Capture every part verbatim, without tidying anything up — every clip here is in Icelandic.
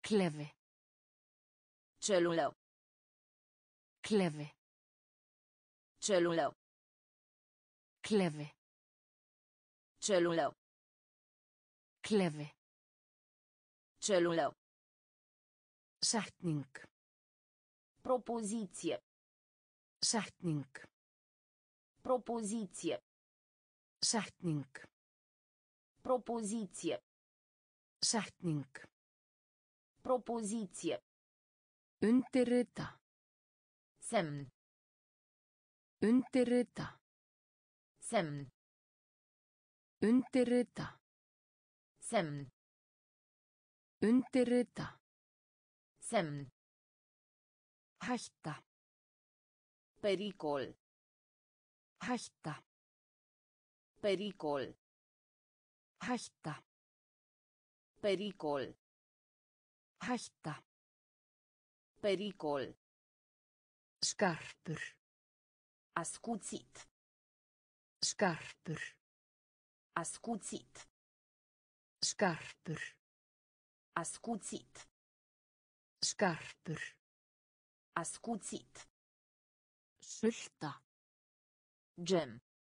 Klefi. Celulă. Klefi. Celulă. Klefi. Celulă. Klefi. Celulă. Setning. Propoziție. Setning. Propoziție. Setning. Propoziție. Setning. Propoziție. Undirrita. Semn. Undirrita. Semn. Undirrita. Semn. Undirrita. Semn. Hætta. Pericol. Hætta. Pericol. Hætta. Pericol. Hætta. Pericol. Skarpur. Ascuțit. Skarpur. Ascuțit. Skarpur. Ascuțit. Skarpur. Ascuțit. Sulta. Gem.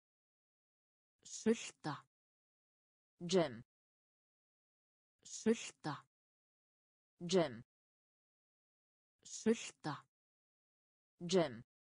Sulta. Gem. Sulta. Gem. Sulta. Gem.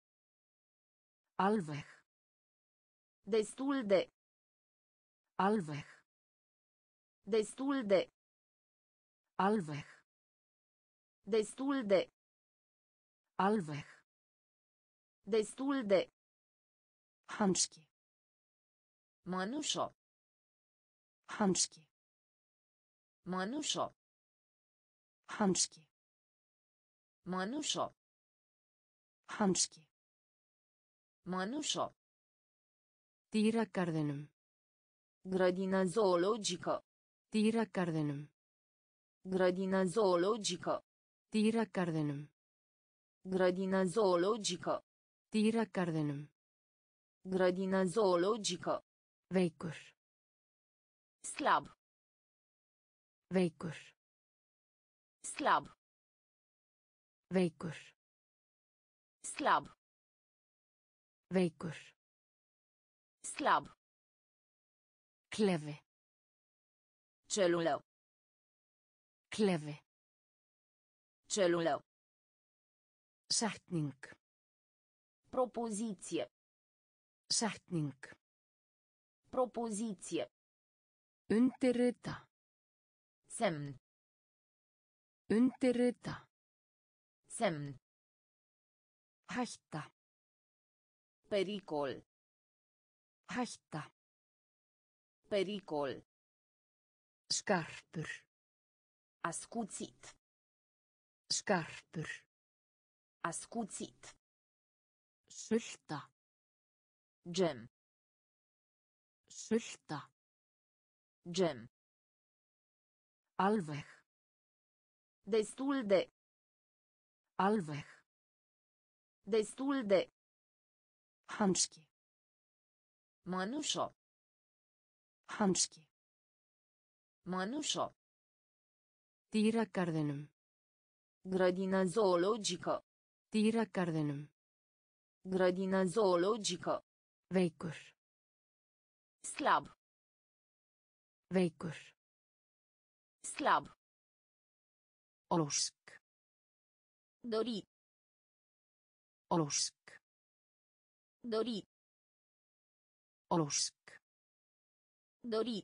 Alveg. Destul de. Alveg. Destul de. Alveg. Destul de. Alveg. Destul de. Hanski. Mănușă. Hanski. Mănușă. Hanski. Mănușă. Hanski. Mănușă. Dýragarðinum. Grădină zoologică. Dýragarðinum. Grădină zoologică. Dýragarðinum. Grădină zoologică. Dýragarðinum. Grădină zoologică. Veikur. Slab. Veikur. Slab. Veikur. Slab. Veikur. Slab. Klefi. Celulă. Klefi. Celulă. Setning. Propoziție. Setning. Propoziție. Undirrita. Semn. Undirrita. Semn. Hætta. Pericol. Hætta. Pericol. Skarpur. Ascuțit. Skarpur. Ascuțit. Sulta. Gem. Sulta. Gem. Alveg. Destul de. Alveg. Destul de. Hanski. Mănușă. Hanski. Mănușă. Dýragarðinum. Grădină zoologică. Dýragarðinum. Grădină zoologică. Veikur. Slab. Veikur. Slab. Ósk. Dori. Ósk. Dori. Ósk. Dori.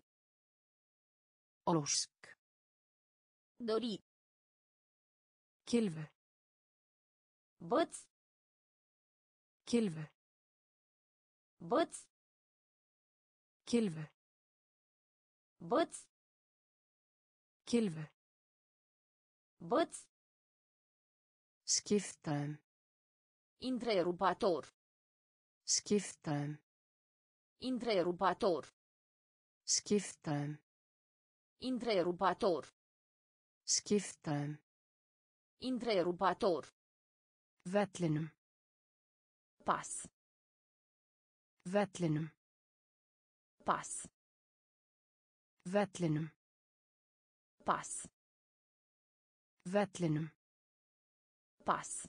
Ósk. Dori. Kylfu. Văț. Kylfu. Văț. Kylfu. Văț. Kylfu. Văț. Skipta um. Întrerupator. Skipta um. Întrerupator. Skipta um. Întrerupator. Skipta um. Întrerupator. Vellinum. Pas. Vellinum. Pas. Vellinum. Pas. Vellinum. Pas.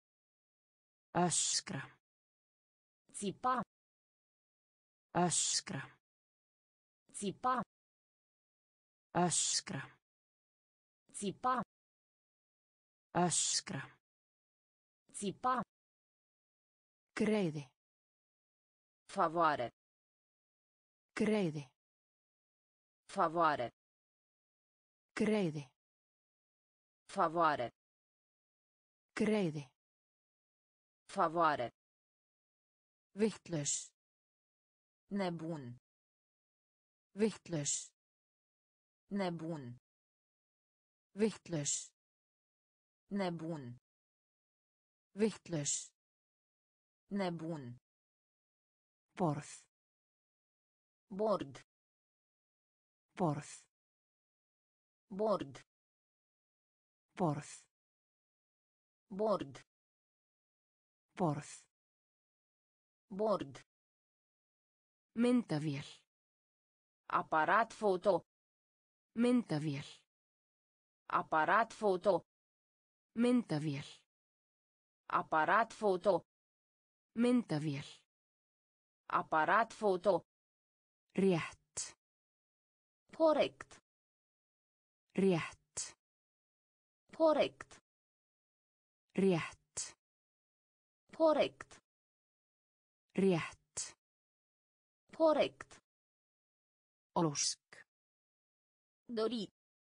Öskra. Țipa. Öskra. Țipa. Öskra. Țipa. Öskra. Țipa. Greiði. Favoare. Greiði. Favoare. Greiði. Favoare. Greiði. Favoare. Vittlaus. Nebun. Vittlaus. Nebun. Vittlaus. Nebun. Vittlaus. Nebun. Borð. Bord. Borð. Bord. Borð. Bord. Borð. Bord. Myndavél. Aparat foto. Myndavél. Aparat foto. Myndavél. Aparat foto. Myndavél. Aparat foto. Rétt. Korrekt. Rétt. Korrekt. Rétt. Korrekt. Rétt. Korrekt. Ósk. Dori.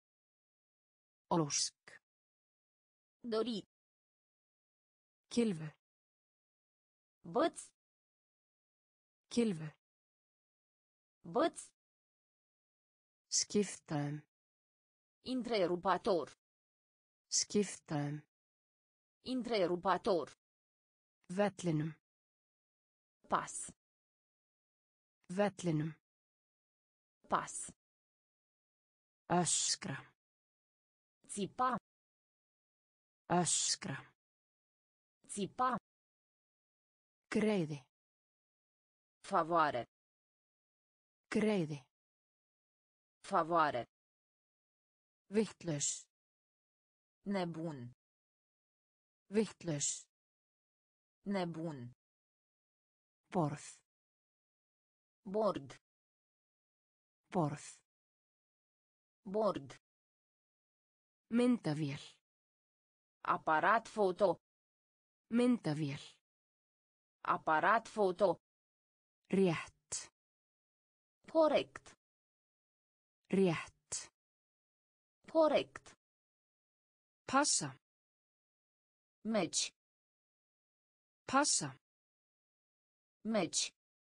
Ósk. Dori. Kylfu. Văț. Kylfu. Văț. Skipta um. Întrerupator. Skipta um. Întrerupator. Vellinum. Pas. Vellinum. Pas. Öskra. Țipa. Öskra. Țipa. Greiði. Favoare. Greiði. Favoare. Vittlaus. Nebun. Vittlaus. Nebun. Borð. Bord. Borð. Bord. Myndavél. Aparat foto. Myndavél. Aparat foto. Rétt. Korrekt. Rétt. Korrekt. Passa. Meci. Passa. Meci.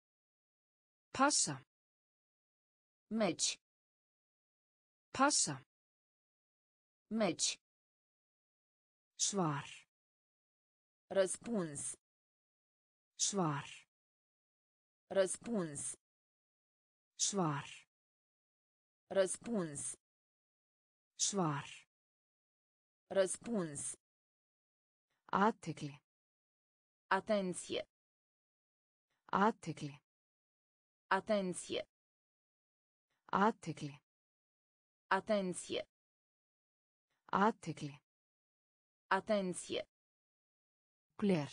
Passa. Meci. Passa. Meci. Svar. Răspuns. Svar. Răspuns. Svar. Răspuns. Svar. Răspuns. Athygli. Atenție. Athygli. Atenție. Athygli. Atenție. Athygli. Atenție. Gler.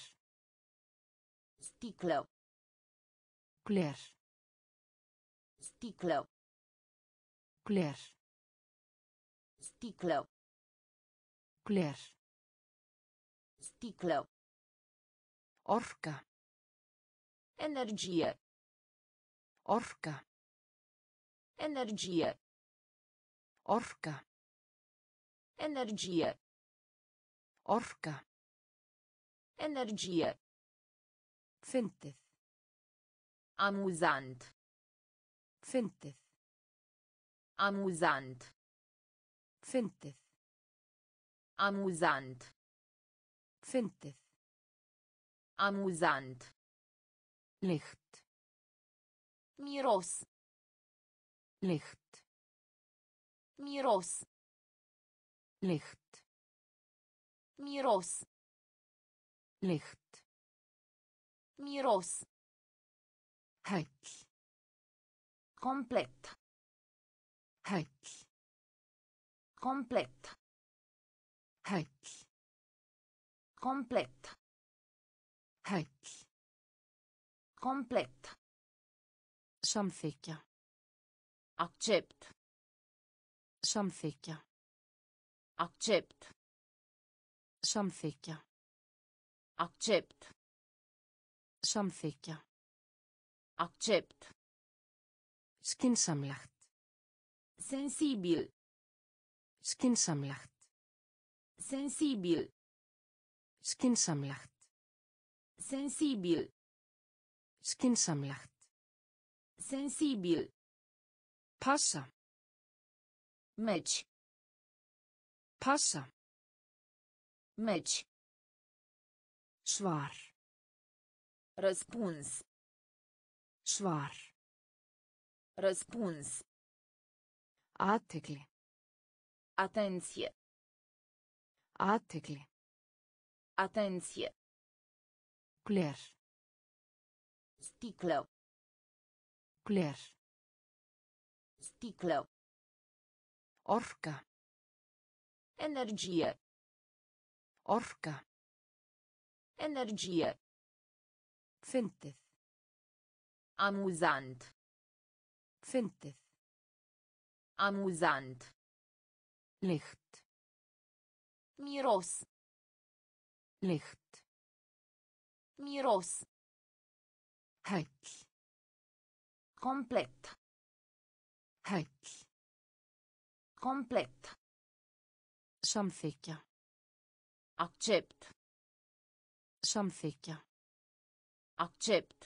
Sticlă. Gler. Sticlă. Gler. Sticlă. Gler. Sticlă. Orka. Energie. Orka. Energie. Orka. Energie. Orka. Energie. Fyndið. Amuzant. Fyndið. Amuzant. Fyndið. Amuzant. Fyndið. Amuzant. Lykt. Miros. Lykt. Miros. Lykt. Miros. Lykt. Miros. Heill. Complet. Heill. Complet. Heill. Komplett. Heill. Komplett. Samþykja. Accept. Samþykja. Accept. Samþykja. Accept. Samþykja. Accept. Skynsamlegt. Sensibil. Skynsamlegt. Sensibil. Skynsamlegt. Sensibil. Skynsamlegt. Sensibil. Passa. Meci. Passa. Meci. Svar. Răspuns. Svar. Răspuns. Athygli. Atenție. Athygli. Atenție. Gler. Sticlă. Gler. Sticlă. Orka. Energie. Orka. Energie. Fyndið. Amuzant. Fyndið. Amuzant. Lykt. Miros. Lykt. Miros. Heill. Komplett. Heill. Komplett. Samþykja. Accept. Samþykja. Accept.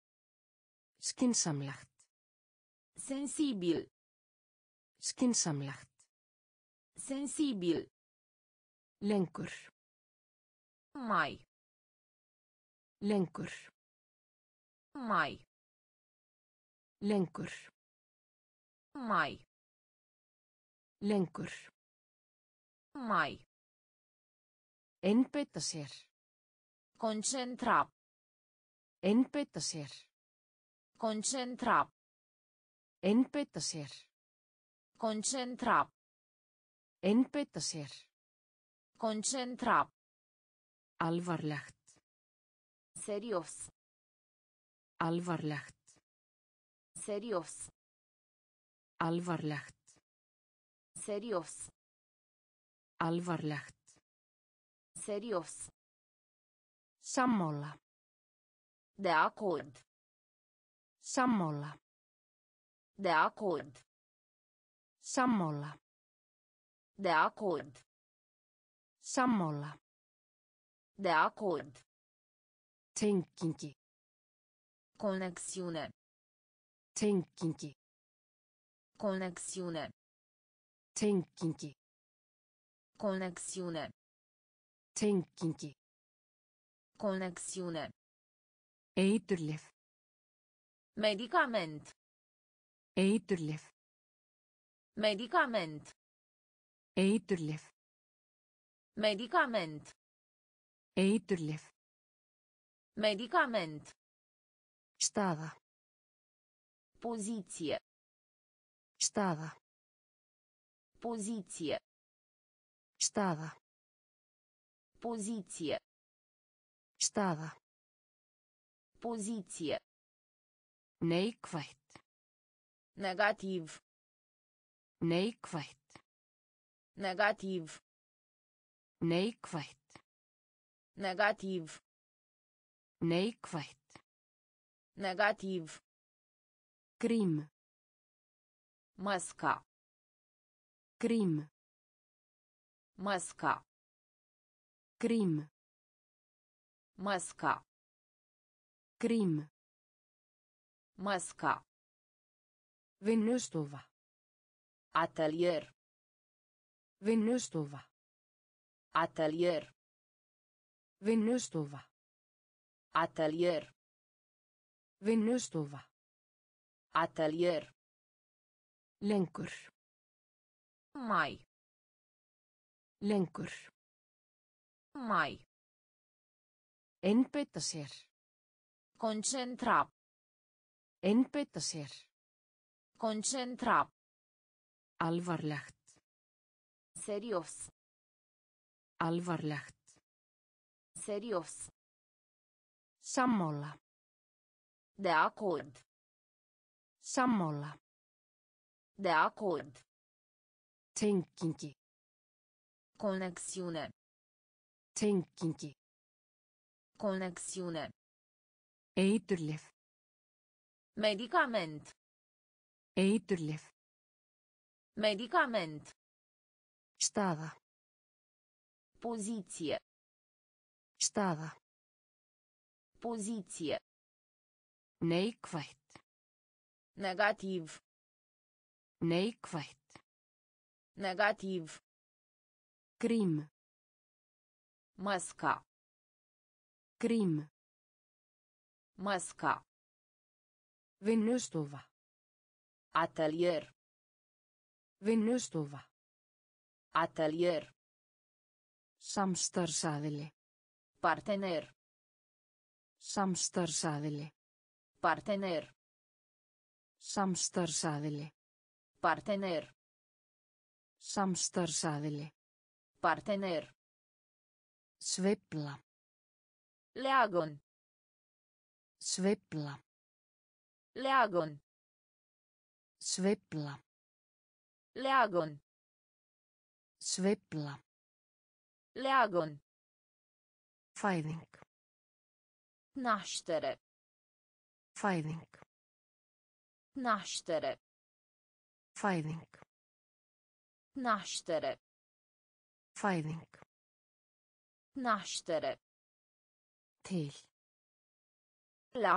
Skynsamlegt. Sensibil. Skynsamlegt. Sensibil. Lengur. Mai. Lengur. Mai. Lengur. Mai. Lengur. Mai. Einbeita sér. Concentra. Einbeita sér. Concentra. Einbeita sér. Concentra. Einbeita sér. Concentra. Alvarlegt. Serios. Alvarlegt. Serios. Alvarlegt. Serios. Alvarlegt. Serios. Sammála. De acord. Sammála. De acord. Sammála. De acord. Sammála. De acord. Tengingi. Conexiune. Tengingi. Conexiune. Tengingi. Conexiune. Tengingi. Conexiune. Eiturlyf. Medicament. Eiturlyf. Medicament. Eiturlyf. Medicament. Eiturlyf. Medicament. Staða. Poziție. Staða. Poziție. Staða. Poziție. Staða. Poziție. Neikvætt. Negativ. Neikvætt. Negativ. Neikvætt. Negativ. Neikvætt. Negativ. Grím. Masca. Grím. Masca. Grím. Masca. Grím. Masca. Vinnustofa. Atelier. Vinnustofa. Atelier. Vinnustofa. Atelier. Vinnustofa. Atelier. Lengur. Mai. Lengur. Mai. Einbeita sér. Concentra. Einbeita sér. Concentra. Alvarlegt. Serios. Alvarlegt. Serios. Sammála. De acord. Sammála. De acord. Tengingi. Conexiune. Tengingi. Conexiune. Eiturlyf. Medicament. Eiturlyf. Medicament. Staða. Poziție. Staða. Poziție. Neikvætt. Negativ. Neikvætt. Negativ. Grím. Masca. Grím. Masca. Vinnustofa. Atelier. Vinnustofa. Atelier. Samstarfsaðili. Partener. Samstarfsaðili. Partener. Samstarfsaðili. Partener. Samstarfsaðili. Partener. Sveifla. Leagon. Sveifla. Leagon. Sveifla. Leagon. Sveifla. Leagon. Fæðing. Naștere. Fæðing. Naștere. Fæðing. Naștere. Fæðing. Naștere. Til. La.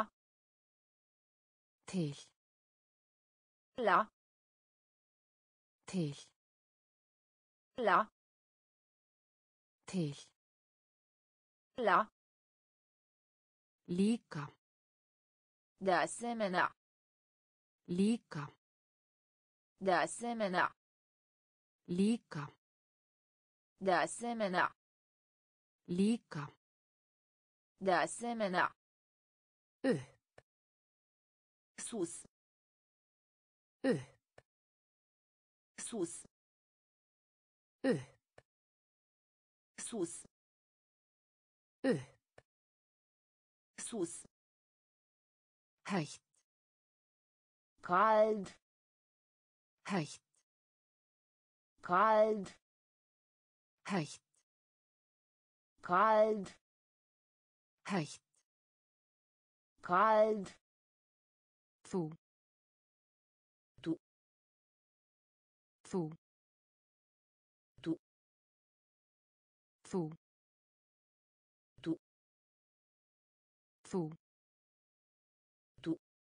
Til. La. Til. La. Til. La. Líka. De asemenea. Líka. De asemenea. Líka. De asemenea. Líka. De asemenea. Upp. Sus. Upp. Sus. Upp. Sus. Upp. Sus. Hætt. Cald. Hætt. Cald. Hætt. Cald. Hætt. Cald. Þú. Þú. Þú. Þú. Þú. Þú. Þú. Þú.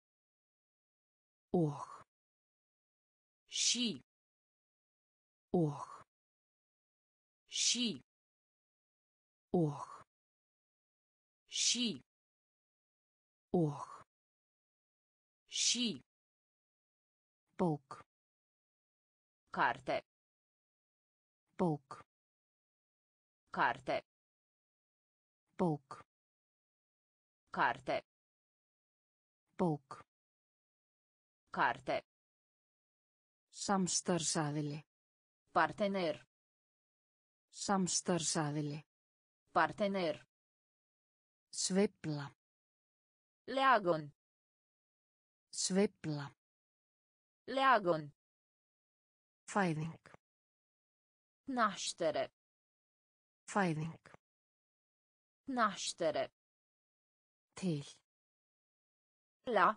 Og. Și. Og. Și. Og. Și. Og. Și. Bók. Carte. Bók. Carte. Bók. Carte. Bók. Carte. Samstarfsaðili. Partener. Samstarfsaðili. Partener. Sveifla. Leagon. Sveifla. Leagon. Fæðing. Naștere. Fæðing. Naștere. Til. La.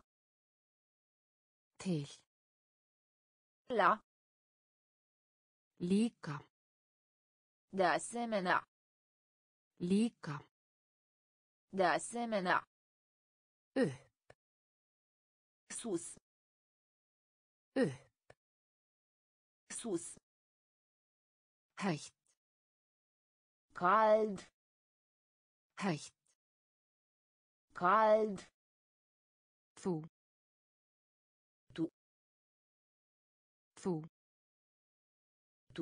Til. La. Líka. De asemenea. Líka. De asemenea. Upp. Sus. Upp. Sus. Hætt. Cald. Hætt. Cald. Þú. Þú. Þú. Þú.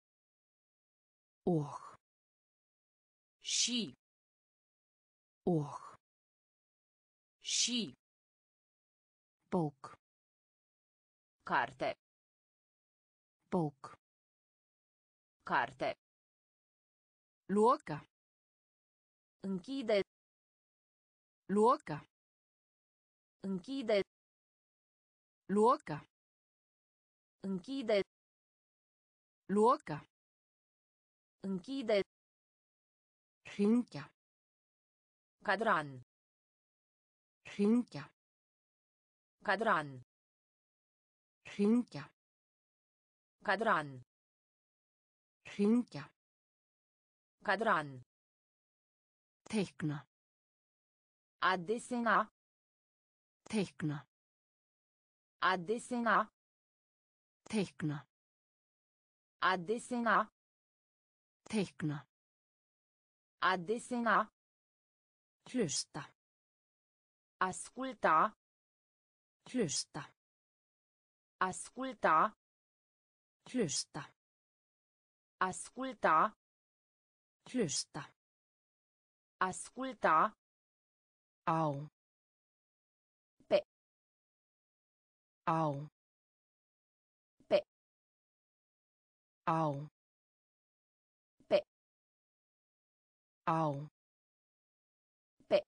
Og. Și. Og. Și. Bók. Carte. Bók. Carte. Loka. Închide. Loka. Închide. Loka. Închide. Loka. Închide. Hringja. Cadran. Hringja. Cadran. Hringja. Cadran. Hringja. Cadran. Teikna. A desena. Teikna. A desena. Teikna. A desena. Teikna. A desena. Hlusta. Asculta. Hlusta. Asculta. Hlusta. Asculta. Hlusta. Asculta. Á. Pe. Á. Pe. Á. Pe. Á. Pe.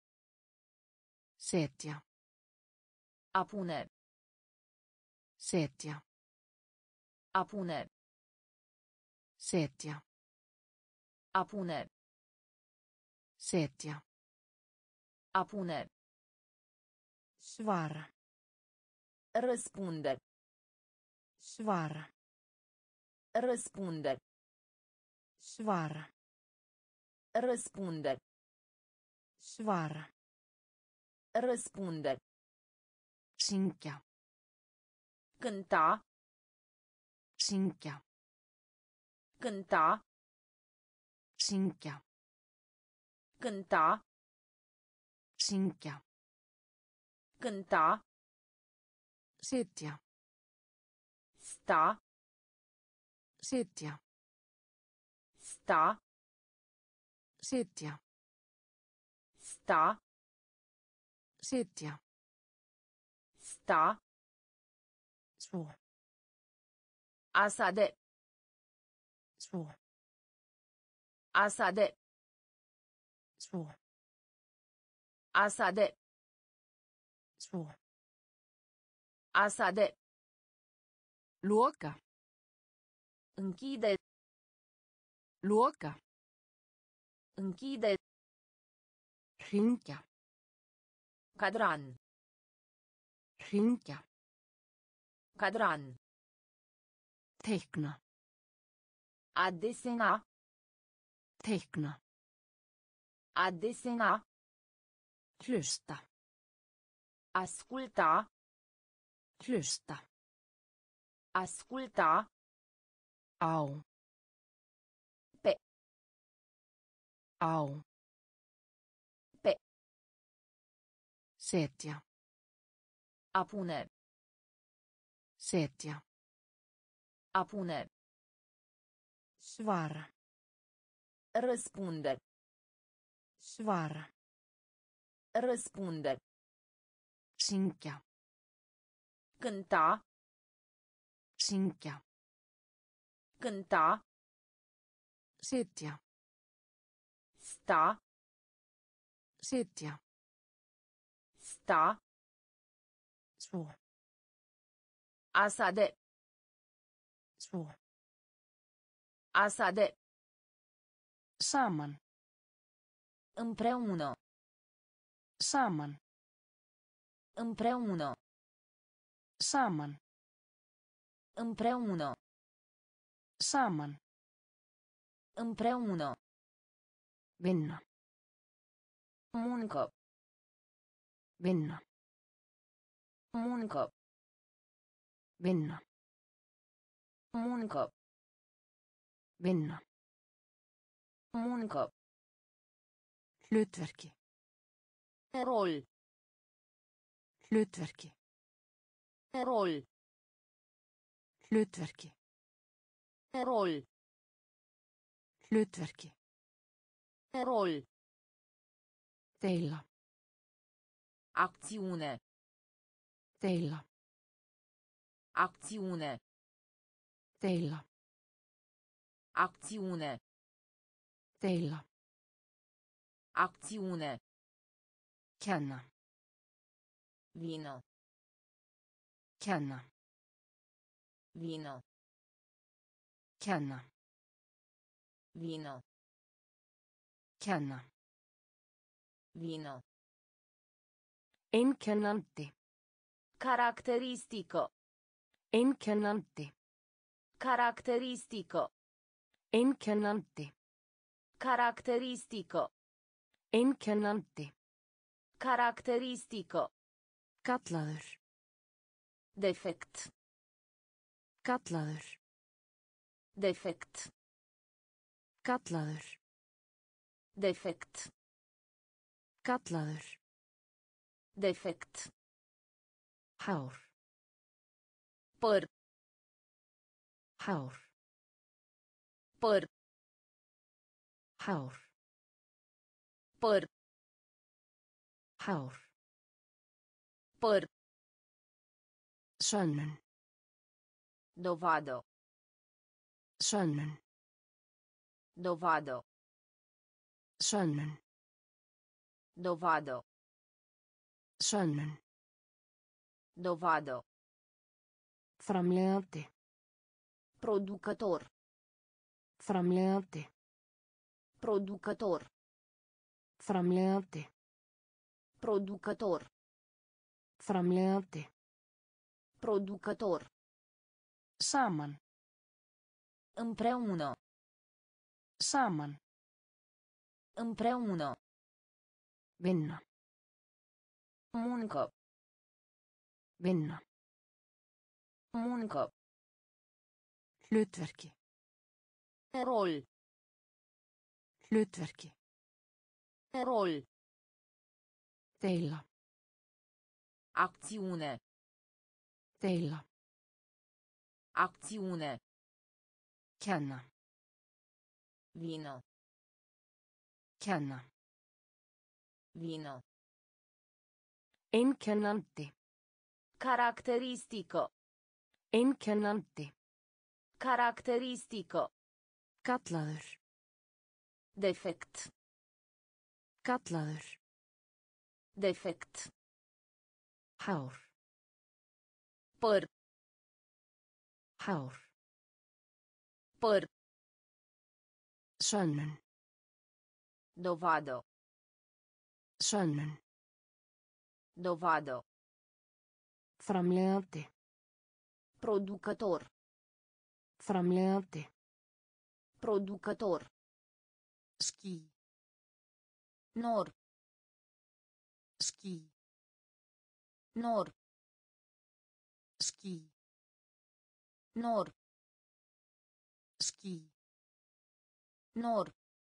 Setja. A pune. Setja. A pune. Setja. A pune. Setja. A pune. Svara. Răspunde. Svara. Răspunde. Svara. Răspunde. Svara. Răspunde. Syngja. Cânta. Syngja. Cânta. Syngja. Cânta. Syngja. Cânta. Sitja. Sta. Sitja. Sta. Sitja. Sta. Sitja. Sta. Svo. Asade. Svo. Asade. Svo. Asade. Svo. Asade. Loka. Închide. Loka. Închide. Hringja. Cadran. Hringja. Cadran. Teikna. A desena. Teikna. A desena. Hlusta. Asculta. Hlusta. Asculta. Á. Pe. Á. Pe. Setja. A pune. Setja. A pune. Svara. Răspunde. Svara. Răspunde. Syngja. Cânta. Syngja. Cânta. Sitja. Sta. Sitja. Sta. Svo. Asade. Svo. Asade. Saman. Împreună. Saman. Împreună. Saman. Împreună. Saman. Împreună. Vinna. Muncă. Vinna. Muncă. Vinna. Muncă. Vinna. Muncă. Hlutverki. Rol. Hlutverki. Rol. Hlutverki. Rol. Hlutverki. Rol. Deila. Acțiune. Deila. Acțiune. Deila. Acțiune. Deila. Acțiune. Kenna. Vină. Kenna. Vină. Kenna. Vină. Kenna. Vină. Einkennandi. Caracteristică. Einkennandi. Caracteristică. Einkennandi. Caracteristică. Einkennandi. Caracteristică. Gallaður. Defect. Gallaður. Defect. Gallaður. Defect. Gallaður. Defect. Hár. Păr. Hár. Păr. Hár. Păr. Hár. Păr. Sönnun. Dovadă. Sönnun. Dovadă. Sönnun. Dovadă. Sönnun. Dovadă. Framleiðandi. Producător. Framleiðandi. Producător. Framleiðandi. Producător. Framleiðandi. Producător. Saman. Împreună. Saman. Împreună. Vinna. Muncă. Vinna. Muncă. Hlutverki. Rol. Hlutverki. Rol. Deila. Acțiune. Deila. Acțiune. Kenna. Vină. Kenna. Vină. Einkennandi. Caracteristică. Einkennandi. Caracteristică. Gallaður. Defect. Gallaður. Defect. Hár. Păr. Hár. Păr. Sönnun. Dovadă. Sönnun. Dovadă. Framleiðandi. Producător. Framleiðandi. Producător. Ský. Nor. Ský. Nor. Ský. Nor. Ský. Nor.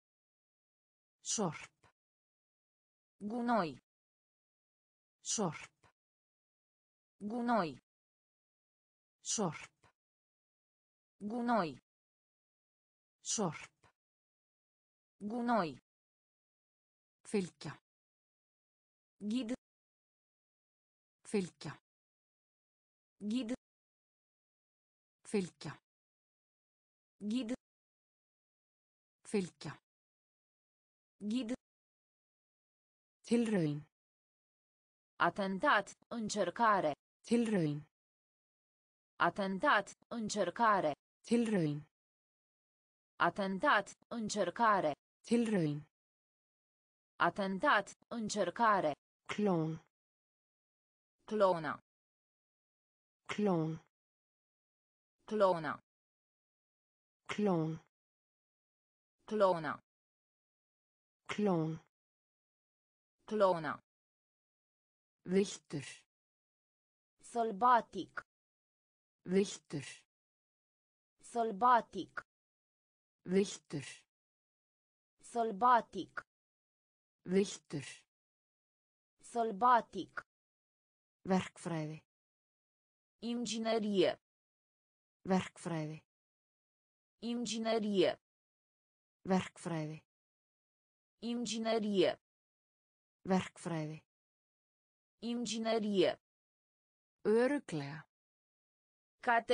Sorp. Gunoi. Sorp. Gunoi. Sorp. Gunoi. Sorp. Gunoi. Fylgja. Ghid. Fylgja. Ghid. Fylgja. Ghid. Fylgja. Ghid. Tilraun. Atentat. Încercare. Tilraun. Atentat. Încercare. Tilraun. Atentat. Încercare. Tilraun. Atentat. Încercare. Klon. Clona. Klon. Clona. Klon. Clona. Klon. Clona. Villtur. Sălbatic. Villtur. Sălbatic. Villtur. Sălbatic. Villtur. Sălbatic. Verkfræði. Inginerie. Verkfræði. Inginerie. Verkfræði. Inginerie. Verkfræði. Inginerie. Örugglega.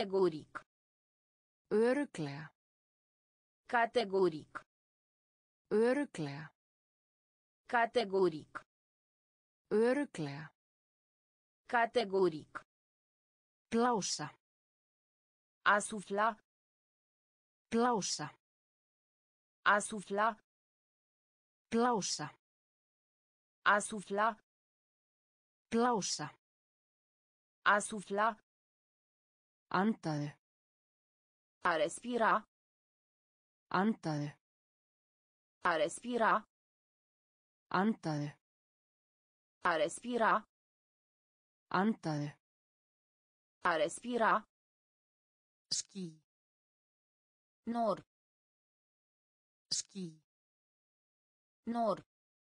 Categoric. Örugglega. Categoric. Örugglega. Categoric. Örugglega. Categoric. Blása. A sufla. Blása. A sufla. Blása. A sufla. Blása. A sufla. Andaðu. A respira. Andaðu. A respira. Andaðu. A respira. Andaðu. A respira. Ský. Nor. Ský. Nor.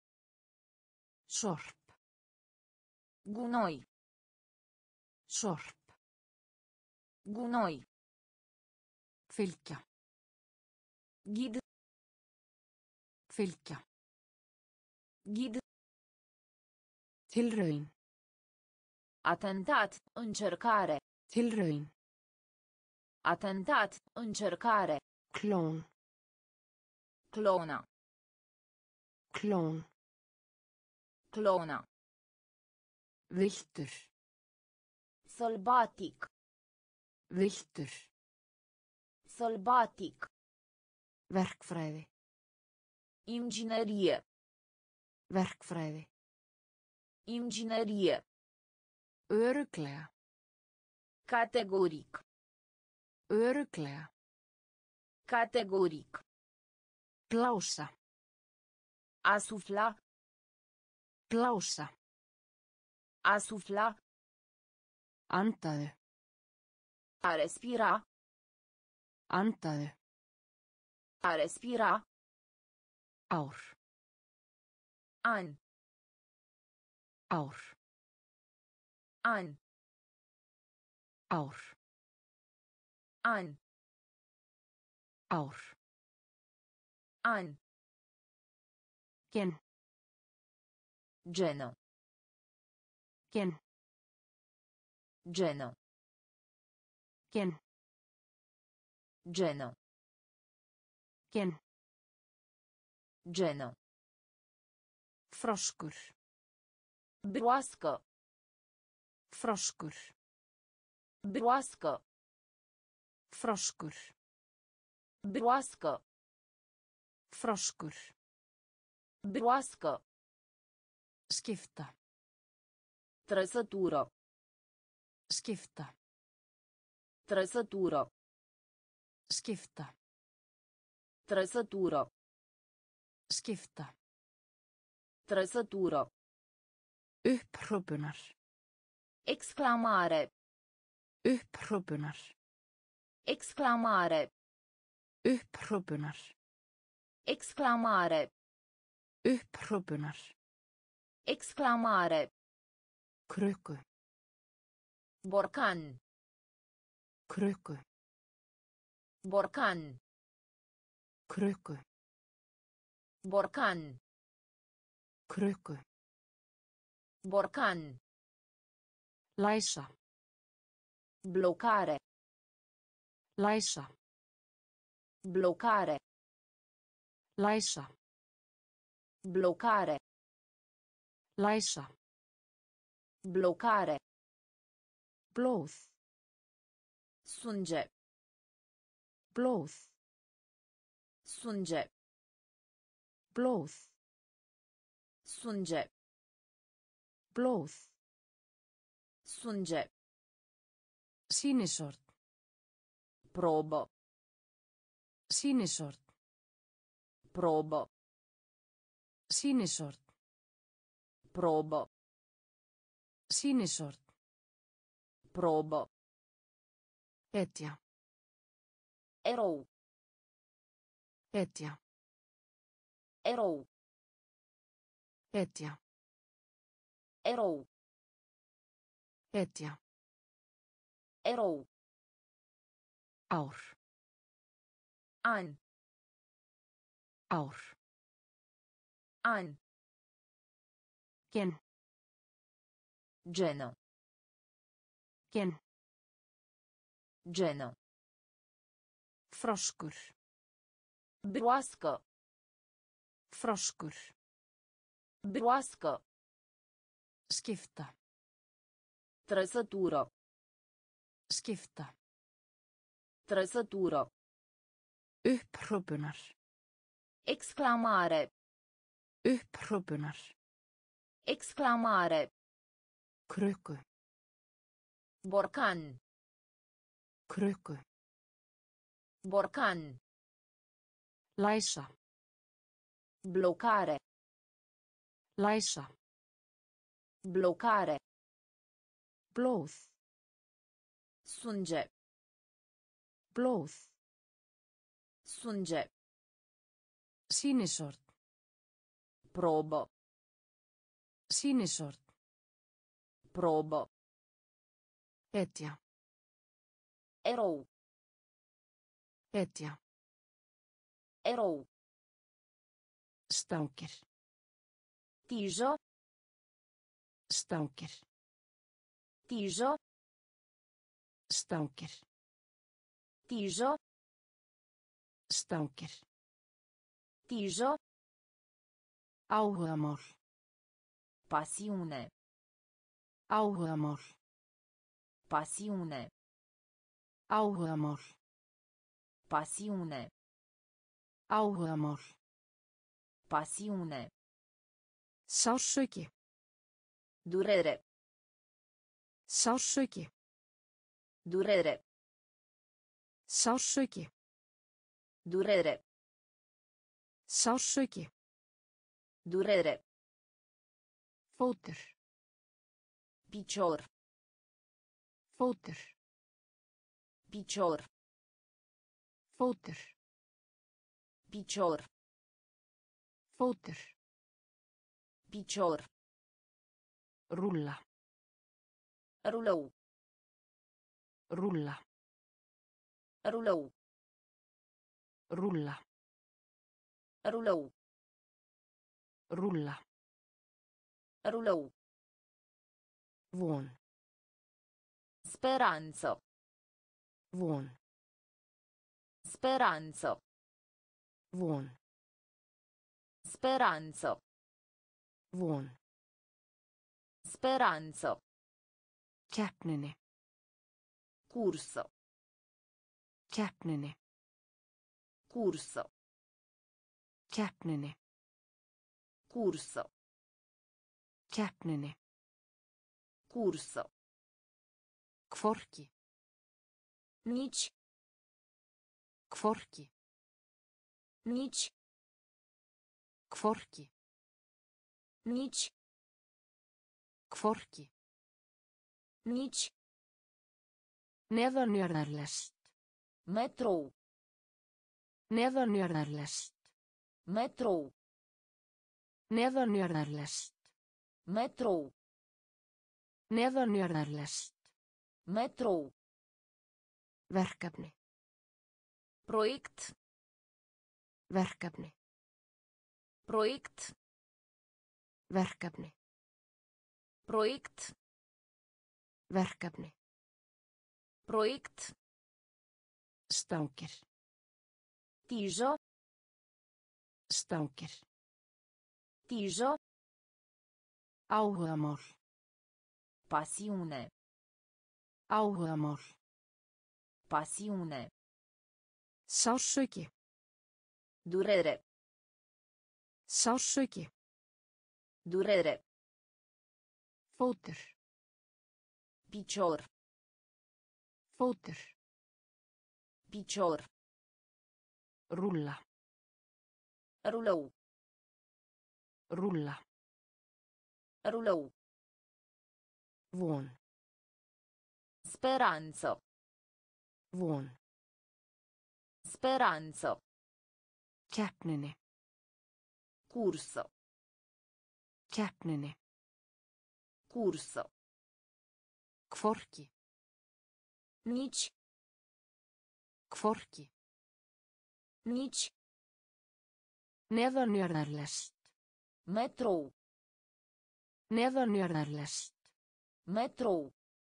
Sorp. Gunoi. Sorp. Gunoi. Fylgja. Ghid. Fylgja. Ghid. Tilraun. Atentat. Încercare. Tilraun. Atentat. Încercare. Klón. Clona. Klón. Clona. Villtur. Sălbatic. Villtur. Sălbatic. Verkfræði. Inginerie. Verkfræði. Inginerie. Örugglega. Categoric. Örugglega. Categoric. Blása. A sufla. Blása. A sufla. Andaðu. A respira. Andaðu. A respira. Ár. An. Ár. An. Ár. An. Ár. An. Gen. Geno. Gen. Geno. Gen. Geno. Gen. Geno. Froskur. Broască. Froskur. Broască. Froskur. Broască. Froskur. Broască. Skipta. Trăsătură. Skipta. Trăsătură. Skipta. Trăsătură. Skipta. Trăsătură. Upphrópunar. Exclamare. Upphrópunar. Exclamare. Upphrópunar. Exclamare. Upphrópunar. Exclamare. Krukku. Borcan. Krukku. Borcan. Krukku. Borcan. Krukku. Borcan. Læsa. Blocare. Læsa. Blocare. Læsa. Blocare. Læsa. Blocare. Blóð. Sânge. Blóð. Sânge. Blóð. Sânge. Blóð. Sânge. Sýnishorn. Probă. Sýnishorn. Probă. Sýnishorn. Probă. Sýnishorn. Probă. Hetja. Erou. Hetja. Erou. Hetja. Erou. Hetja. Erou. Ár. An. Ár. An. Gen. Geno. Gen. Geno. Froskur. Broască. Froskur. Broască. Skifta. Trăsătură. Skifta. Trăsătură. Upphrópunar. Exclamare. Upphrópunar. Exclamare. Krukku. Borcan. Krukku. Borcan. Læsa. Blocare. Læsa. Blocare. Blóð. Sânge. Blóð. Sânge. Sýnishorn. Probă. Sýnishorn. Probă. Etja. Erou. Etja. Erou. Stangir. Tijă. Stangir. Tijă. Stangir. Tijă. Stangir. Tijă. Áhugamál. Pasiune. Áhugamál. Pasiune. Áhugamál. Pasiune. Áhugamál. Pasiune. Sársauki. Durere. Sársauki. Durere. Sársauki. Durere. Sársauki. Durere. Fótur. Picior. Fótur. Picior. Fótur. Picior. Fótur. Picior. Rúlla. Rulou. Rúlla. Rulou. Rúlla. Rulou. Rúlla. Rulou. Von. Speranță. Von. Speranță. Von. Speranță. Von. Speranță. Keppninni. Cursă. Keppninni. Cursă. Keppninni. Cursă. Keppninni. Cursă. Hvorki. Nici. Hvorki. Nici. Hvorki. Nici. Hvorki. Nici. Neðanjarðarlest. Metrou. Neðanjarðarlest. Metrou. Neðanjarðarlest. Metrou. Neðanjarðarlest. Metrou. Verkefni. Proiect. Verkefni. Proiect. Verkefni. Proiect. Verkefni. Proiect. Stangir. Tijă. Stangir. Tijă. Áhugamál. Pasiune. Áhugamál. Pasiune. Sársauki. Durere. Sársauki. Durere. Fótur. Picior. Fótur. Picior. Rúlla. Rulou. Rúlla. Rulou. Von. Speranță. Von. Speranță. Keppninni. Cursă. Keppninni. Cursă. Hvorki. Nici. Hvorki. Nici. Neðanjarðarlest. Metrou. Neðanjarðarlest. Metrou.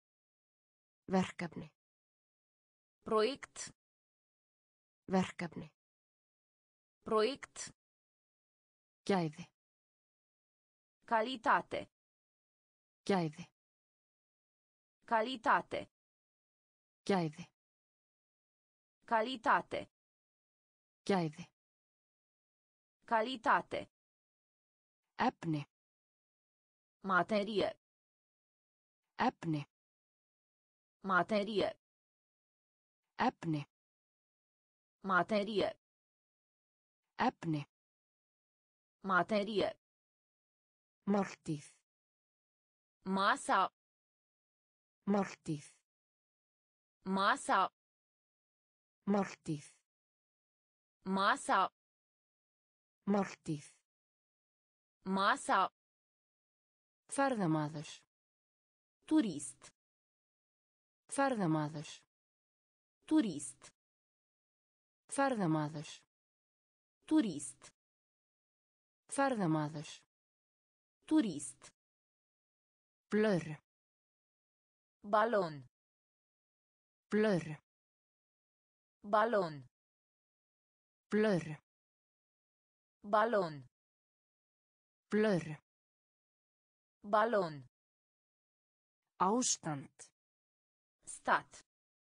Verkefni. Proiect. Verkefni. Proiect. Gæði. Calitate. Gæði. Calitate. Gæði. Calitate. Gæði. Calitate. Efni. Materie. Efni. Materie. Efni. Materie. Efni. Materie. Máltíð. Masa. Máltíð. Masa. Máltíð. Masa. Máltíð. Masa. Ferðamaður. Turist. Ferðamaður. Turist. Ferðamaður. Turist. Ferðamaður. Turist. Blur. Balon. Blur. Balon. Blur. Balon. Blur. Balon. Ástand. Stat.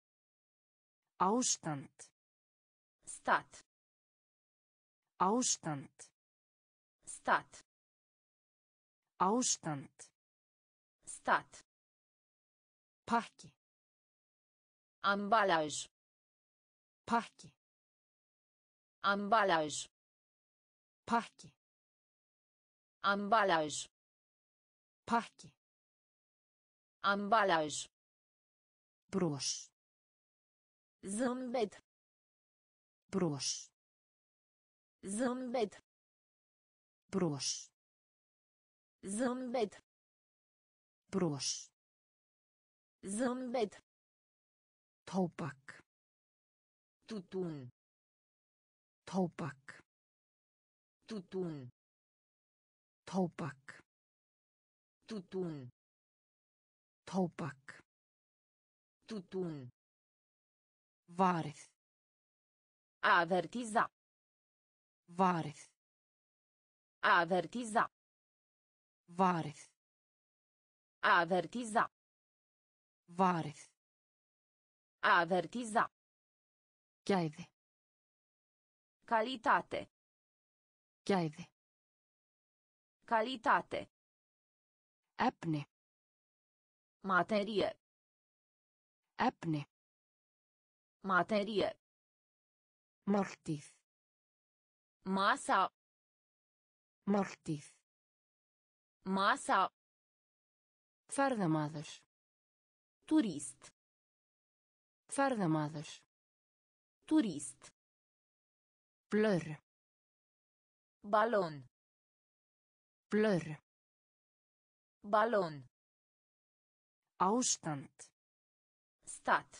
Ástand. Stat. Ástand. Stat. Ástand. Stat. Pakki. Ambalaj. Pakki. Ambalaj. Pakki. Ambalaj. Pakki. Ambalaj. Bros. Zâmbet. Bros. Zâmbet. Bros. Zâmbet. Bros. Zâmbet. Tóbak. Tutun. Tóbak. Tutun. Tóbak. Tutun. Tóbak. Tutun. Varið. Avertiza. Varið. Avertiza. Varið. Avertiza. Varið. Avertiza. Gæði. Calitate. Gæði. Calitate. Efni. Materie. Efni. Materie. Máltíð. Masa. Máltíð. Masa. Ferðamaður. Turist. Ferðamaður. Turist. Blur. Balon. Blur. Balon. Ástand. Stat.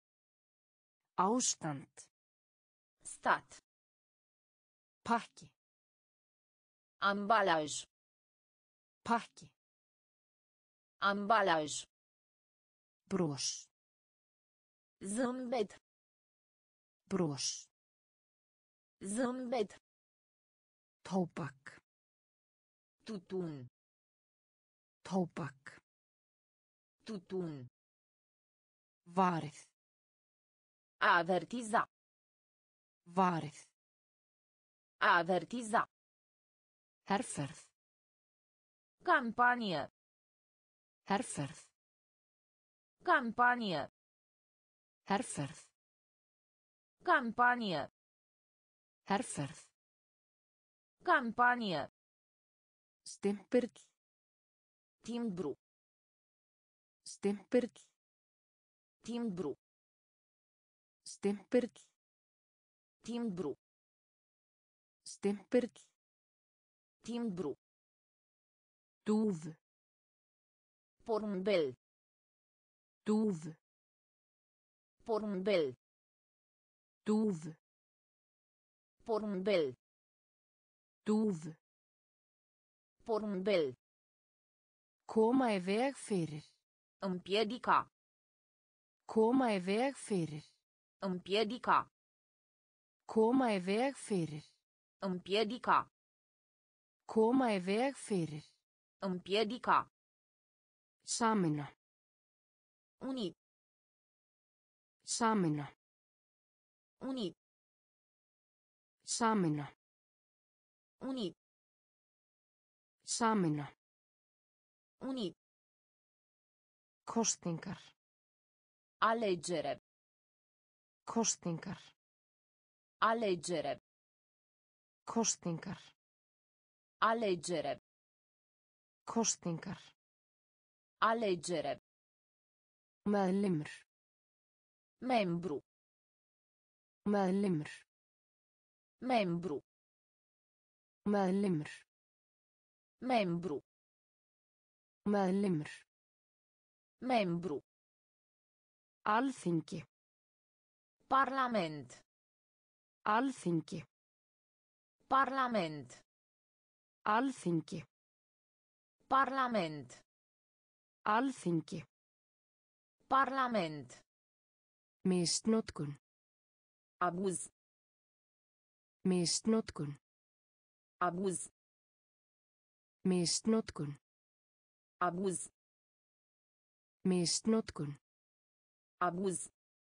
Ástand. Stat. Pakki. Ambalaj. Pakki. Ambalaj. Bros. Zâmbet. Bros. Zâmbet. Tóbak. Tutun. Tóbak. Tutun. Varið. Avertiza. Varið. Avertiza. Herferð. Campanie. Herferð. Campanie. Herferð. Campanie. Herferð. Campanie. Stimpill. Timbru. Stimpill. Timbru. Stimpill. Timbru. Stimpill. Timbru. Dúf. Porumbel. Dúf. Porumbel. Dúf. Porumbel. Dúf. Porumbel. Koma í veg fyrir. Împiedica. Koma í veg fyrir. Împiedica. Koma í veg fyrir. Împiedica. Koma í veg fyrir. Împiedica. Sameina. Uni. Sameina. Uni. Sameina. Uni. Sameina. Uni. Kostingar. Alegere. Kostingar. Alegere. Kostingar. Alegere. Kostingar. Alegere. Meðlimur. Membru. Meðlimur. Membru. Meðlimur. Membru. Meðlimur. Membru. Alþingi. Parlament. Alþingi. Parlament. Alþingi. Parlament. Alþingi. Parlament. Misnotkun. Abuz. Misnotkun. Abuz. Misnotkun. Abuz. Misnotkun. Abuz.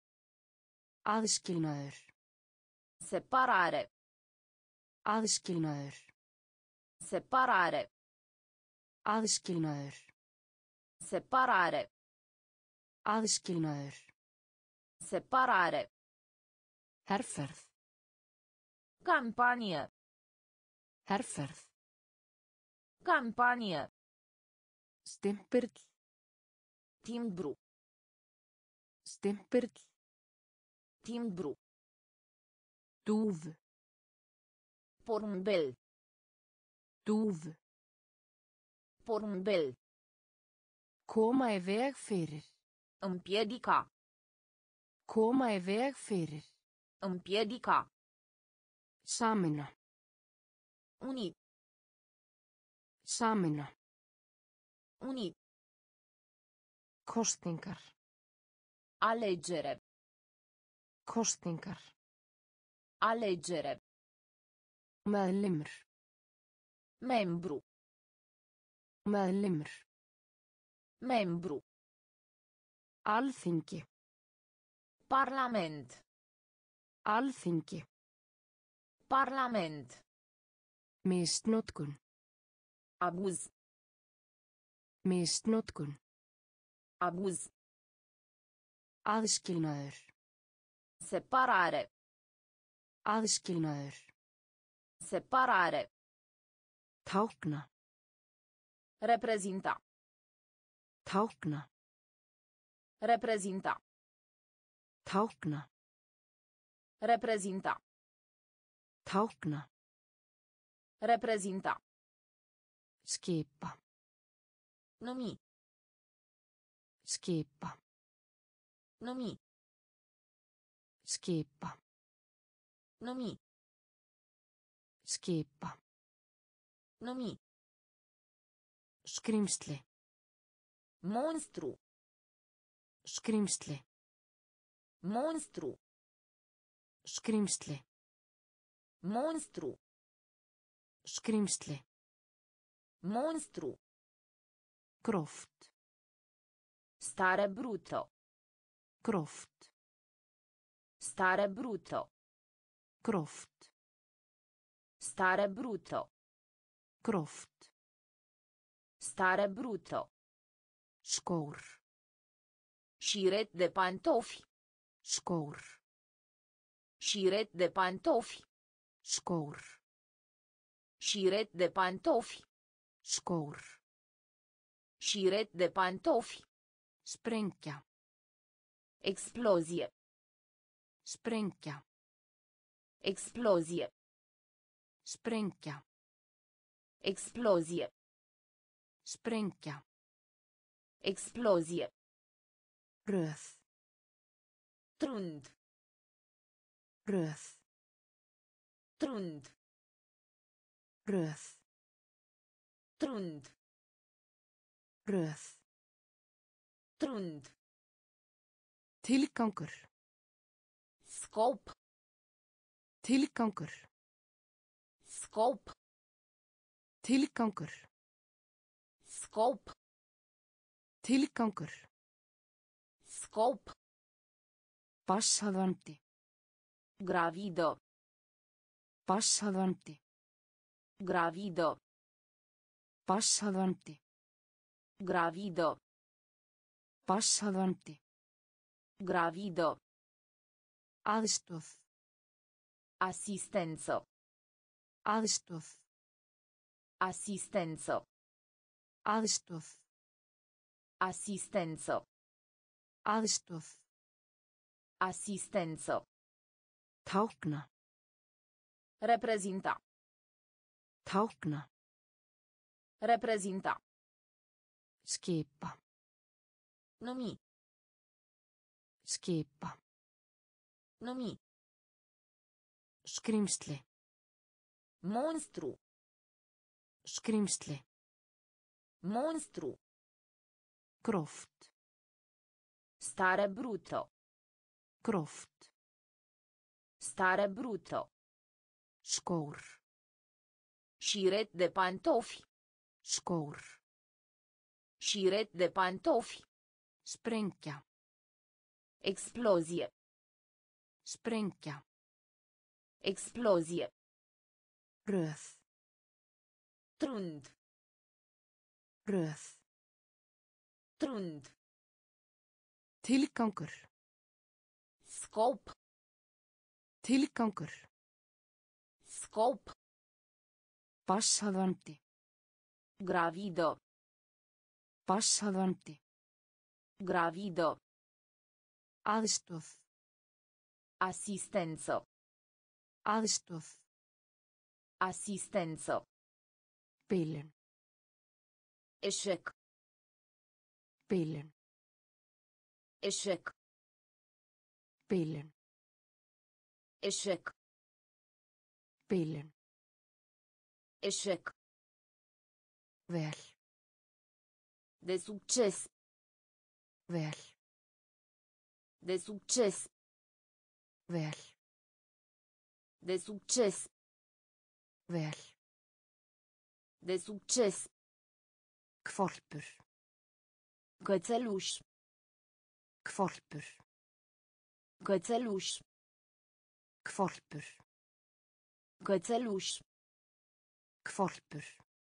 Aðskilnaður. Separare. Aðskilnaður. Separare. Aðskilnaður. Separare. Aðskilnaður. Separare. Herferð. Campanie. Herferð. Campanie. Stimpill. Timbru. Stimpill. Timbru. Dúf. Porumbel. Dúf. Porumbel. Koma í veg fyrir. Împiedica. Koma í veg fyrir. Împiedica. Sameina. Uni. Sameina. Uni. Kostingar. Alegere. Kostingar. Alegere. Meðlimur. Membru. Meðlimur. Membru. Alþingi. Parlament. Alþingi. Parlament. Misnotkun. Abuz. Misnotkun. Abuz. Aðskilnaður. Separare. Aðskilnaður. Separare. Tákna. Reprezinta. Tákna. Reprezinta. Tákna. Reprezinta. Tákna. Reprezinta. Skipa. Numi. Skipa. Numi. Skipa. Numi. Skipa. Numi. Skrimsli. Monstru. Skrimsli. Monstru. Skrimsli. Monstru. Skrimsli. Monstru. Gróft. Stare brutto. Gróft. Stare brutto. Gróft. Stare brutto. Gróft. Stare brutto. Skór. Șiret de pantofi. Skór. Șiret de pantofi. Skór. Șiret de pantofi. Skór. Șiret de pantofi. Sprengja. Explozie. Sprengja. Explozie. Sprengja. Explozie. Sprengja. Explozie. Röð. Trund. Röð. Trund. Röð. Trund. Röð. Trund. Tilgangur. Skop. Tilgangur. Skop. Tilgangur. Scop. Tilgangur. Scop. Barnshafandi. Gravido. Barnshafandi. Gravido. Barnshafandi. Gravido. Barnshafandi. Gravido. Aðstoð. Assistenzo. Aðstoð. Assistenzo. Aðstoð. Assistenzo. Aðstoð. Assistenzo. Tákna. Reprezinta. Tákna. Reprezinta. Skipa. Numi. Skipa. Numi. Skrímsli. Monstru. Skrímsli. Monstru. Gróft. Stare brutto. Gróft. Stare brutto. Skór. Șiret de pantofi. Skór. Șiret de pantofi. Sprengja. Explozie. Sprengja. Explozie. Röð. Trund. Röð. Trund. Tilgangur. Scop. Tilgangur. Scop. Barnshafandi. Gravido. Barnshafandi. Gravido. Aðstoð. Assistenzo. Aðstoð. Assistenzo. Bilun. Eșec. Bilun. Eșec. Bilun. Eșec. Bilun. Eșec. Vel. De succes. Vel. De succes. Vel. De succes. Vel. De succes. Hvolpur. Cățeluș. Hvolpur. Cățeluș. Hvolpur. Cățeluș. Hvolpur.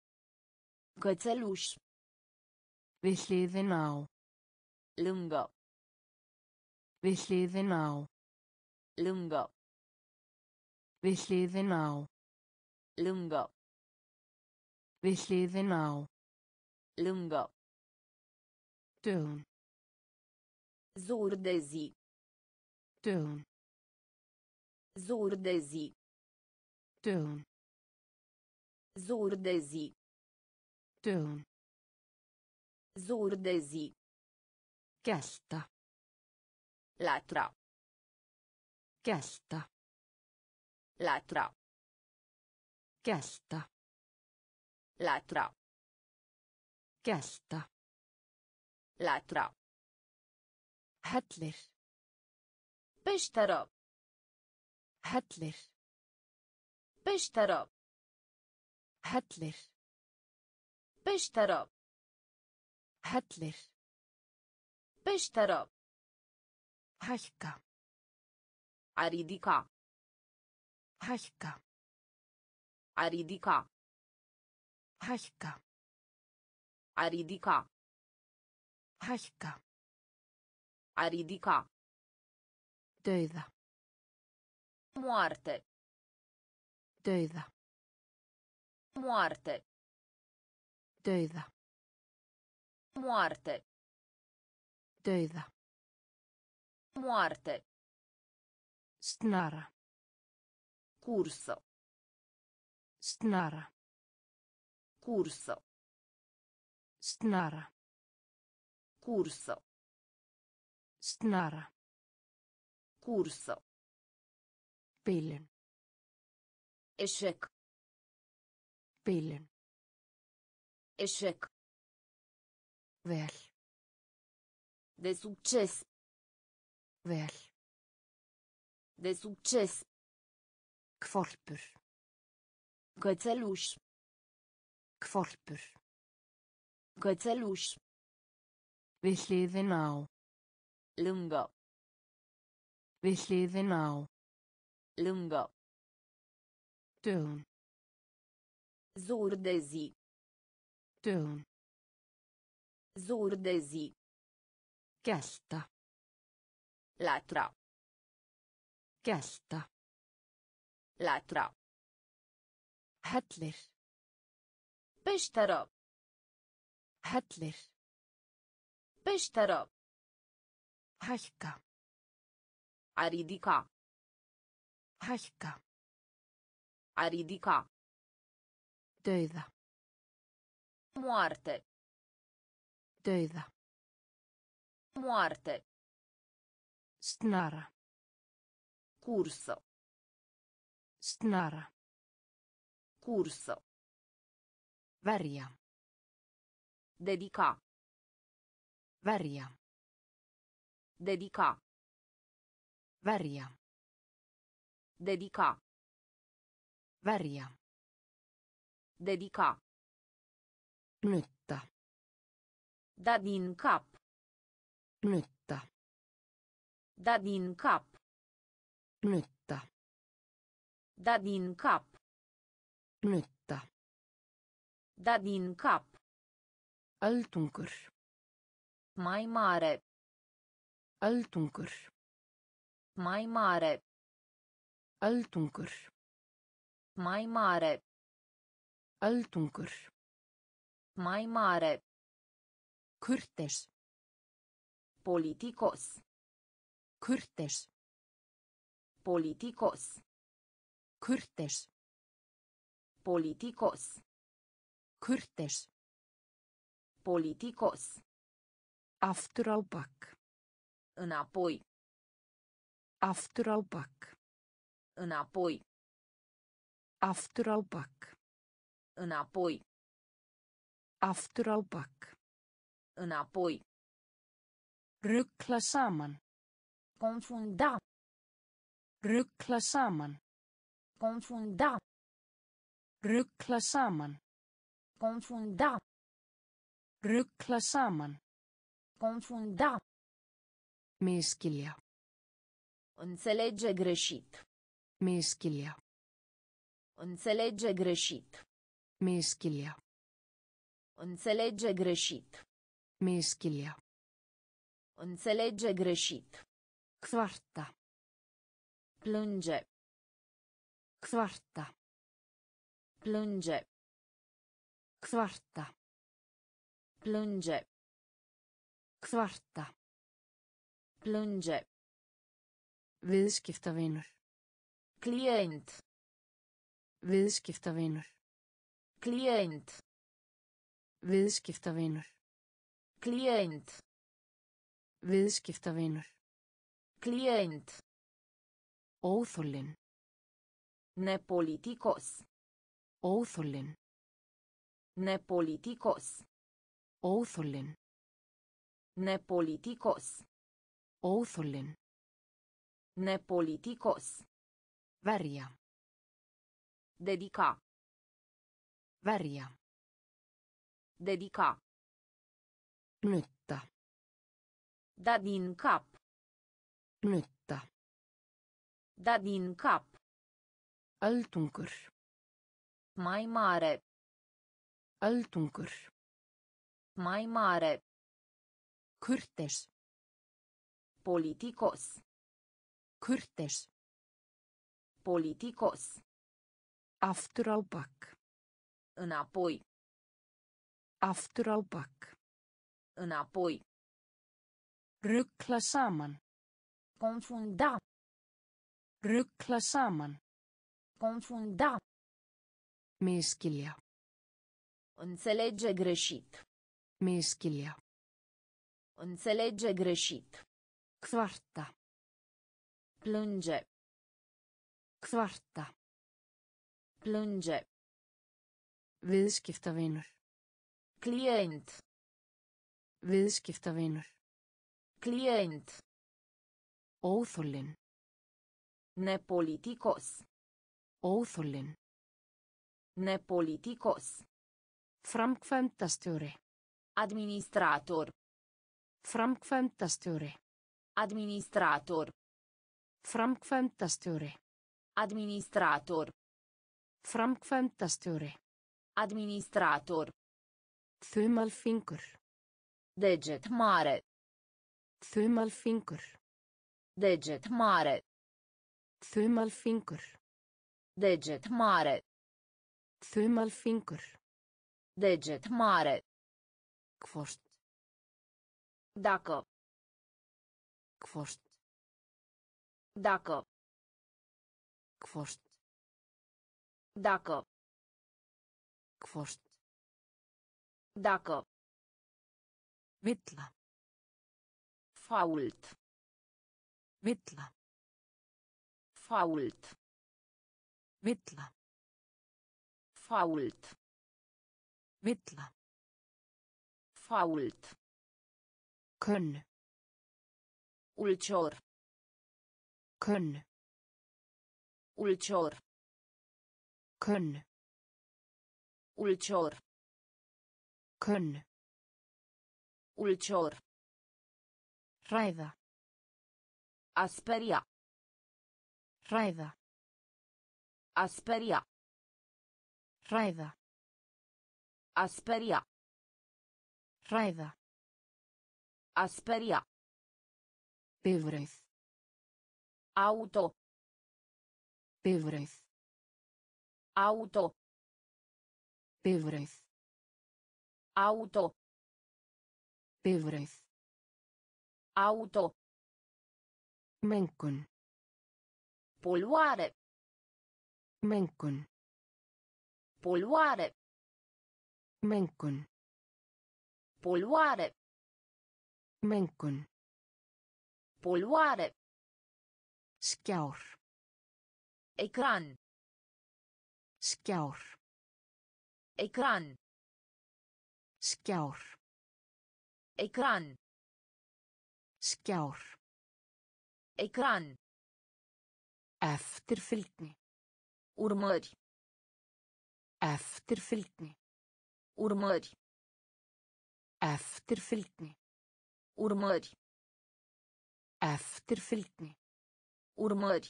Cățeluș. Við hliðina á. Lângă. Við hliðina á. Lângă. Við hliðina á. Lângă. Við hliðina á. Lângă. Dögun. Zur de zi. Dögun. Zur de zi. Dögun. Zur de zi. Dögun. Zur de zi. Gelta. Latra. Gelta. Latra. Gelta. Latra. Gelta. Latra. Hellir. Peșteră. Hellir. Peșteră. Hellir. Peșteră. Hellir. Peșteră. Hækka. A ridica. Hækka. A ridica. Hækka. A ridica. Hækka. A ridica. Dauða. Moarte. Dauða. Moarte. Dauða. Moarte. Dauða. Moarte. Snara. Curso. Snara. Curso. Snara. Curso. Snara. Curso. Bilun. Eșec. Bilun. Eșec. Vel. De succes. Vel. De succes. Hvolpur. Cățeluș. Hvolpur. Cățeluș. Við hliðina á. Lângă. Við hliðina á. Lângă. Dögun. Zur de zi. Dögun. Zur de zi. Gelta. Latra. Gelta. Latra. Hellir. Peșteră. Hellir. Peșteră. Hækka. A ridica. Hækka. A ridica. Dauða. Moarte. Dauða. Moarte. Snara. Cursă. Snara. Cursă. Verja. Dedica. Verja. Dedica. Verja. Dedica. Verja. Dedica. Nutta. Da din cap. Nutta. Da din cap. Nutta. Da din cap. Nutta. Da din cap. Öldungur. Mai mare. Öldungur. Mai mare. Öldungur. Mai mare. Öldungur. Mai mare. Kurteis. Politicos. Kurteis. Politicos. Kurteis. Politicos. Kurteis. Politicos. Aftur á bak. Înapoi. Aftur á bak. Înapoi. Aftur á bak. Înapoi. Aftur á bak. Înapoi. Ruggla saman. Confunda. Ruggla saman. Confunda. Ruggla saman. Confunda. Ruggla saman. Confunda. Misskilja. Înțelege greșit. Misskilja. Înțelege greșit. Misskilja. Înțelege greșit. Misskilja. Înțelege greșit. Kvarta. Plânge. Kvarta. Plânge. Kvarta. Plânge. Kvarta. Plânge. Viðskiptavinur. Klient. Viðskiptavinur. Klient. Viðskiptavinur. Klient. Viðskiptavinur. Klient. Óþollinn. Nepoliticos. Óþollinn. Nepoliticos. Óþollinn. Nepoliticos. Óþollinn. Nepoliticos. Verja. Dedica. Verja. Dedica. Nutta. Da din cap. Nutta. Da din cap. Öldungur. Mai mare. Öldungur. Mai mare. Kurteis. Politicos. Kurteis. Politicos. Aftur á bak. Înapoi. Aftur á bak. Înapoi. Ruggla saman. Confunda. Ruggla saman. Confunda. Misskilja. Înțelege greșit. Misskilja. Înțelege greșit. Kvarta. Plânge. Kvarta. Plânge. Viðskiptavinur. Klient. Viðskiptavinur. Klient. Óþollinn. Nepoliticos. Óþollinn. Nepoliticos. Framkvæmdastjóri. Administrator. Framkvæmdastjóri. Administrator. Framkvæmdastjóri. Administrator. Framkvæmdastjóri. Administrator. Þumalfingur. Deget mare. Þumalfingur. Deget mare. Þumalfingur. Deget mare. Þumalfingur. Deget mare. Hvort. Dacă. Hvort. Dacă. Hvort. Dacă. Hvort. Dacă. Villa. Fault. Villa. Fault. Villa. Fault. Villa. Fault. Könn. Ulcior. Könn. Ulcior. Könn. Ulcior. Könn. Ulcior. Ræða. Asperia. Ræða. Asperia. Ræða. Asperia. Ræða. Asperia. Bifreið. Auto. Bifreið. Auto. Bifreið. Auto. Bifreið. Auto. Mengun. Poluare. Mengun. Poluare. Mengun. Poluare. Mengun. Poluare. Skjár. Ecran. Skjár. Ecran. Skjár. Ecran. Skjár. Ecran. Eftirfylgni. Urmări. Eftirfylgni. Urmări. Eftirfylgni. Urmări. Eftirfylgni. Urmări.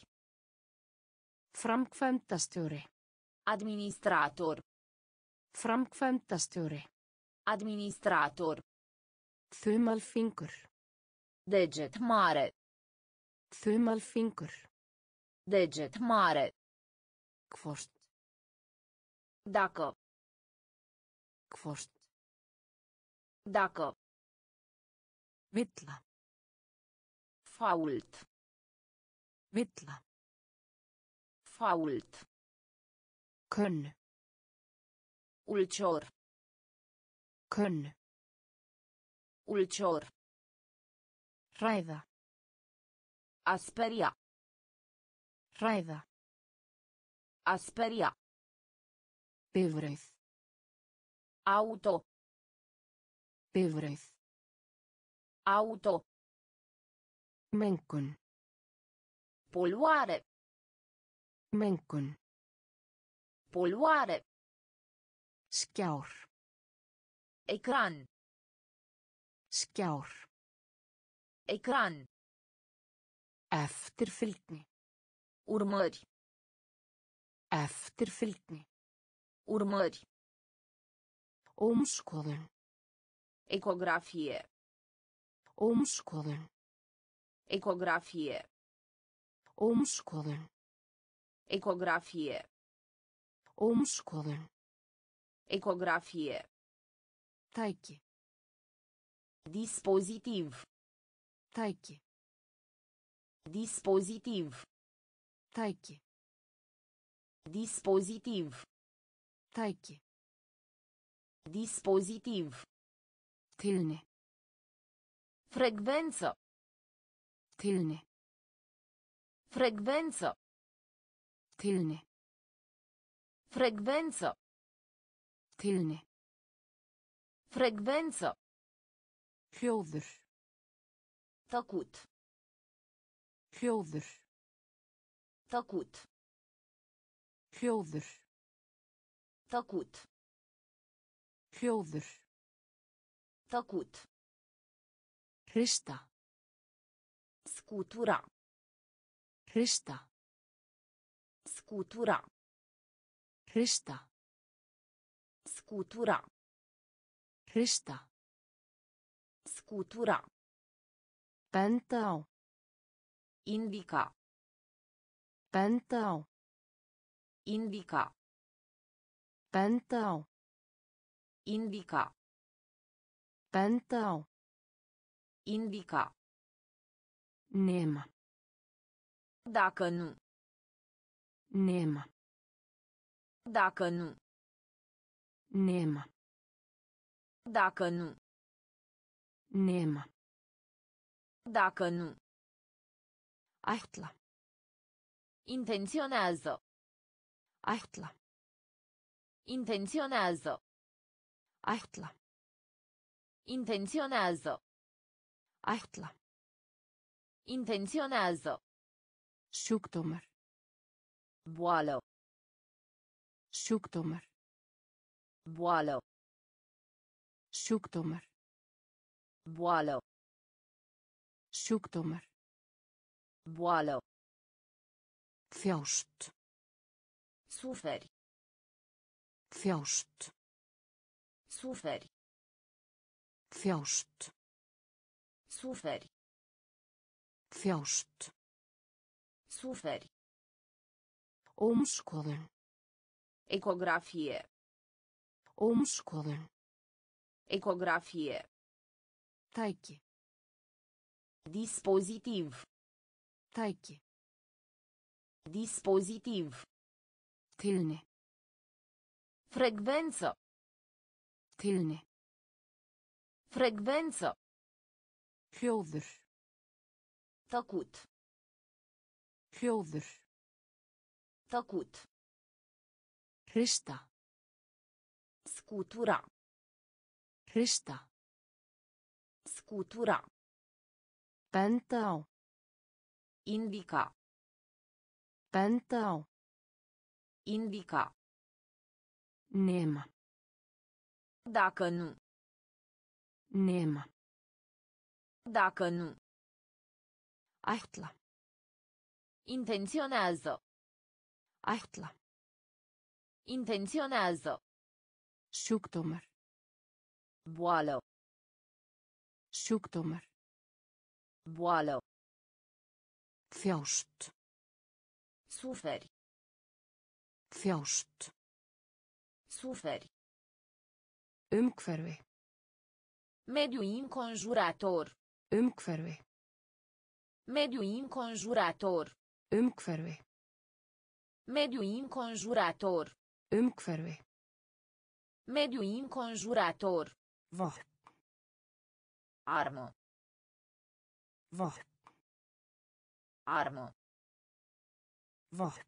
Framkvæmdastjóri. Administrator. Framkvæmdastjóri. Administrator. Þumalfingur. Deget mare. Þumalfingur. Deget mare. Hvort. Dacă. Hvort. Dacă. Villa. Fault. Villa. Fault. Könn. Ulcior. Könn. Ulcior. Ræða. Asperia. Ræða. Asperia. Bifreið. Auto. Bifreið. Auto. Mengun. Poluare. Mengun. Poluare. Skjár. Ecran. Skjár. Ecran. Eftirfylgni. Urmări. Eftirfylgni. Urmări. Ómskoðun. Ecografie. Ómskoðun. Ecografie. Ómskoðun. Ecografie. Ómskoðun. Ecografie. Tæki. Dispozitiv. Tæki. Dispozitiv. Tæki. Dispozitiv. Tæki. Dispozitiv. Tilni. Frecvență. Tilni. Frecvență. Tilni. Frecvență. Tilni. Frecvență. Hljóður. Tăcut. Hljóður. Tăcut. Hljóður. Tăcut. Hljóður. Tăcut. Hrista. Scutura. Hrista. Scutura. Hrista. Scutura. Hrista. Scutura. Benda á. Indica. Benda á. Indica. Benda á. Indica. Benda á. Indica. Nema. Dacă nu. Nema. Dacă nu. Nema. Dacă nu. Nema. Dacă nu. Ætla. Intenționează. Ætla. Intenționează. Ætla. Intenționează. Ætla. Intenționează. Sjúkdómur. Boală. Sjúkdómur. Boală. Sjúkdómur. Boală. Sjúkdómur. Boală. Þjást. Suferi. Þjást. Suferi. Þjást. Suferi. Þjást. Suferi. Ómskoðun. Ecografie. Ómskoðun. Ecografie. Tæki. Dispozitiv. Tæki. Dispozitiv. Tilni. Frecvență. Tilni. Frecvență. Hljóður. Tăcut. Hljóður. Tăcut. Hrista. Scutura. Hrista. Scutura. Benda á. Indica. Benda á. Indica. Nema. Dacă nu. Nema. Dacă nu. Ætla. Intenționează. Ætla. Intenționează. Sjúkdómur. Boală. Sjúkdómur. Boală. Þjást. Suferi. Þjást. Suferi. Umhverfi. Mediu înconjurător. Umhverfi. Mediu înconjurător. Umhverfi. Mediu înconjurător. Umhverfi. Mediu înconjurător. Vopn. Armă. Vopn. Armă. Vopn.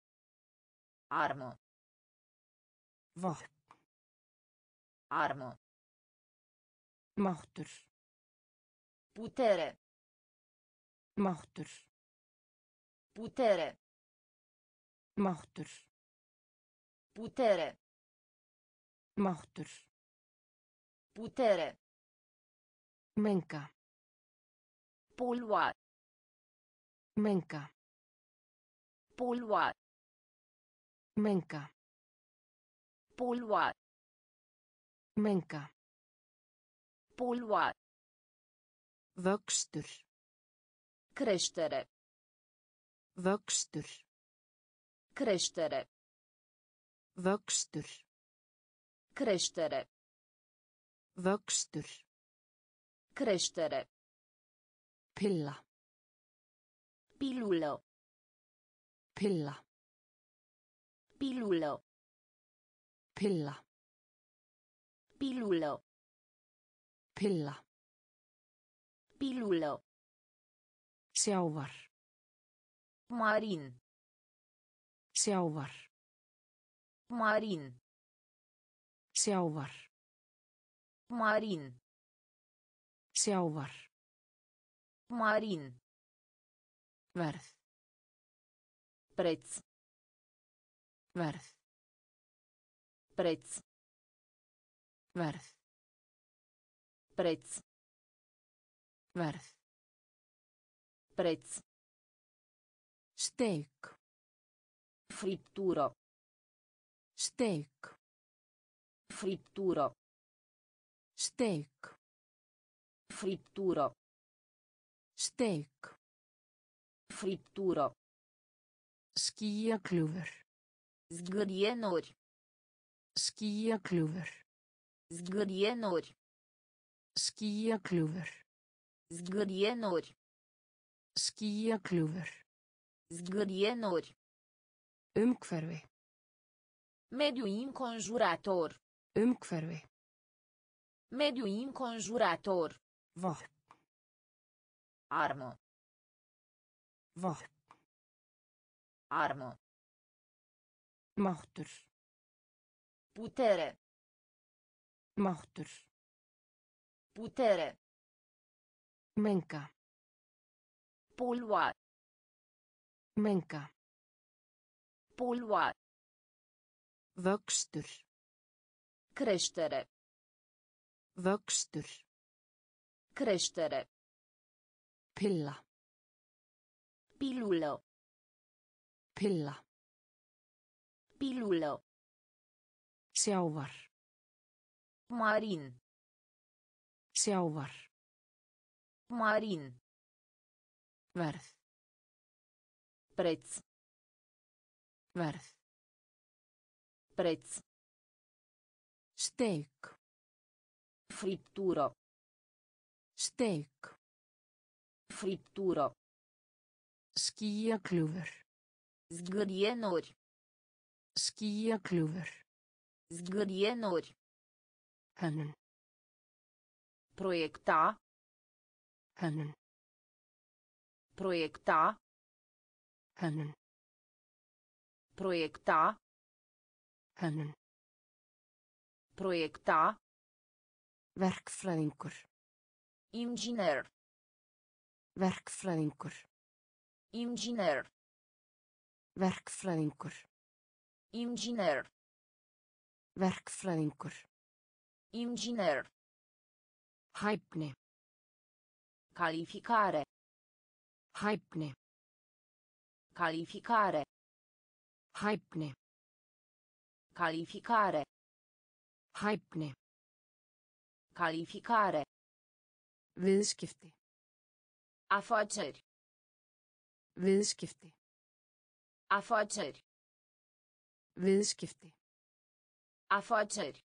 Armă. Vopn. Armă. Máttur. Putere. Máttur. Putere. Máttur. Putere. Máttur. Putere. Menga. Polua. Menga. Polua. Menga. Polua. Menga. Polua. Vöxtur. Creștere. Vöxtur. Creștere. Vöxtur. Creștere. Vöxtur. Creștere. Pilla. Pilulă. Pilla. Pilulă. Pilla. Pilulă. Pilla. Pilulă. Sjávar. Marin. Sjávar. Marin. Sjávar. Marin. Sjávar. Marin. Verð. Preț. Verð. Preț. Verð. Preț. Verð. Preț. Steik. Friptură. Steik. Friptură. Steik. Friptură. Steik. Friptură. Skíakljúfur. Zgârienuri. Skíakljúfur. Zgârienuri. Skíakljúfur. Zgârienuri. Skíakljúfur. Zgârienuri. Umhverfi. Mediu înconjurător. Umhverfi. Mediu înconjurător. Vopn. Armă. Vopn. Armă. Máttur. Putere. Máttur. Putere. Menga. Polua. Menga. Polua. Vöxtur. Creștere. Vöxtur. Creștere. Pilla. Pilulă. Pilla. Pilulă. Sjávar. Marin. Sjávar. Marin. Verð. Preț. Verð. Preț. Steik. Friptură. Steik. Friptură. Skíakljúfur. Zgârienuri. Skíakljúfur. Zgârienuri. Hönnun. Proiecta. Hönnun. Proiecta. Hönnun. Proiecta. Hönnun. Proiecta. Verkfræðingur. Inginer. Verkfræðingur. Inginer. Verkfræðingur. Inginer. Verkfræðingur. Inginer. Hæfni. Calificare. Hæfni. Calificare. Hæfni. Calificare. Hæfni. Calificare. Viðskipti. Afaceri. Viðskipti. Afaceri. Viðskipti. Afaceri.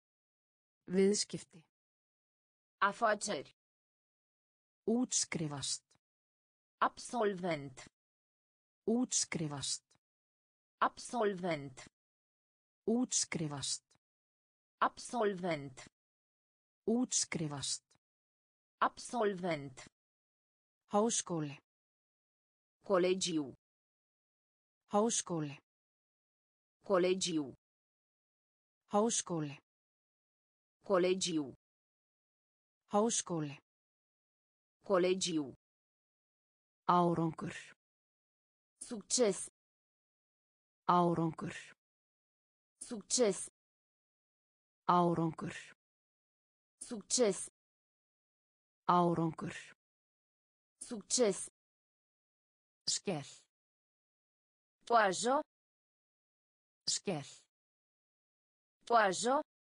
Viðskipti. Afaceri. Útskrifast. Absolvent. Útskrifast. Absolvent. Útskrifast. Absolvent. Útskrifast. Absolvent. Háskóli. Colegiu. Háskóli. Colegiu. Háskóli. Colegiu. Háskóli. Colegiu. Árangur. Succes. Árangur. Succes. Árangur. Succes. Árangur. Succes. Skell. Toajo. Skell. Toajo.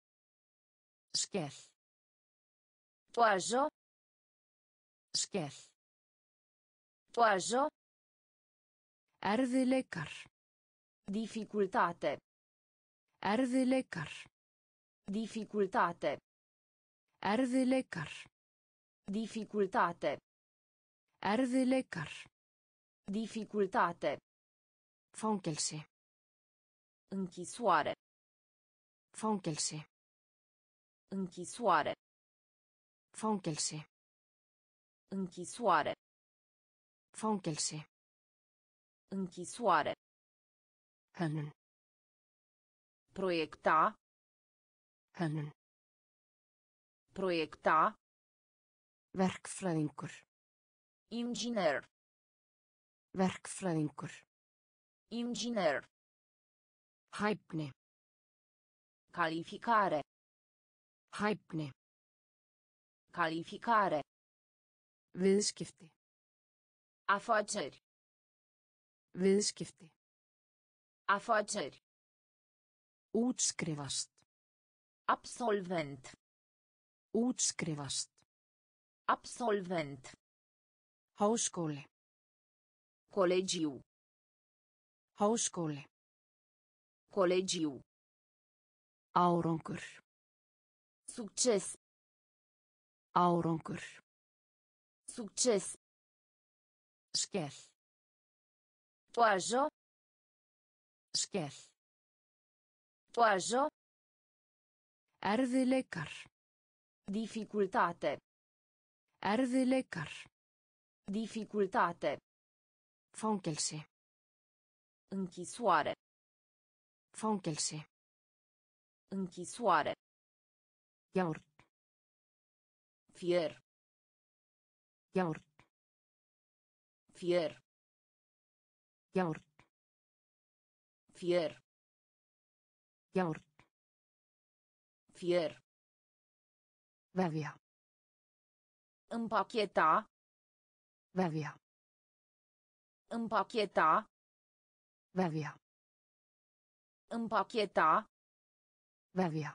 Skell. Toajo. Skell. Toajo. Erfiðleikar. Dificultate. Erfiðleikar. Dificultate. Erfiðleikar. Dificultate. Erfiðleikar. Dificultate. Fangelsi. Închisoare. Fangelsi. Închisoare. Fangelsi. Închisoare. Fangelsi. Închisoare. Hönnun. Proiecta. Hönnun. Proiecta. Verkfræðingur. Inginer. Verkfræðingur. Hæfni. Calificare. Viðskipti. Afaceri. Viðskipti. Afaceri. Útskrifast. Absolvent. Útskrifast. Absolvent. Háskóli. Colegiu. Háskóli. Colegiu. Árangur. Succes. Árangur. Succes. Skell. Toajo. Skell. Toajo. Erfiðleikar. Dificultate. Erfiðleikar. Dificultate. Fangelsi. Închisoare. Fangelsi. Închisoare. Járn. Fier. Járn. Fier. Járn. Fier. Járn. Fier. Vefja. Împacheta. Vefja. Împacheta. Vefja. Împacheta. Vefja.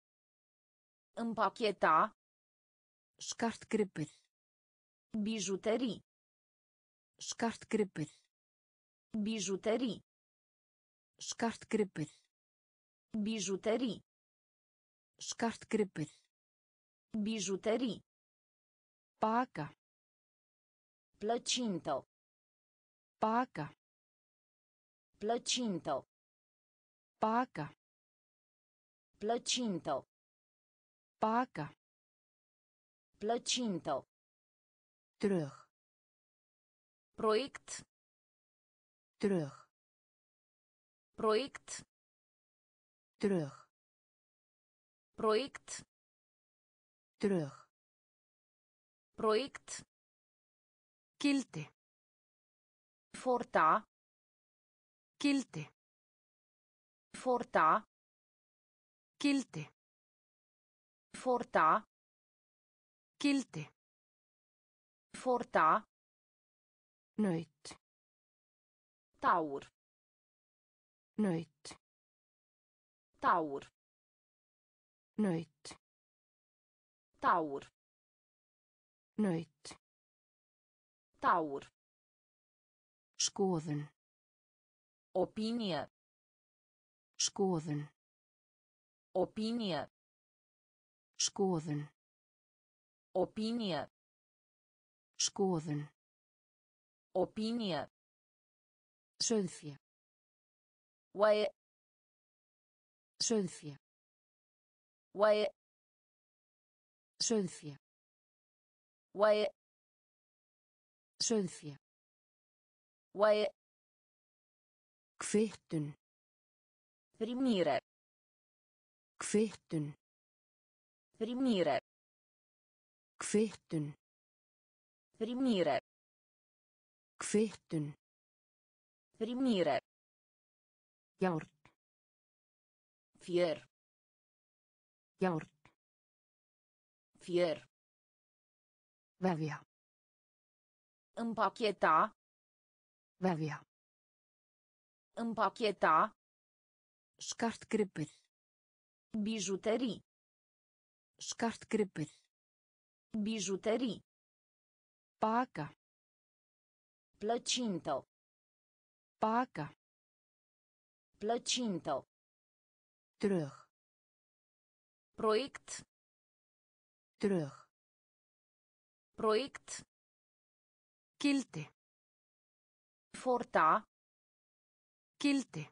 Împacheta. Skartgripir. Bijuterii. Skartgripir. Bijuterii. Skartgripir. Bijuterii. Skartgripir. Bijuterii. Baka. Plăcintă. Baka. Plăcintă. Baka. Plăcintă. Baka. Plăcintă. Terug. Proiect. Terug. Proiect. Terug. Proiect. Terug. Proiect. Gildi. Forta. Gildi. Forta. Gildi. Forta. Gildi. Forta. Naut. Taur. Naut. Taur. Naut. Taur. Naut. Taur. Skoðun. Opinie. Skoðun. Opinie. Skoðun. Opinie. Skoðun. Opinie. Sauðfé. Oaie. Sauðfé. Oaie. Sauðfé. Oaie. Sauðfé. Oaie. Kvittun. Primire. Kvittun. Primire. Kvittun. Primire. Kvittun. Primire. Járn. Fier. Járn. Fier. Vefja. Împacheta. Vefja. Împacheta. Skartgripir. Bijuterii. Skartgripir. Bijuterii. Baka. Plăcintă. Baka. Plăcintă. Terug. Proiect. Terug. Proiect. Gildi. Forta. Gildi.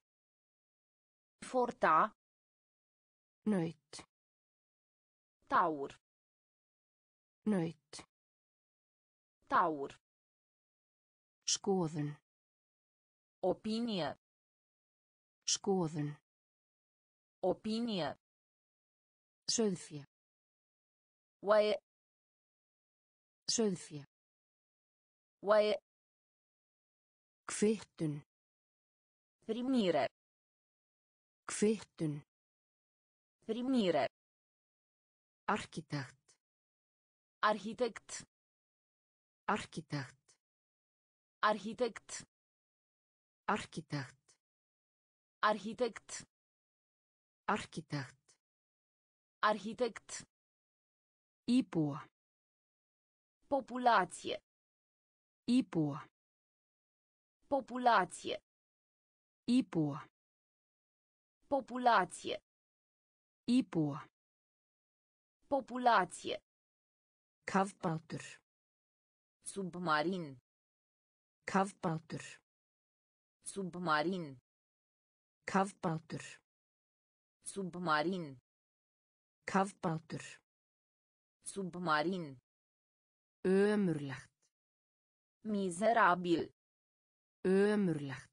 Forta. Naut. Taur. Naut. Taur. Skoðun. Opinie. Skoðun. Opinie. Sauðfé. Oaie. Sauðfé. Oaie. Kvittun. Primire. Kvittun. Primire. Arkitekt. Arhitect. Arkitekt. Arhitect. Arkitekt. Arhitect. Arkitekt. Arhitect. Íbúa. Populație. Íbúa. Populație. Íbúa. Populație. Íbúa. Populație. Kafbátur. Submarin. Kafbátur. Submarin. Kafbátur. Submarin. Kafbátur. Submarin. Ömurlegt. Mizerabil. Ömurlegt.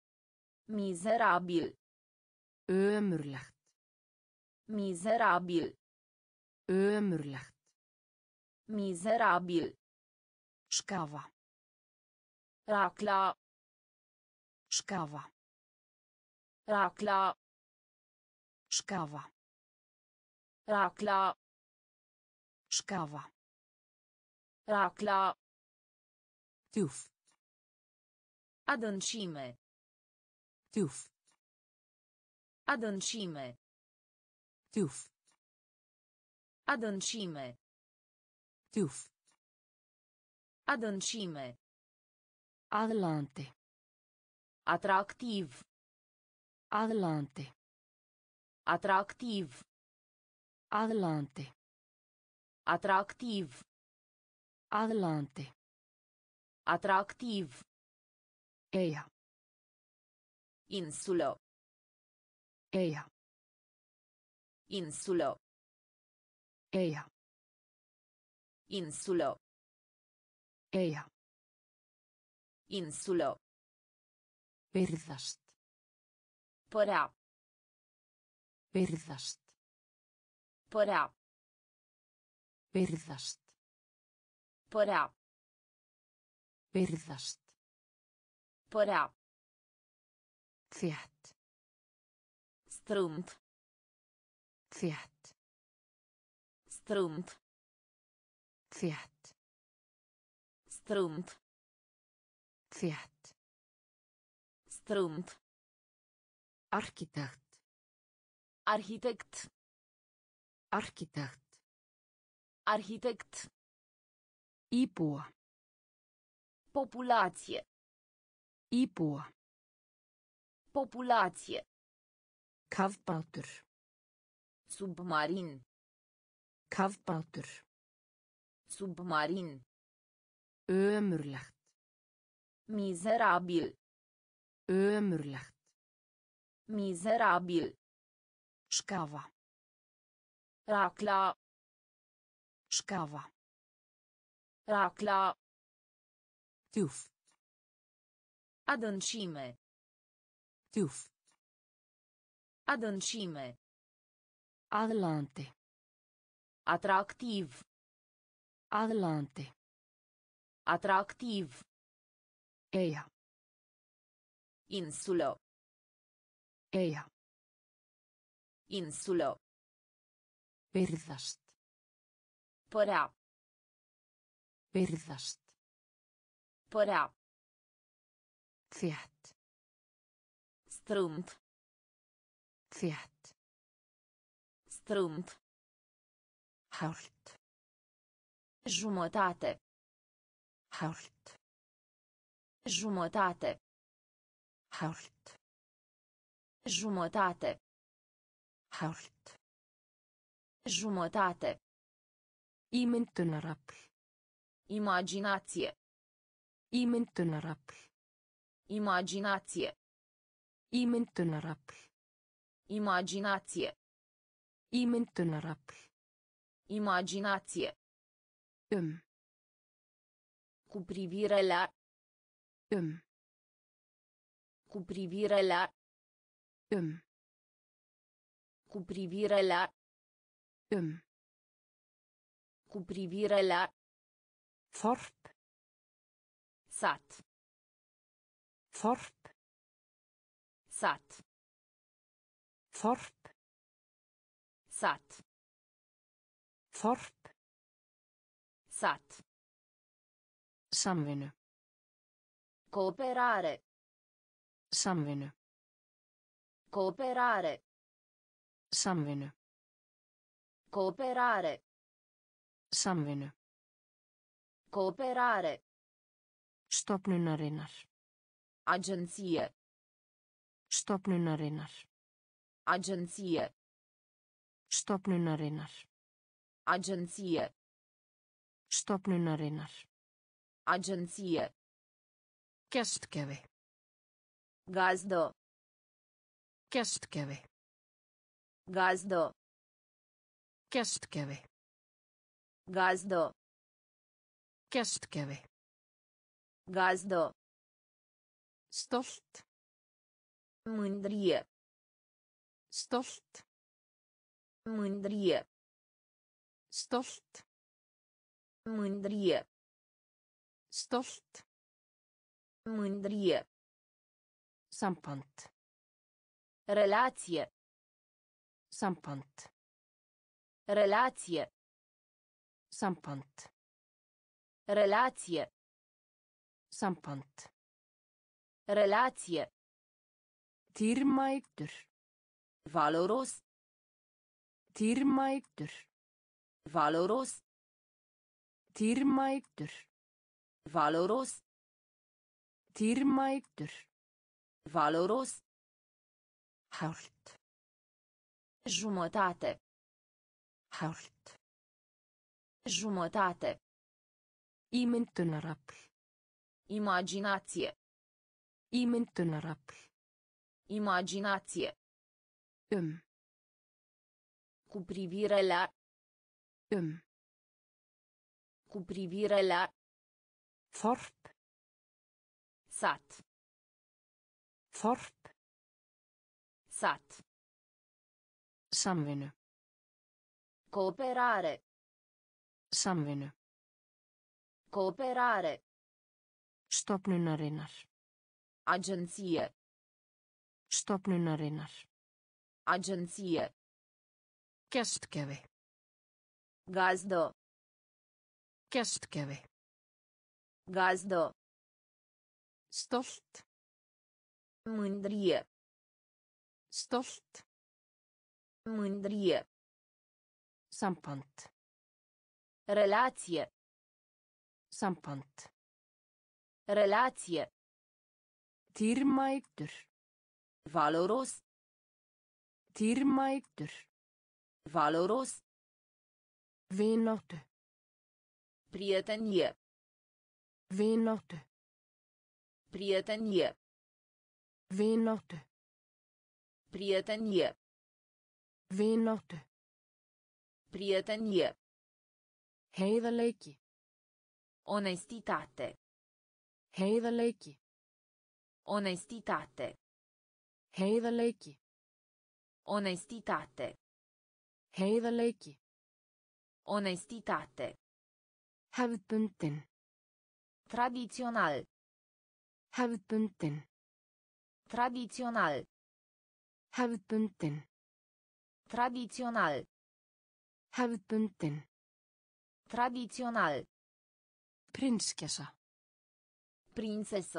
Mizerabil. Ömurlegt. Mizerabil. Ömurlegt. Mizerabil. Skafa. Racla. Skafa. Racla. Skafa. Racla. Skafa. Racla. Djúpt. Adâncime. Djúpt. Adâncime. Djúpt. Adâncime. Djúpt. Adâncime. Adelante. Atractiv. Adelante. Atractiv. Adelante. Atractiv. Adelante. Atractiv. Eyja. Insulă. Eyja. Insulă. Eyja. Insulă. Eyja. Insulă. Virðast. Părea. Virðast. Părea. Virðast. Părea. Virðast. Părea. Þétt. Strâmt. Þétt. Strâmt. Þétt. Strâmt. Þétt. Strâmt. Arkitekt. Arhitect. Arkitekt. Arhitect. Íbúa. Populație. Íbúa. Populație. Kafbátur. Submarin. Kafbátur. Submarin. Ömurlegt. Mizerabil. Ömurlegt. Mizerabil. Skafa. Racla. Skafa. Racla. Djúpt. Adâncime. Djúpt. Adâncime. Adelante. Atractiv. Adelante. Atractiv. Eyja. Insulă. Eyja. Insulă. Virðast. Părea. Virðast. Părea. Þétt. Strâmt. Þétt. Strâmt. Hálft. Jumătate. Hálft. Jumătate. Hálft. Jumătate. Hálft. Jumătate. Ímyndunarafl. Imaginație. Ímyndunarafl. Imaginație. Ímyndunarafl. Imaginație. Ímyndunarafl. Imaginație. Um. Cu privire la. Um. Cu privire la. Um. Cu privire la. Um. Cu privire la. Þorp. Sat. Þorp. Sat. Þorp. Sat. Þorp. Sat. Samvinnu. Cooperare. Samvinnu. Cooperare. Samvinnu. Cooperare. Samvinnu. Cooperare. Stofnunarinnar. Agenție. Stofnunarinnar. Agenție. Stofnunarinnar. Agenție. Stofnunarinnar. Agenție. Gestgjafi. Gazdă. Gestgjafi. Gazdă. Gestgjafi. Gazdă. Gestgjafi. Gazdă. Stolt. Mândrie. Stolt. Mândrie. Stolt. Mândrie. Stolt. Mândrie. Samband. Relație. Samband. Relație. Samband. Relație. Samband. Relație. Dýrmætur. Valoros. Dýrmætur. Valoros. Dýrmætur. Valoros. Dýrmætur. Valoros. Hálft. Jumătate. Hálft. Jumătate. Ímyndunarafl. Imaginație. Ímyndunarafl. Imaginație. Um. Cu privire la. Um. Cu privire la. Þorp. Sat. Þorp. Sat. Samvinnu. Cooperare. Samvinnu. Cooperare. Stofnunarinnar. Agenție. Stofnunarinnar. Agenție. Gestgjafi. Gazdă. Gestgjafi. Gazdă. Stolt. Mândrie. Stolt. Mândrie. Samband. Relație. Samband. Relație. Dýrmætur. Valoros. Dýrmætur. Valoros. Vináttu. Prietenie. Vináttu. Prietenie. Vináttu. Prietenie. Vináttu. Prietenie. Heiðarleiki. Onestitate. Heiðarleiki. Onestitate. Heiðarleiki. Onestitate. Heiðarleiki. Onestitate. Hefðbundin. Tradițional. Hefðbundin. Tradițional. Hefðbundin. Tradițional. Hefðbundin. Tradițional. Prinskessa. Prinsesă.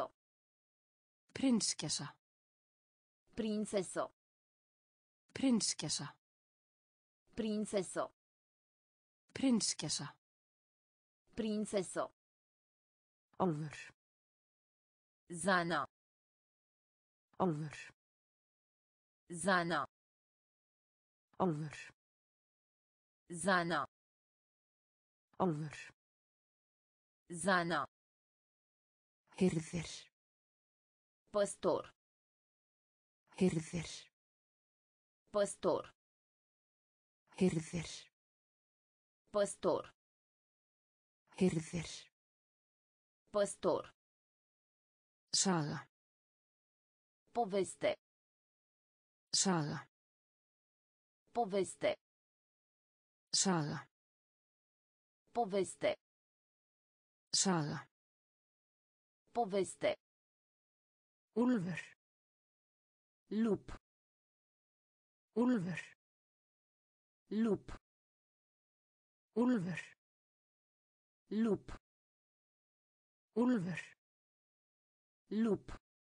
Prinskessa. Prinsesă. Prinskessa. Prinsesă. Prinskessa. Prinsesă. Álfur. Zana. Álfur. Zana. Álfur. Zana. Álfur. Zana. Hirðir. Păstor. Hirðir. Păstor. Hirðir. Păstor. Hirðir. Păstor. Saga. Poveste. Saga. Poveste. Saga. Poveste. Saga. Poveste. Úlfur. Lup. Úlfur. Lup. Úlfur. Lup. Úlfur. Lup.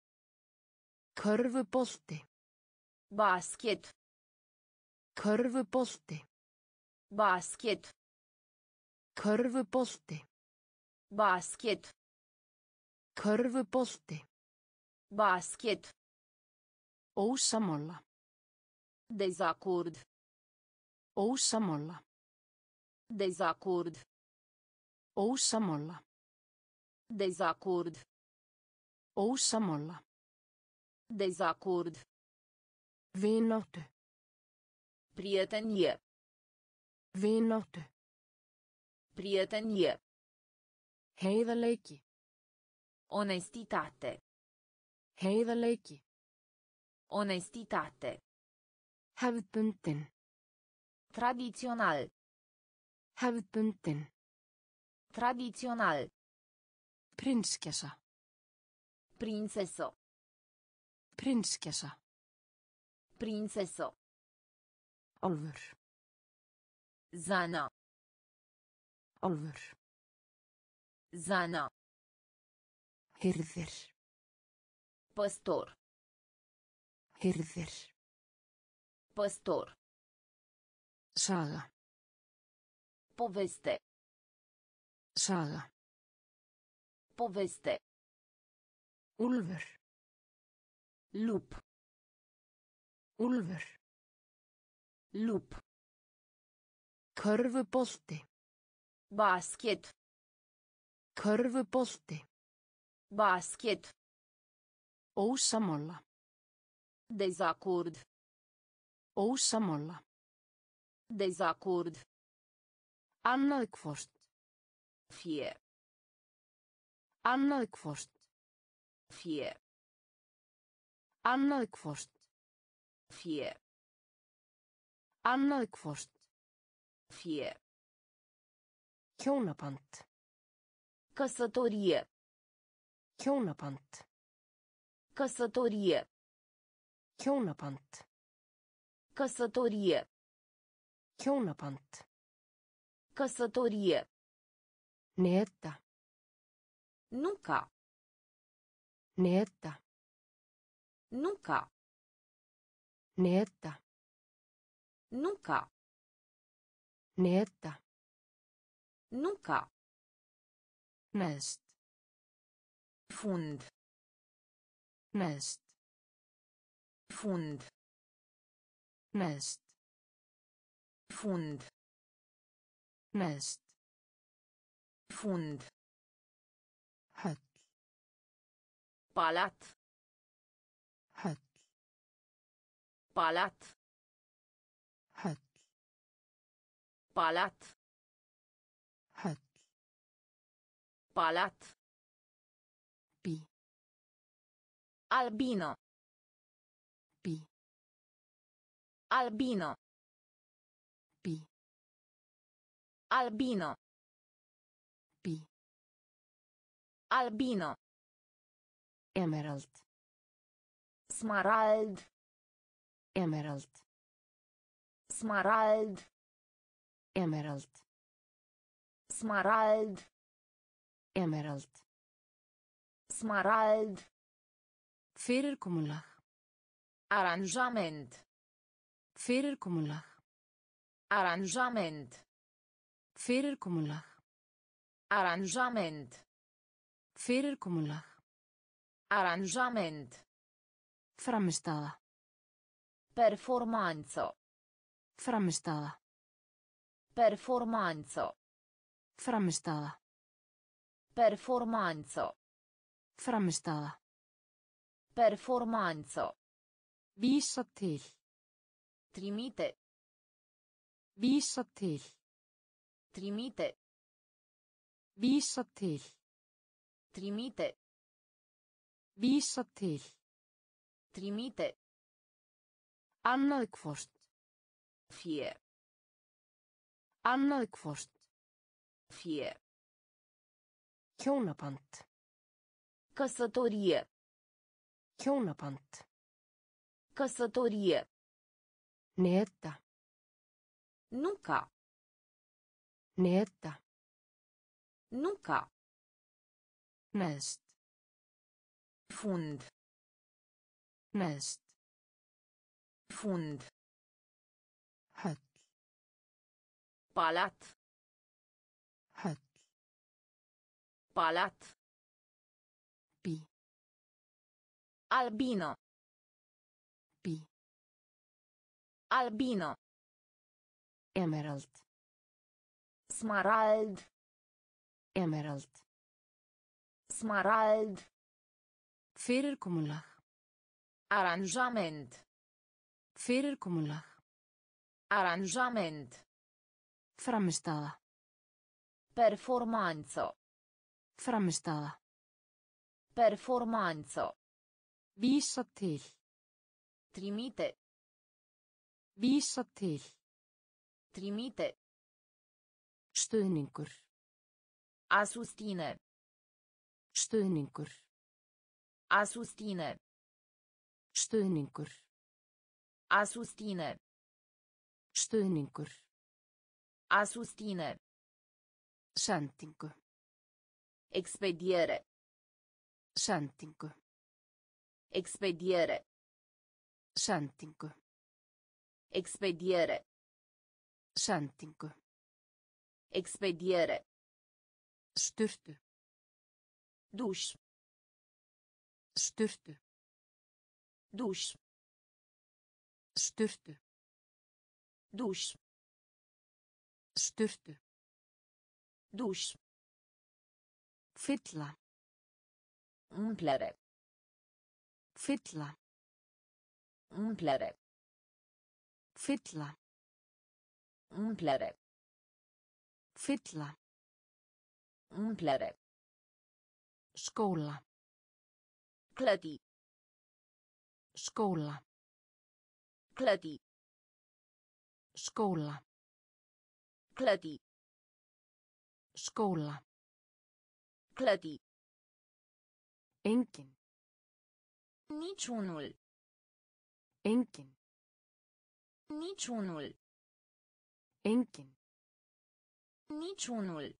Körfubolti. Basket. Körfubolti. Basket. Körfubolti. Basket. Körfubolti. Basket. Ósammála. Dezacord. Ósammála. Dezacord. Ósammála. Dezacord. Ósammála. Dezacord. Vináttu. Prietenie. Vináttu. Prietenie. Heiðarleiki. Onestitate. Heiðarleiki. Onestitate. Hefðbundin. Tradițional. Hefðbundin. Tradițional. Prinskessa. Princeso. Prinskessa. Princeso. Álfur. Zana. Álfur. Zana. Hirðir. Păstor. Hirðir. Păstor. Saga. Poveste. Saga. Poveste. Úlfur. Lup. Úlfur. Lup. Körfubolti. Basket. Körfubolti. Basket. Ósammála. Dezacord. Ósammála. Dezacord. Annað hvort. Fie. Annað hvort. Fie. Annað hvort. Fie. Annað hvort. Fie. Hjónaband. Căsătorie. Hjónaband. Căsătorie. Hjónaband. Căsătorie. Hjónaband. Căsătorie. Neta. Nunca. Neta. Nunca. Neta. Nunca. Neta. Nunca. Neðst. Fund. Neðst. Fund. Neðst. Fund. Neðst. Fund. Höll. Palat. Höll. Palat. Höll. Palat. Höll. Palat. Bí. Albino. Bí. Albino. Bí. Albino. Bí. Albino. Emerald. Smarald. Emerald. Smarald. Emerald. Smarald. Emerald. Smarald. Fyrirkomulag. Aranjament. Fyrirkomulag. Aranjament. Fyrirkomulag. Aranjament. Fyrirkomulag. Aranjament. Frammistaða. Performanță. Frammistaða. Performanță. Frammistaða. Performanță. Frammistaða. Performanță. Vísa til. Trimite. Vísa til. Trimite. Vísa til. Trimite. Vísa til. Trimite. Annað hvort. Fie. Annað hvort. Fie. Hjónaband. Căsătorie. Hjónaband. Căsătorie. Neta. Nunca. Neta. Nuca. Neðst. Fund. Neðst. Fund. Höll. Palat. Höll. Palat. Bí. Albino. Bí. Albino. Emerald. Smarald. Emerald. Smarald. Fyrirkomulag. Aranjament. Fyrirkomulag. Aranjament. Frammistaða. Performanzo. Frammistaða. Performanzo. Vísa til. Trimite. Vísa til. Trimite. Stuðningur. A susține. Stuðningur. A susține. Stuðningur. A susține. Stuðningur. A susține. Sendingu. Expediere. Sendingu. Expediere. Sendingu. Expediere. Sendingu. Expediere. Sturtu. Duș. Sturtu. Duș. Sturtu. Duș. Sturtu. Duș. Fylla. Umplere. Fylla. Umplere. Fylla. Umplere. Fylla. Umplere. Skóla. Clădi. Skóla. Clădi. Skóla. Clădi. Skóla. Clădi. Engin. Niciunul. Engin. Niciunul. Engin. Niciunul.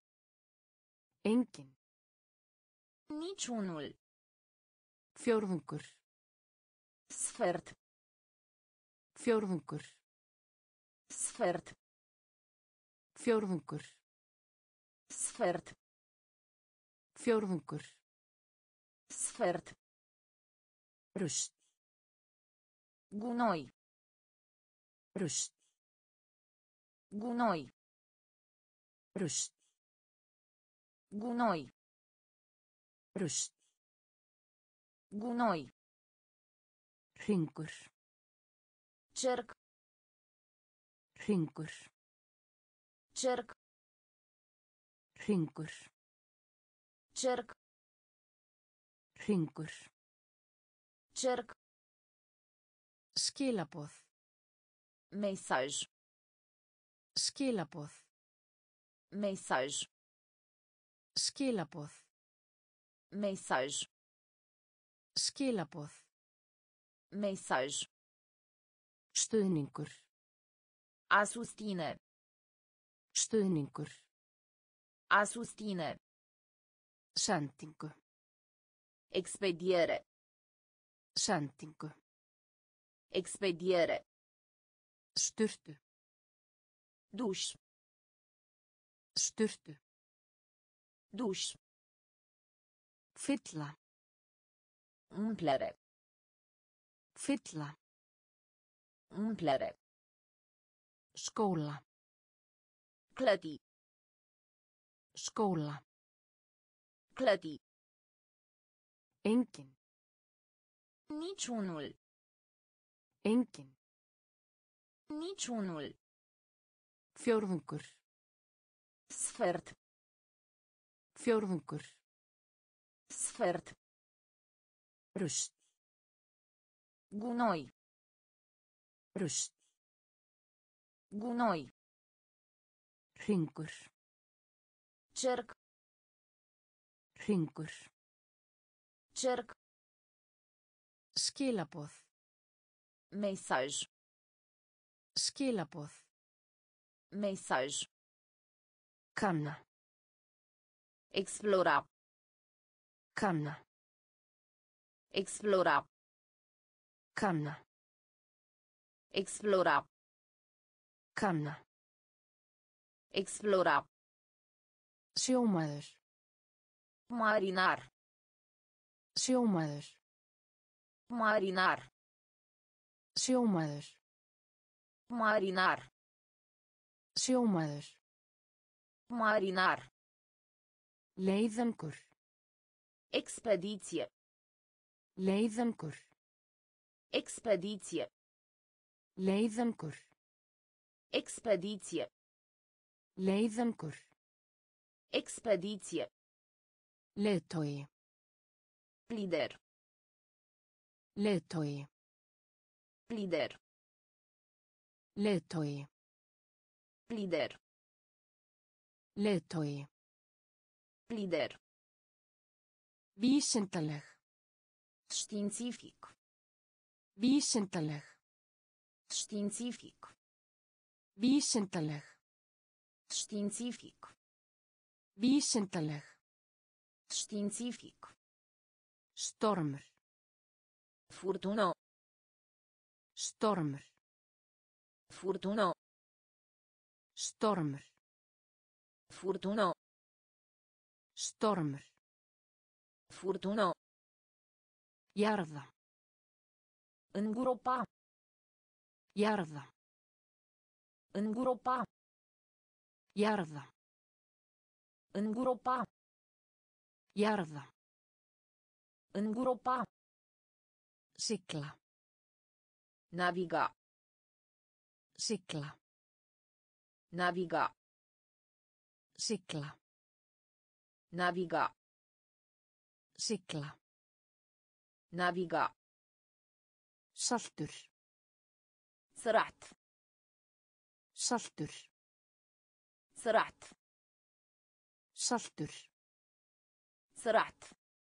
Engin. Niciunul. Fjórðungur. Sfert. Fjórðungur. Sfert. Fjórðungur. Sfert. Fjórðungur. Sfert. Rusl. Gunoi. Rusl. Gunoi. Rusl. Gunoi. Rusl. Gunoi. Hringur. Cerc. Hringur. Cerc. Hringur. Cerc. Hringur. Cerc. Skilaboð. Mesaj. Skilaboð. Mesaj. Skilaboð. Mesaj. Skilaboð. Mesaj. Stuðningur. A susține. Stuðningur. A susține. Sendingu. Expediere. Sendingu. Expediere. Sturtu. Duș. Sturtu. Duș. Fylla. Umplere. Fylla. Umplere. Skóla. Clădi. Skóla. Clădi. Engin. Niciunul. Engin. Niciunul. Fjórðungur. Sfert. Fjórðungur. Sfert. Rusl. Gunoi. Rusl. Gunoi. Hringur. Cerc. Hringur. Cerc. Skilaboð. Mesaj. Skilaboð. Mesaj. Kanna. Explora. Kanna. Explora. Kanna. Explora. Kanna. Explora. Sjómaður. Marinar. Sjómaður. Marinar. Sjómaður. Marinar. Sjómaður. Marinar. Leiðangur. Expediție. Leiðangur. Expediție. Leiðangur. Expediție. Leiðangur. Expediție. Leiðtogi. Lider. Leiðtogi. Lider. Leiðtogi. Lider. Leiðtogi. Lider. Vísindaleg. Științific. Vísindaleg. Științific. Vísindaleg. Științific. Vísindaleg. Științific. Stormur. Furtună. Stormur. Furtună. Stormur. Furtună. Stormur. Furtună. Jarða. Îngropa. Jarða. Îngropa. Jarða. Îngropa. Jarða. Îngropa. Sigla. Naviga. Sigla. Naviga. Sigla. Naviga. Sigla. Naviga. Saltur. سرعت. Saltur. سرعت. Saltur. سرعت.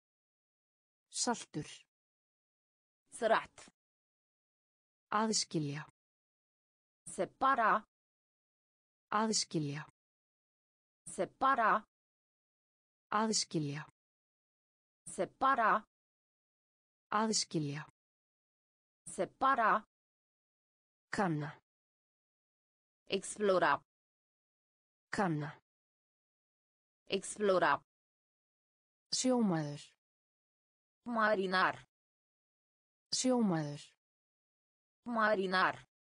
Saltur. سرعت. Aðskilja. Separa. Aðskilja. Separa. Aðskilja. Separa. Aðskilja. Separa. Kanna. Explora. Kanna. Explora. Sjómaður. Marinar. Sjómaður. Marinar.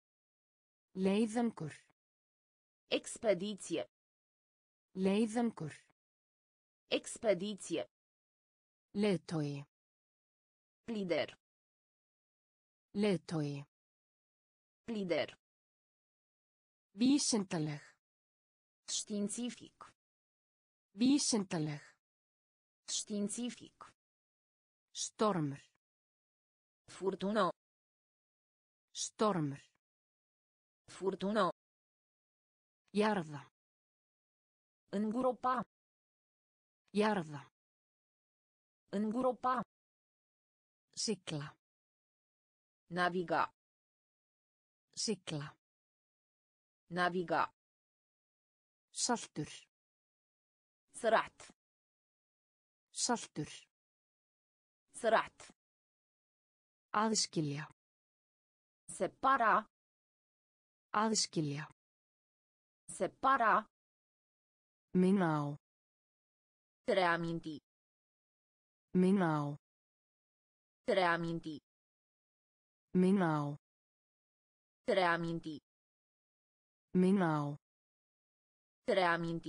Leiðangur. Expediție. Leiðangur. Expediție. Leiðtogi. Lider. Leiðtogi. Lider. Vísindaleg. Științific. Vísindaleg. Științific. Stormur. Furtună. Stormur. Furtună. Jarða. Îngropa. Jarða. Îngropa. Sigla. Naviga. Sigla. Naviga. Saltur. سرعت. Saltur. سرعت. Aðskilja. Separa. Aðskilja. Separa. Minna á. Reaminti. Minna á. Reaminti. Minna á. Reaminti. Minna á. Reaminti.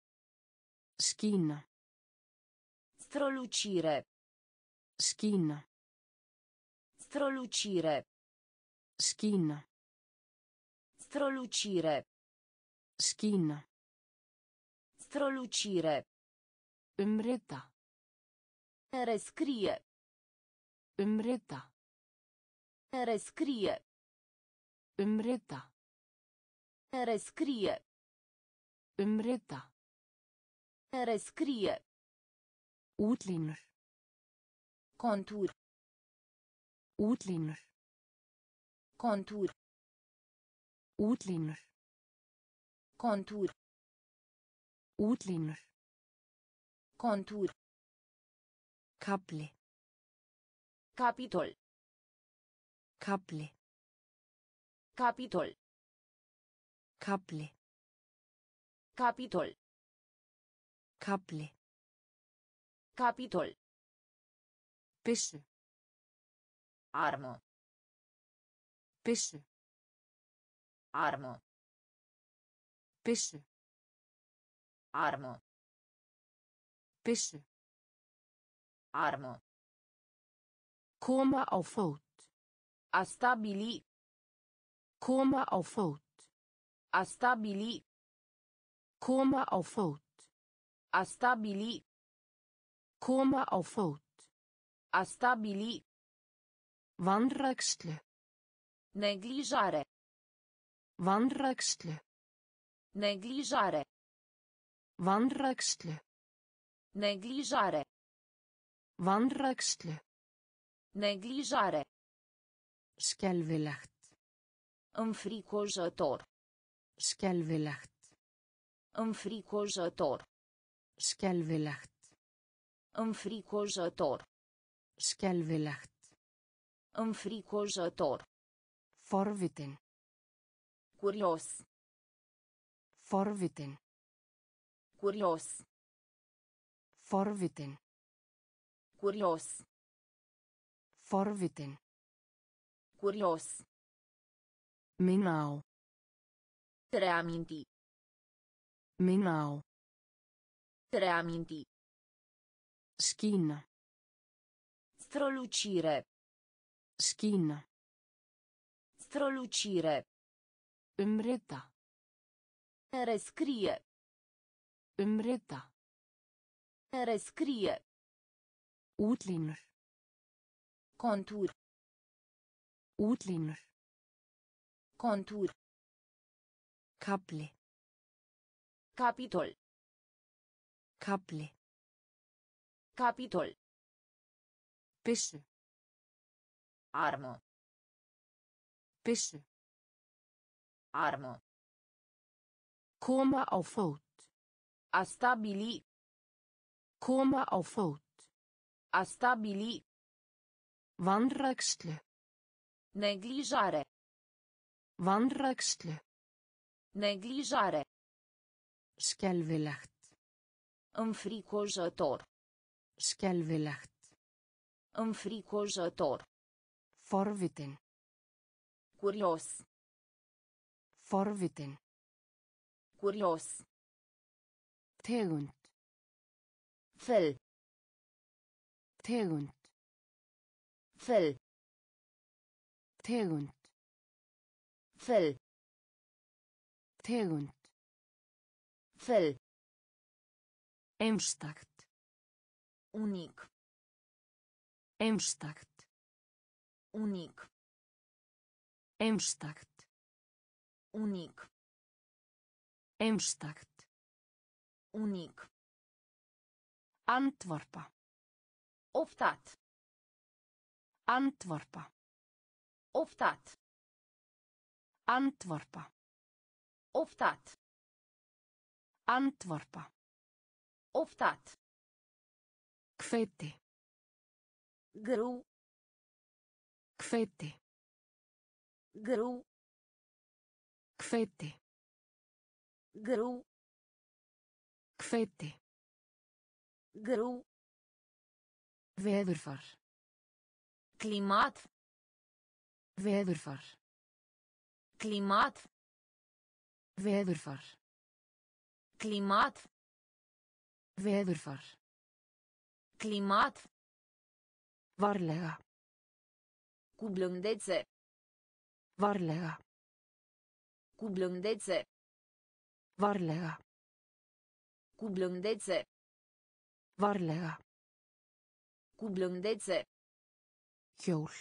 Skína. Strălucire. Skína. Strălucire. Skína. Strălucire. Skína. Strălucire. Umrita. Rescrie. Umrita. Rescrie. Umrita. Rescrie. Umrita. Rescrie. Útlínur. Contur. Útlínur. Contur. Útlínur. Contur. Útlínur. Contur. Kafli. Capitol. Kafli. Capitol. Kafli. Capitol. Kafli. Capitol. Byssu. Armă. Byssu. Armă. Byssu. Armă. Byssu. Armă. Koma á fót. A stabili. Koma á fót. A stabili. Koma á fót. A stabili. Koma á fót. A stabili. Vanrækslu. Neglijare. Vanrækslu. Neglijare. Vanrækslu. Neglijare. Vanrækslu. Neglijare. Skelfilegt. Înfricoșător. Skelfilegt. Înfricoșător. Skelfilegt. Înfricoșător. Skelfilegt. Înfricoșător. Forvitin. Curios. Forvitin. Curios. Forvitin. Curios. Forvitin. Curios. Minna á. Reaminti. Minna á. Reaminti. Skína. Strălucire. Skína. Strălucire. Umrita. Rescrie. Umrita. Rescrie. Útlínur. Contur. Útlínur. Contur. Kafli. Capitol. Kafli. Capitol. Byssu. Armă. Byssu. Armă. Koma á fót. A stabili. Koma á fót. A stabili. Vanrækslu. Neglijare. Vanrækslu. Neglijare. Skelfilegt. Înfricoșător. Skelfilegt. Înfricoșător. Forvitin. Curios. Forvitin. Curios. Tegund. Fel. Tegund. Fel. Tegund. Fel. Tegund. Fel. Einstakt. Unic. Einstakt. Unic. Einstakt. Unic. Einstakt. Unic. Antvarpa. Oftat. Antvarpa. Oftat. Antvarpa. Oftat. Antvarpa. Oftat. Hveiti. Grâu. Hveiti. Grâu. Hveiti. Grâu. Hveiti. Grâu. Veðurfar. Climat. Veðurfar. Climat. Veðurfar. Climat. Veðurfar. Climat. Varlega. Cu blândețe. Varlega. Cu blândețe. Varlega. Cu blândețe. Varlega. Cu blândețe. Hjól.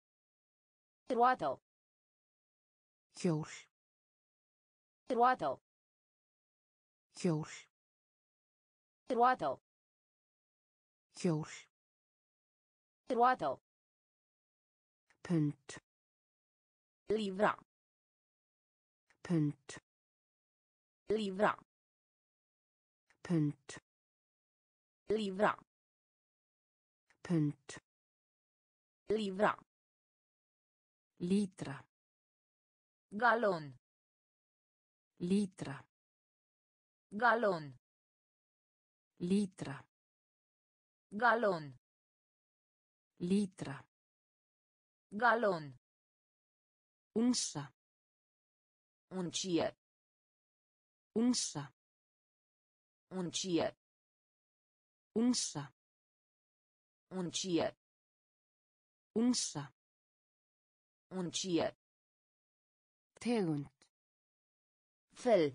Roată. Hjól. Roată. Hjól. Roată. Hjól. Roată. Pund. Livra. Pund. Livra. Pund. Livra. Pund. Livra. Litra. Galon. Litra. Galon. Litra. Galon. Litra. Galon. Unsa. Uncie. Unsa. Uncie. Unsa. Uncie. Unsa. Uncie. Tegund. Fel.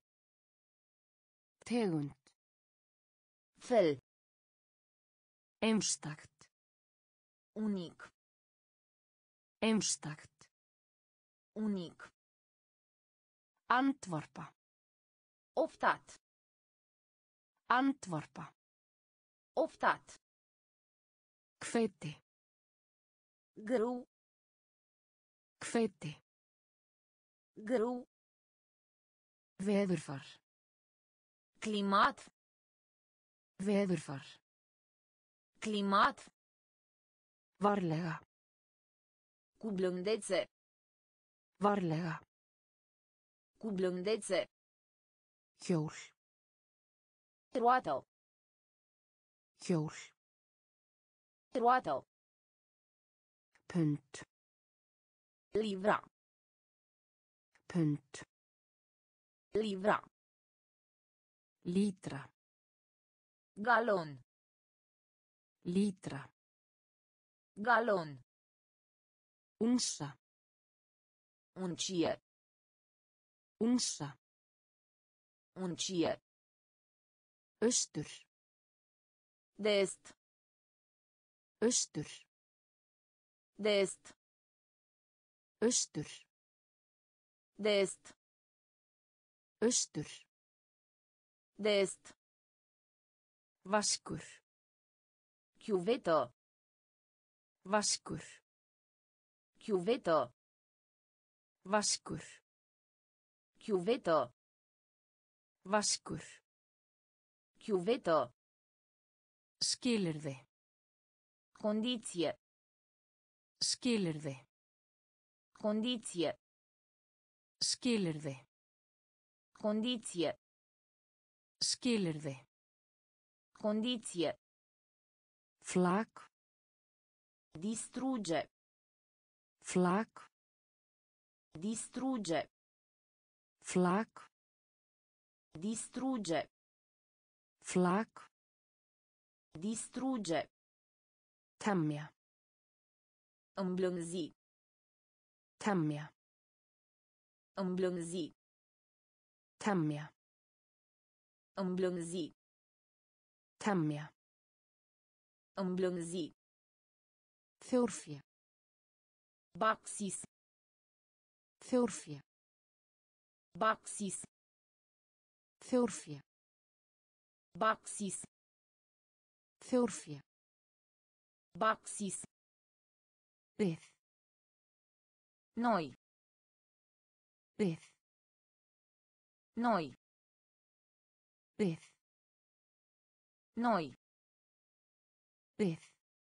Tegund. Fel. Einstakt. Unic. Einstakt. Unic. Antvarpa. Oftat. Antvarpa. Oftat. Hveiti. Gru. Hveiti. Gru. Veðurfar. Klimat. Veðurfar. Klimat. Varlega. Cu blândețe. Varlega. Cu blândețe. Hjól. Roată. Hjól. Roată. Pund. Livra. Pund. Livra. Litra. Galon. Litra. Galon. Unsa. Uncie. Unsa. Uncie. Östur. De est. Östur. De est. Östur. De est. Östur. De est. Vaskur. Chiuvetă. Vaskur. Chiuvetă. Vaskur. Chiuvetă. Vaskur. Chiuvetă. Skilyrði. Condiție. Skilyrði. Condiție. Skilyrði. Condiție. Skilyrði. Condiție. Flak. Distruge. Flak. Distruge. Flak. Distruge. Flak. Distruge. Temja. Îmblânzi. Temja. Îmblânzi. Temja. Îmblânzi. Temja. Îmblânzi. Þjórfé. Baxis. Þjórfé. Baxis. Þjórfé. Baxis. Þjórfé. Baxis. Við. Noi. Við. Noi. Við. Noi. Við.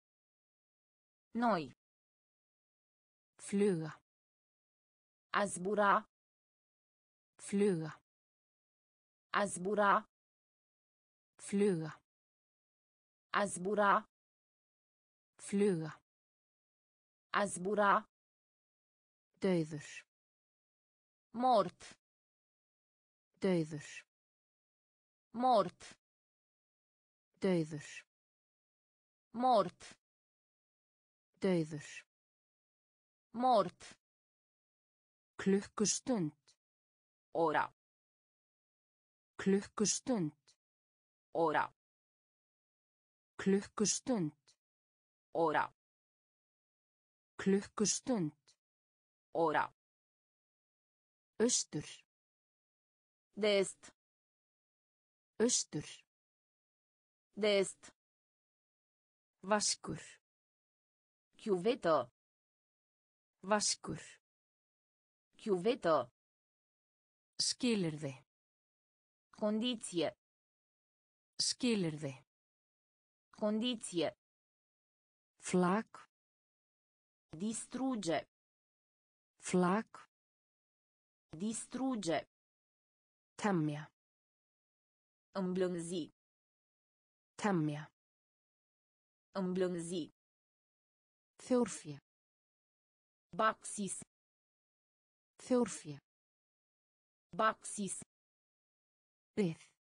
Noi. Fluga. A zbura. Fluga. A zbura. Fluga. A zbura. Fluga. A zbura. Dauður. Mort. Dauður. Mort. Dauður. Mort. Dauður. Mort. Klukkustund. Ora. Klukkustund. Ora. Klukkustund. Ora. Klukkustund. Ora. Östur. De est. Östur. De est. Vaskur. Chiuvetă. Vaskur. Chiuvetă. Skilyrði. Condiție. Skilyrði. Condiție. Flak. Distrugge. Flak. Distrugge. Temja. Îmblânzi. Temja. Îmblânzi. Þjórfé. Baxis. Þjórfé. Baxis. Við.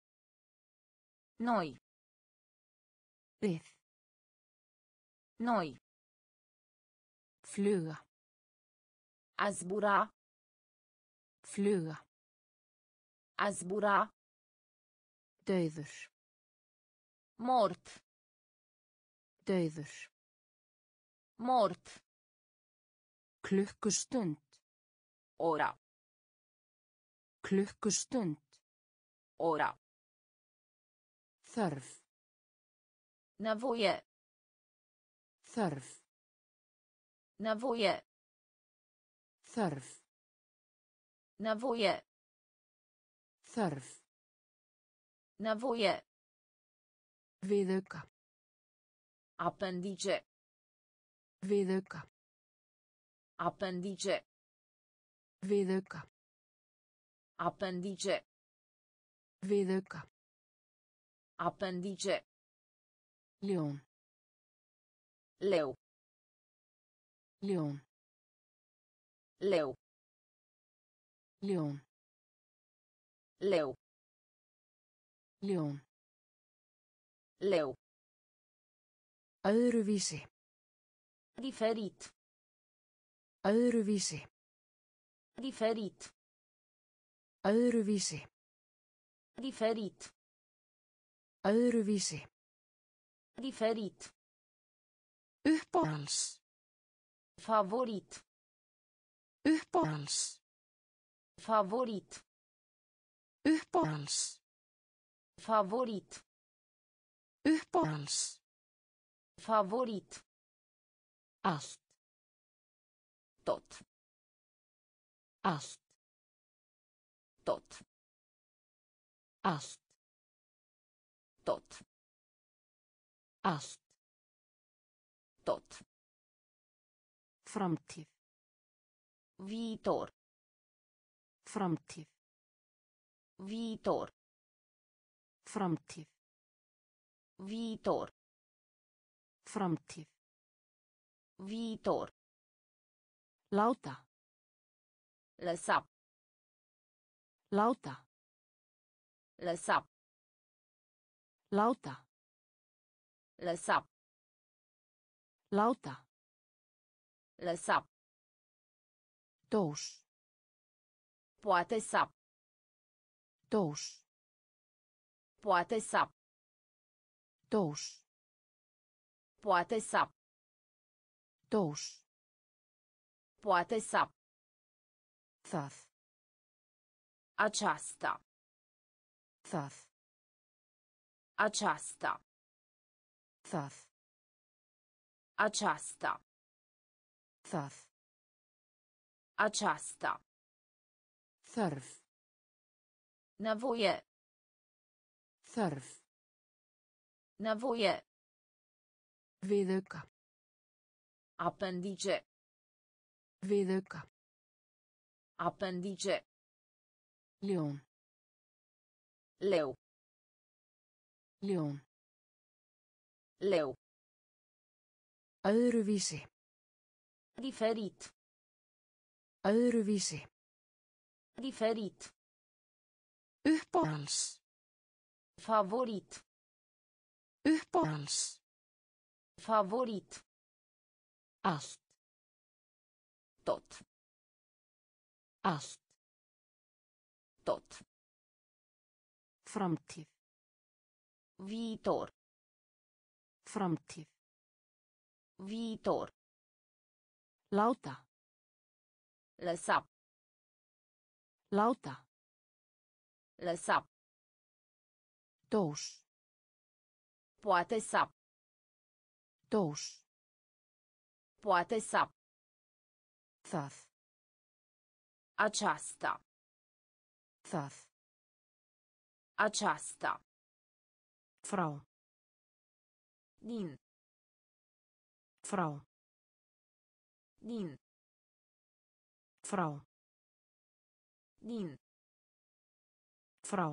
Noi. Við. Noi. Fluga. A zbura. Fluga. A zbura. Dauður. Mort. Dauður. Mort. Klukkustund. Ora. Klukkustund. Ora. Þörf. Nevoie. Þörf. Nevoie. Þörf. Nevoie. Þörf. Nevoie. Viðauka. Appendice. Viðauka. Appendice. Viðauka. Appendice. Viðauka. Appendice. Ljón. Leu. Ljón. Leu. Ljón. Leu. Ljón. Leu. Öðruvísi. Diferit. Öðruvísi. Diferit. Öðruvísi. Diferit. Öðruvísi. Diferit. Uppáhalds. Favorit. Uppáhalds. Favorit. Uppáhalds. Favorit. Uppáhalds. Favorit. Allt. Tot. Allt. Tot. Allt. Tot. Allt. Tot. Framtíð. Viitor. Framtíð. Viitor. Framtíð. Viitor. Framtíð. Viitor. Láta. Lăsa. Láta. Lăsa. Láta. Lăsa. Láta. Lăsa. Dós. Poate să. Dós. Poate să. Dós. Poate să. Dós. Poate să. Það. Aceasta. Það. Aceasta. Það. Aceasta. Það. Aceasta. Þörf. Nevoie. Þörf. Nevoie. Viðauka. Appendice. Viðauka. Appendice. Ljón. Leu. Ljón. Leu. Öðruvísi. Diferit. Öðruvísi. Diferit. Uppáhalds. Favorit. Uppáhalds. Favorit. Allt. Tot. Allt. Tot. Framtíð. Viitor. Framtíð. Viitor. Láta. Lăsa. Láta. Lăsa. Dós. Poate să. Dós. Poate să. Það. Frá. Din. Frá. Din. Frá. Din. Frá.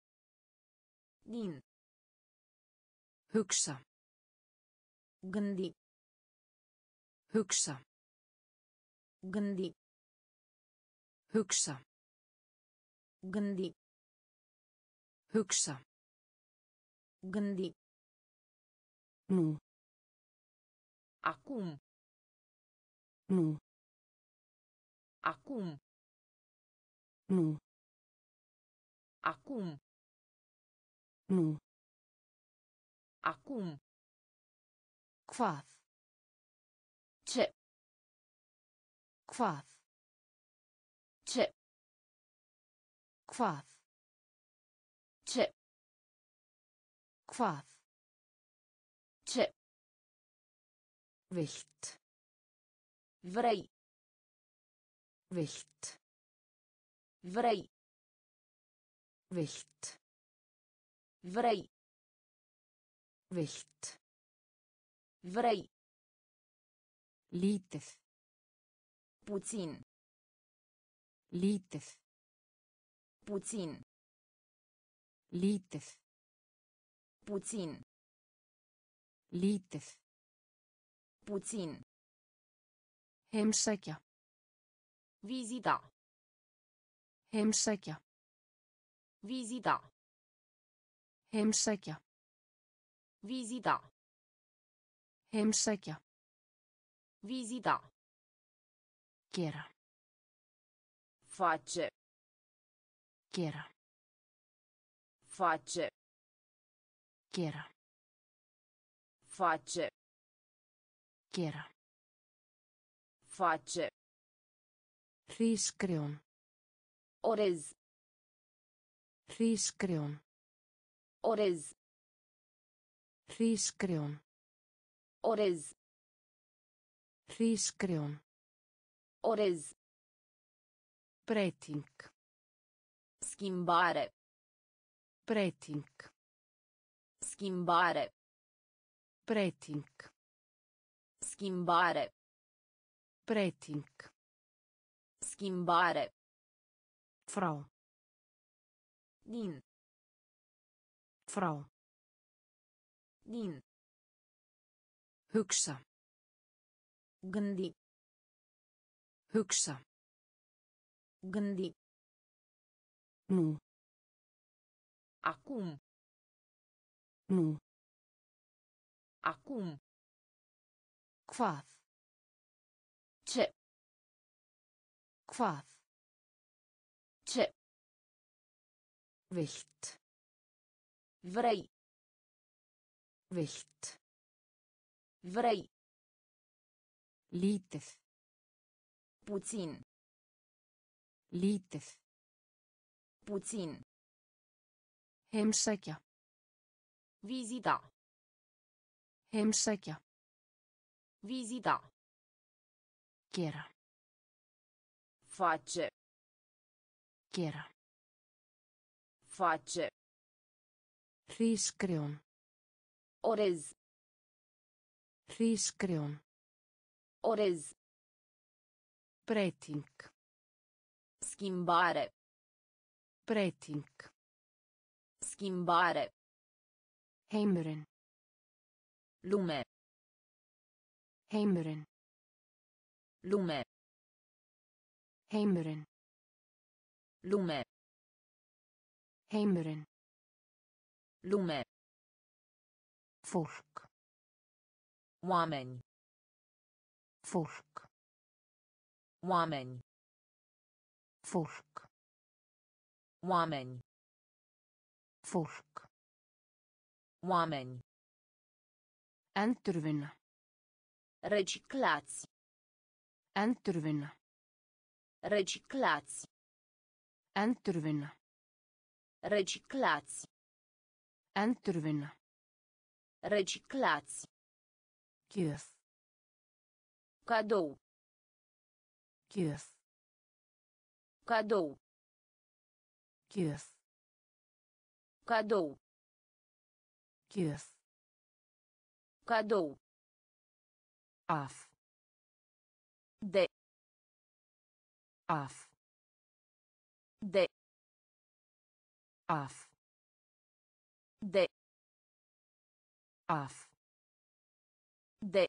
Din. Hugsa. Gândi. Hugsa. Gândi. Hugsa. Gândi. Hugsa. Gândi. Nú. Acum. Nú. Acum. Nú. Acum. Nú. Acum. Hvað? Ce. Hvað? Ce. Hvað? Ce. Hvað? Ce. Vilt. Vrei. Vilt. Vrei. Vilt. Vrei. Vilt. Vrei. Lítið. Puțin. Lítið. Puțin. Lítið. Puțin. Lítið. Puțin. Heimsækja. Vizita. Heimsækja. Vizita. Heimsækja. Vizita. Heimsækja. Vizita. Gera. Face. Gera. Face. Gera. Face. Gera. Face. Hrísgrjón. Orez. Hrísgrjón. Orez. Hrísgrjón. Orez. Hrísgrjón. Orez. Breyting. Schimbare. Breyting. Schimbare. Breyting. Schimbare. Breyting. Schimbare. Frá. Din. Frá. Din. Hugsa. Gândi. Hugsa. Gândi. Nú. Acum. Nú. Acum. Hvað? Ce. Hvað? Ce. Vilt. Vrei. Vilt. Vrei. Lítið. Puțin. Lítið. Puțin. Heimsækja. Vizita. Heimsækja. Vizita. Gera. Face. Gera. Face. Hrísgrjón. Orez. Hrísgrjón. Orez. Breyting. Schimbare. Breyting. Schimbare. Heimurinn. Lume. Heimurinn. Lume. Heimurinn. Lume. Heimurinn. Lume. Fólk. Oameni. Fólk. Oameni. Fólk. Oameni. Fólk. Oameni. Endurvinna. Reciclați. Endurvinna. Reciclați. Endurvinna. Reciclați. Endurvinna. Reciclați. Gjöf. Cadou. Gjöf. Cadou. Gjöf. Cadou. Gjöf. Cadou. Af. De. Af. De. Af. De. Af. De.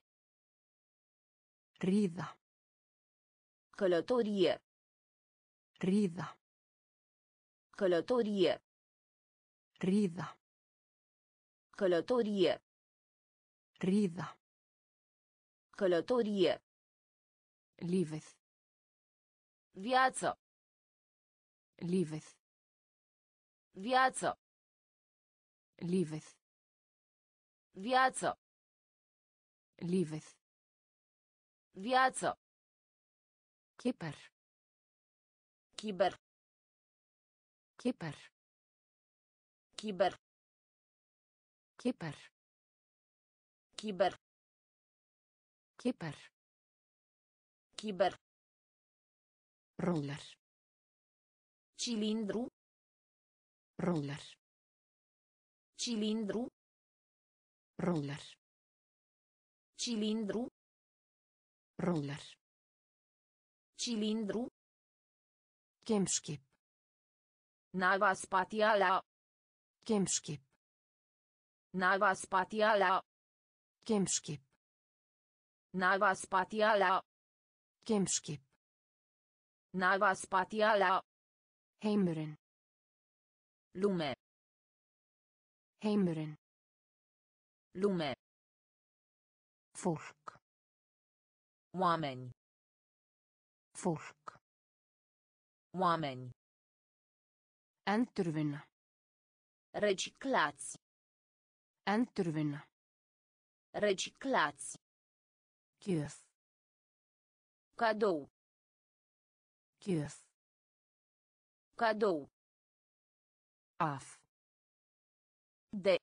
Ríða. Călătorie. Ríða. Călătorie. Ríða. Călătorie. Ríða. Călătorie. Lífið. Viață. Lífið. Viață. Lífið. Viață. Lífið. Viață. Kipper. Kiber. Kipper. Kiber. Kipper. Kiber. Kipper. Kiber. Roller. Cilindru. Roller. Cilindru. Roller. Cilindru. Roller. Cilindru. Geimskip. Nava spațială. Geimskip. Nava spațială. Geimskip. Nava spațială. Geimskip. Nava spațială. Heimurinn. Lume. Heimurinn. Lume. Fólk. Oameni. Fólk. Oameni. Endurvinna. Reciclați. Endurvinna. Reciclați. Gjöf. Cadou. Gjöf. Cadou. Af. De.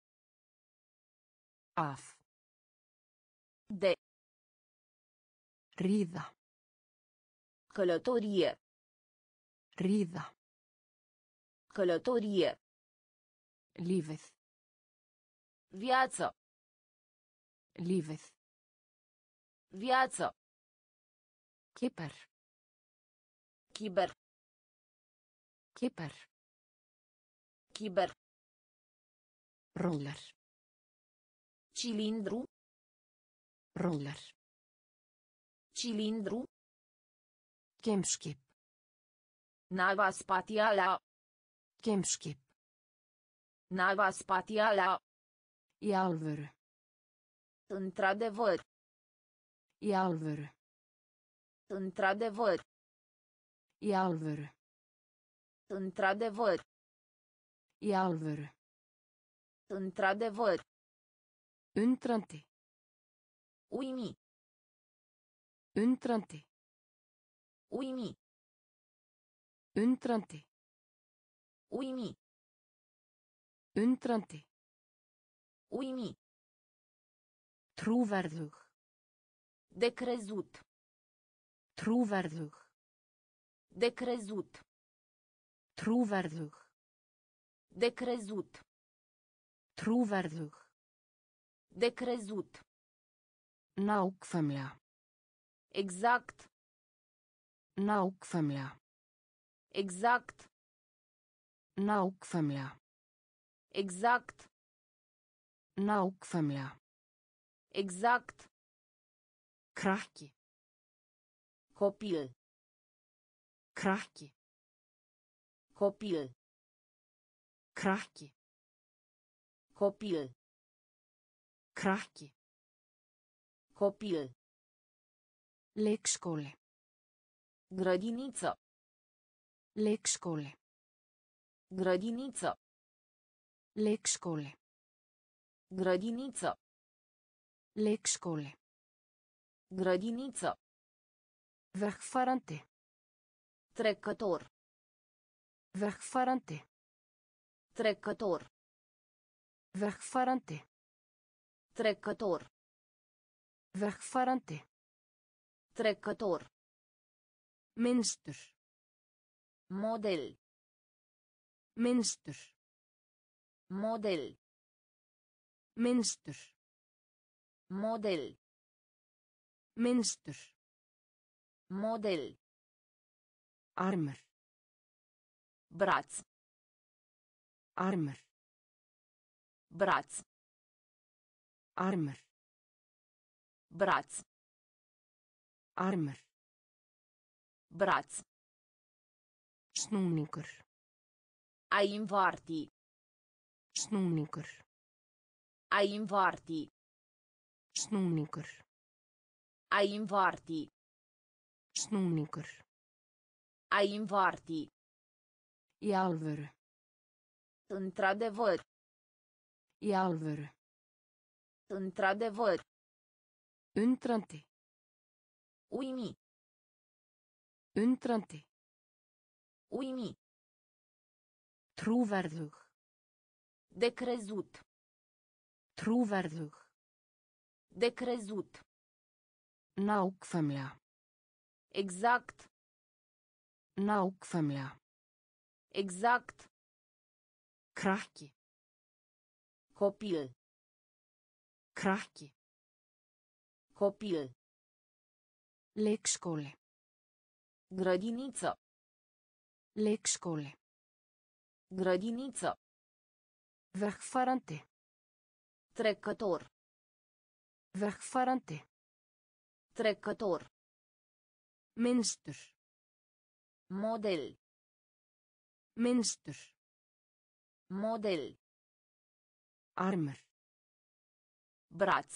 Af. De. Ríða. Călătorie. Ríða. Călătorie. Lífið. Viață. Lífið. Viață. Kipper. Kiber. Kipper. Kiber. Roller. Cilindru. Roller. Cilindru. Geimskip. Nava spațială. Geimskip. Nava spațială. Í alvöru. Într-adevăr. Í alvöru. Într-adevăr. Í alvöru. Într-adevăr. Í alvöru. Într-adevăr. Undrandi. Uimi. Undrandi. Uimi. Undrandi. Uimi. Undrandi. Uimi. Trúverðug. De crezut. Trúverðug. De crezut. Trúverðug. De crezut. Trúverðug. De crezut. Nákvæmlega. Exact. Nákvæmlega. Exact. Nákvæmlega. Exact. Nákvæmlega. Exact. Krakki. Copil. Krakki. Copil. Krakki. Copil. Krakki. Copil. Leikskóli. Grădiniță. Leikskóli. Grădiniță. Leikskóli. Grădiniță. Leikskóli. Grădiniță. Vegfarandi. Trecător. Vegfarandi. Trecător. Vegfarandi. Trecător. Vegfarandi. Trecător. Minnstur. Model. Minnstur. Model. Minnstur. Model. Minnstur. Model. Armur. Braț. Armur. Braț. Armur. Braț. Armur. Braț. Snúningur. A invarti. Snúningur. A invarti. Snúningur. A invarti. Snúningur. A invarti. Í alvöru. Într-adevăr. Í alvöru. Într-adevăr. Undrandi. Uimi. Undrandi. Uimi. Trúverðug. De crezut. Trúverðug. De crezut. Nákvæmlega. Exact. Nákvæmlega. Exact. Krakki. Copil. Krakki. Copil. Leikskóli. Grădiniță. Leikskóli. Grădiniță. Vegfarandi. Trecător. Vegfarandi. Trecător. Minnstur. Model. Minnstur. Model. Armur. Braț.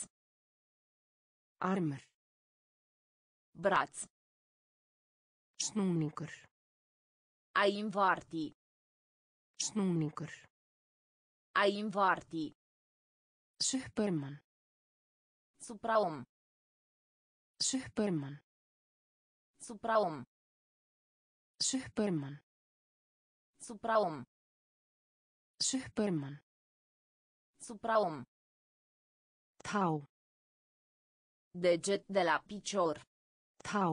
Armur. Braț. Snúningur. A invarti. Snúningur. A invarti. Superman. Supraom. Superman. Supraom. Superman. Supraom. Superman. Supraom. Tá. Deget de la picior. Tá.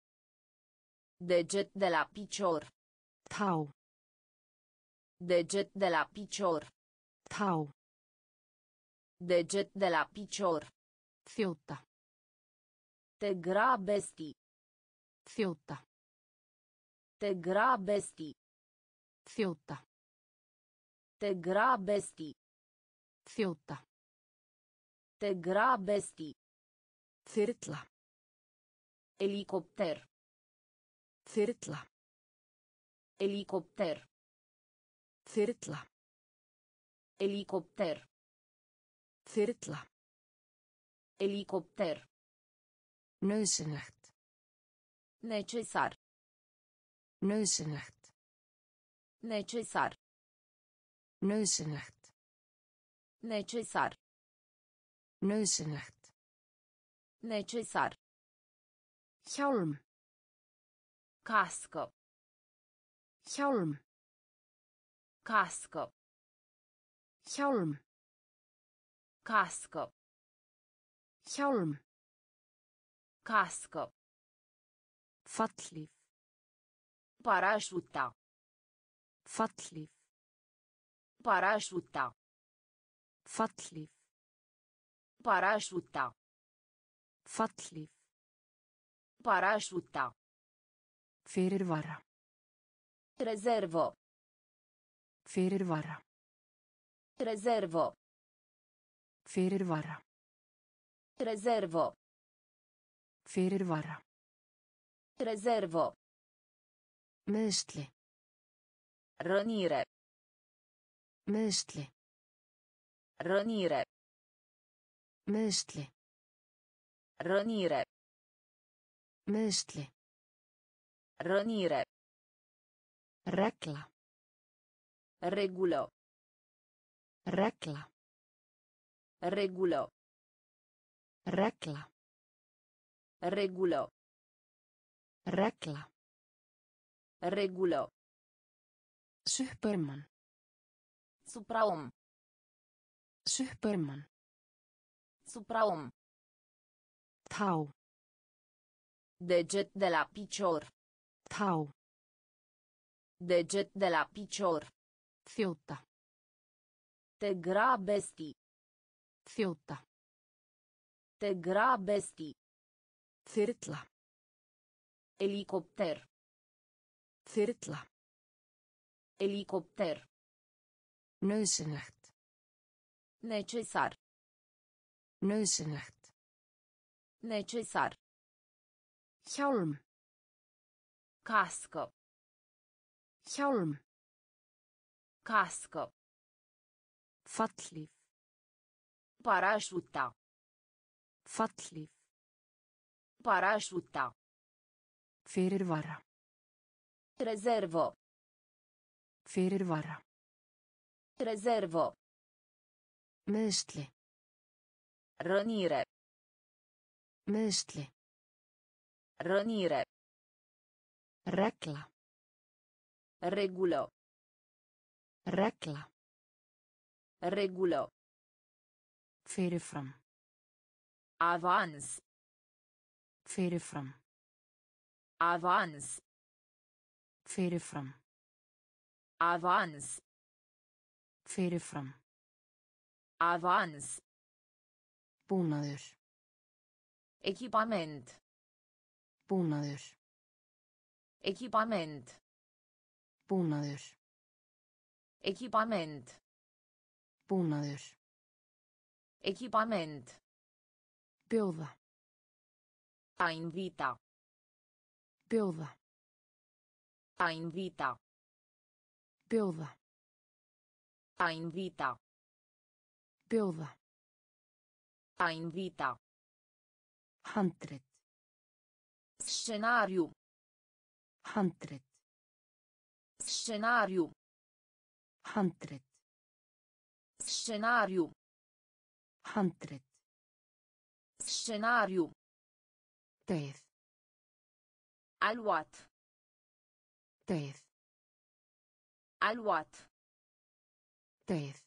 Deget de la picior. Tá. Deget de la picior. Tá. Deget de la picior. Þjóta. Te grabesti. Þjóta. Te grabesti. Þjóta. Te grabesti. Þjóta. Te grabesti. Þyrla. Helicopter. Þyrla. Helicopter. Þyrla. Helicopter. Þyrla. Helicopter. Nauðsynlegt. Necesar. Nauðsynlegt. Necesar. Nauðsynlegt. Necesar. Nauðsynlegt. Necesar. Hjálm. Cască. Hjálm. Cască. Hjálm. Cască. Hjálm. Cască. Fallhlíf. Parașuta. Fallhlíf. Parașuta. Fallhlíf. Parașuta. Fallhlíf. Parașuta. Fyrirvara. Rezervă. Fyrirvara. Rezervă. Fyrirvara. Rezervă. Fyrirvara. Rezervă. Meiðsli. Rănire. Meiðsli. Rănire. Meiðsli. Rănire. Meiðsli. Rănire. Regla. Regulă. Regla. Regulă. Regla. Regulă. Regla. Regulă. Superman. Supraom. Superman. Supraom. Tá. Deget de la picior. Tá. Deget de la picior. Þjóta. Te grabesti. Þjóta. Te grabesti. Þyrla. Helicopter. Þyrla. Helicopter. Nauðsynlegt. Necesar. Nauðsynlegt. Necesar. Hjálm. Casco. Hjálm. Casco. Fallhlíf. Parașuta. Fallhlíf. Parașuta. Fyrirvara. Rezervo. Fyrirvara. Rezervo. Meiðsli. Rănire. Meiðsli. Rănire. Regla. Regulă. Regla. Regulă. Fyrirfram. Avans. Fyrirfram. Avans. Fyrirfram. Avans. Fyrirfram. Avans. Búnaður. Echipament. Búnaður. Echipament. Búnaður. Echipament. Búnaður. Echipament. Bjóða. A invita. Bjóða. A invita. Bjóða. A invita. Bjóða. A invita. Handrit. Scenariu. Handrit. Scenariu. Handrit. Scenariu. Handrit. Scenariu. Deyð. Aluat. Deyð. Aluat. Deyð.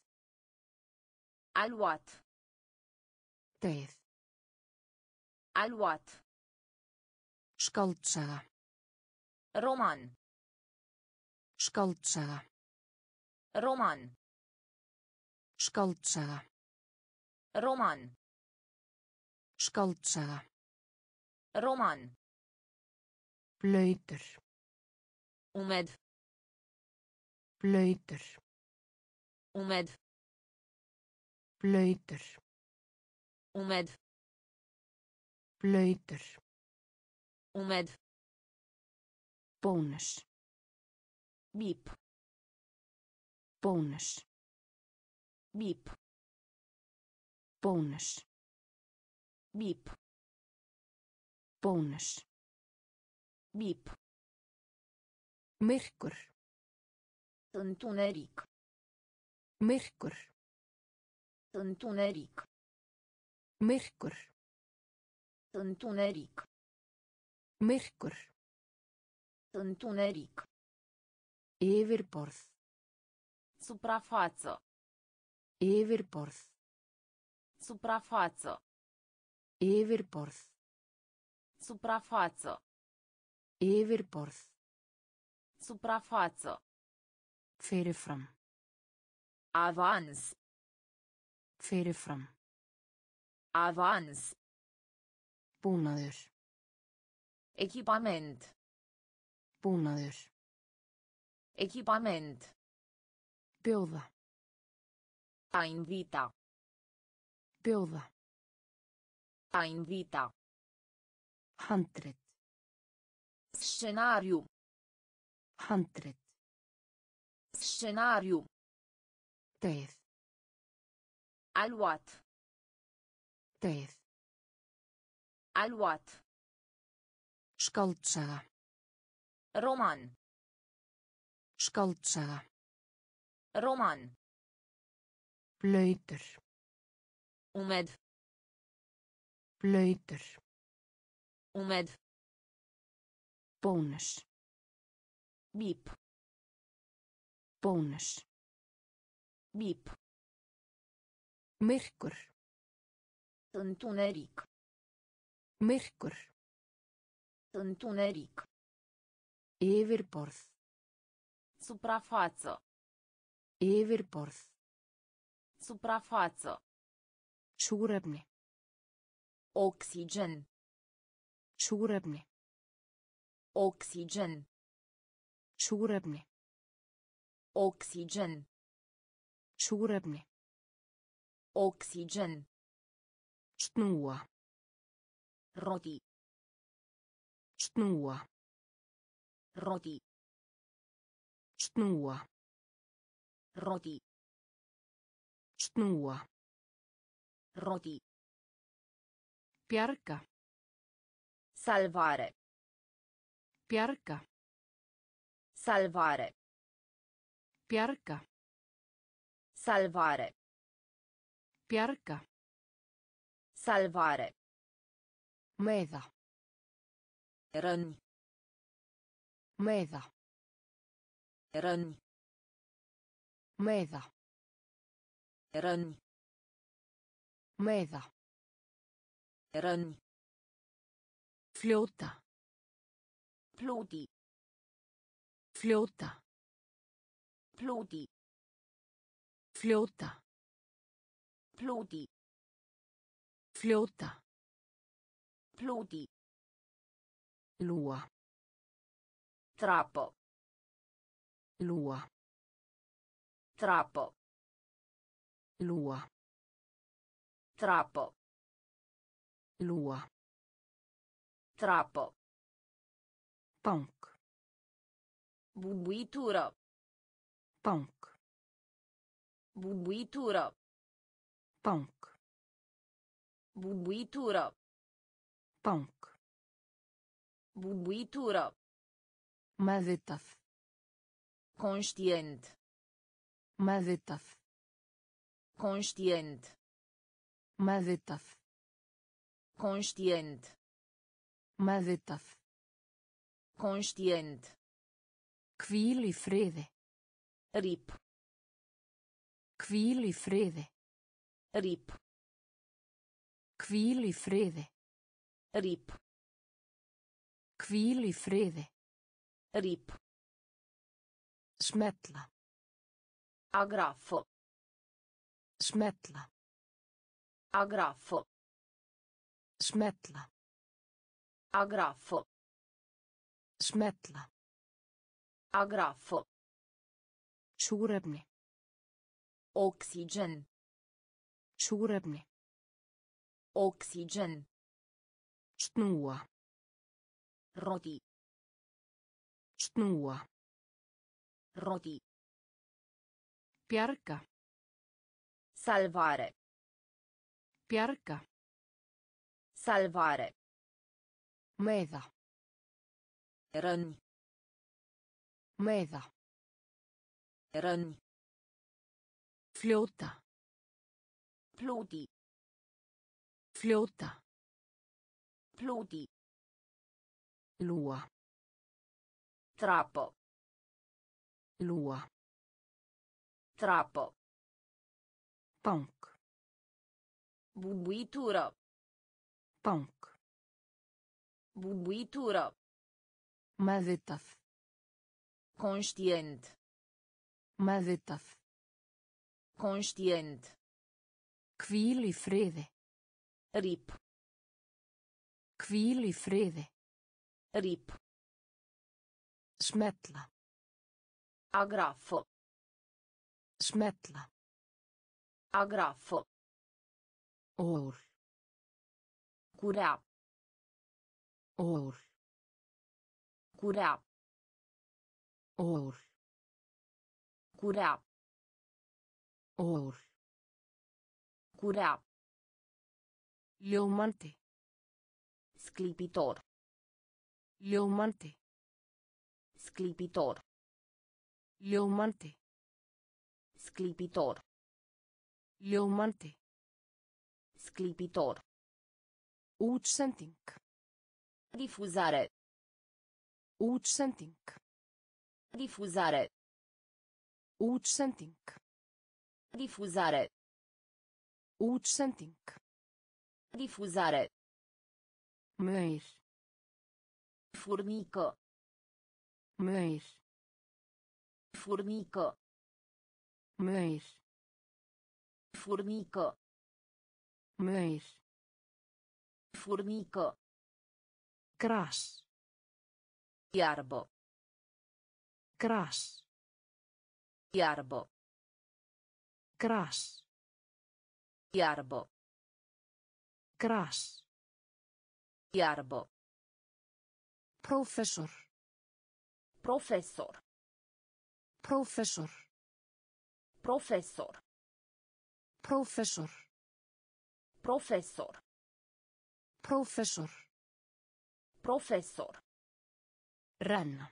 Aluat. Deyð. Aluat. Skáldsaga. Roman. Skáldsaga. Roman. Skáldsaga. Roman. Skáldsaga. Roman. Blautur. Umed. Blautur. Umed. Blautur. Umed. Blautur. Umed. Bónus. Bip. Bónus. Bip. Bónus. Bip. Bónus. Bip. Myrkur. Întuneric. Myrkur. Întuneric. Myrkur. Întuneric. Myrkur. Întuneric. Yfirborð. Suprafață. Yfirborð. Suprafață. Yfirborð. Suprafață. Yfirborð. Suprafață. Fyrirfram. Avans. Fyrirfram. Avans. Búnaður. Echipament. Búnaður. Echipament. Bjóða. A invita. Bjóða. A invita. Handrit. Scenariu. Handrit. Scenariu. Deyð. Aluat. Deyð. Aluat. Skáldsaga. Roman. Skáldsaga. Roman. Blautur. Umed. Blautur. Umed. Bónus. Bip. Bónus. Bip. Myrkur. Întuneric. Myrkur. Întuneric. Yfirborð. Suprafață. Yfirborð. Suprafață. Súrefni. Oxygen. Súrefni. Oxygen. Súrefni. Oxygen. Súrefni. Oxygen. Snúa. Roti. Snúa. Roti. Snúa. Roti. Snúa. Roti. Bjarga. Salvare. Bjarga. Salvare. Bjarga. Salvare. Bjarga. Salvare. Meiða. Răni. Meiða. Răni. Meiða. Răni. Meiða. Răni. Fljóta. Pluti. Fljóta. Pluti. Fljóta. Pluti. Fljóta. Pluti. Lúa. Trappo. Lúa. Trappo. Lúa. Trappo. Lúa. Trappo. Bank. Bubuitură. Bank. Bubuitură. Bank. Bubuitură. Bank. Bubuitură. Meðvitað. Conștient. Meðvitað. Conștient. Meðvitað. Conștient. Meðvitað. Conștient. Hvíl í friði. Rip. Hvíl í friði. Rip. Hvíl í friði. Rip. Hvíl í friði. Rip. Smetla. Agrafo. Smetla. Agrafo. Smetla. Agrafo. Smetla. Agrafo. Súrefni. Oxygen. Súrefni. Oxygen. Snúa. Roti. Snúa. Roti. Bjarga. Salvare. Bjarga. Salvare. Meiða. Răni. Meiða. Răni. Fljóta. Pluti. Fljóta. Pluti. Lúa. Trappo. Lúa. Trappo. Bank. Bubuitură. Bank. Bubuitură. Meðvitað. Conștient. Meðvitað. Conștient. Hvíl í friði. Rip. Hvíl í friði. Rip. Smetla. Agrafo. Smetla. Agrafo. Ól. Curea. Ól. Curea. Ól. Curea. Ól. Curea. Ljómandi. Sclipitor. Ljómandi. Sclipitor. Ljómandi. Sclipitor. Ljómandi. Sclipitor. Útsending. Difuzare. Útsending. Difuzare. Útsending. Difuzare. Útsending. Difuzare. Maur. Furnică. Maur. Furnică. Maur. Furnică. Maur. Furnică. Gras. Iarbă. Gras. Iarbă. Gras. Iarbă. Gras. Iarbă. Professor. Profesor. Professor. Profesor. Professor. Profesor. Professor. Profesor. Renna.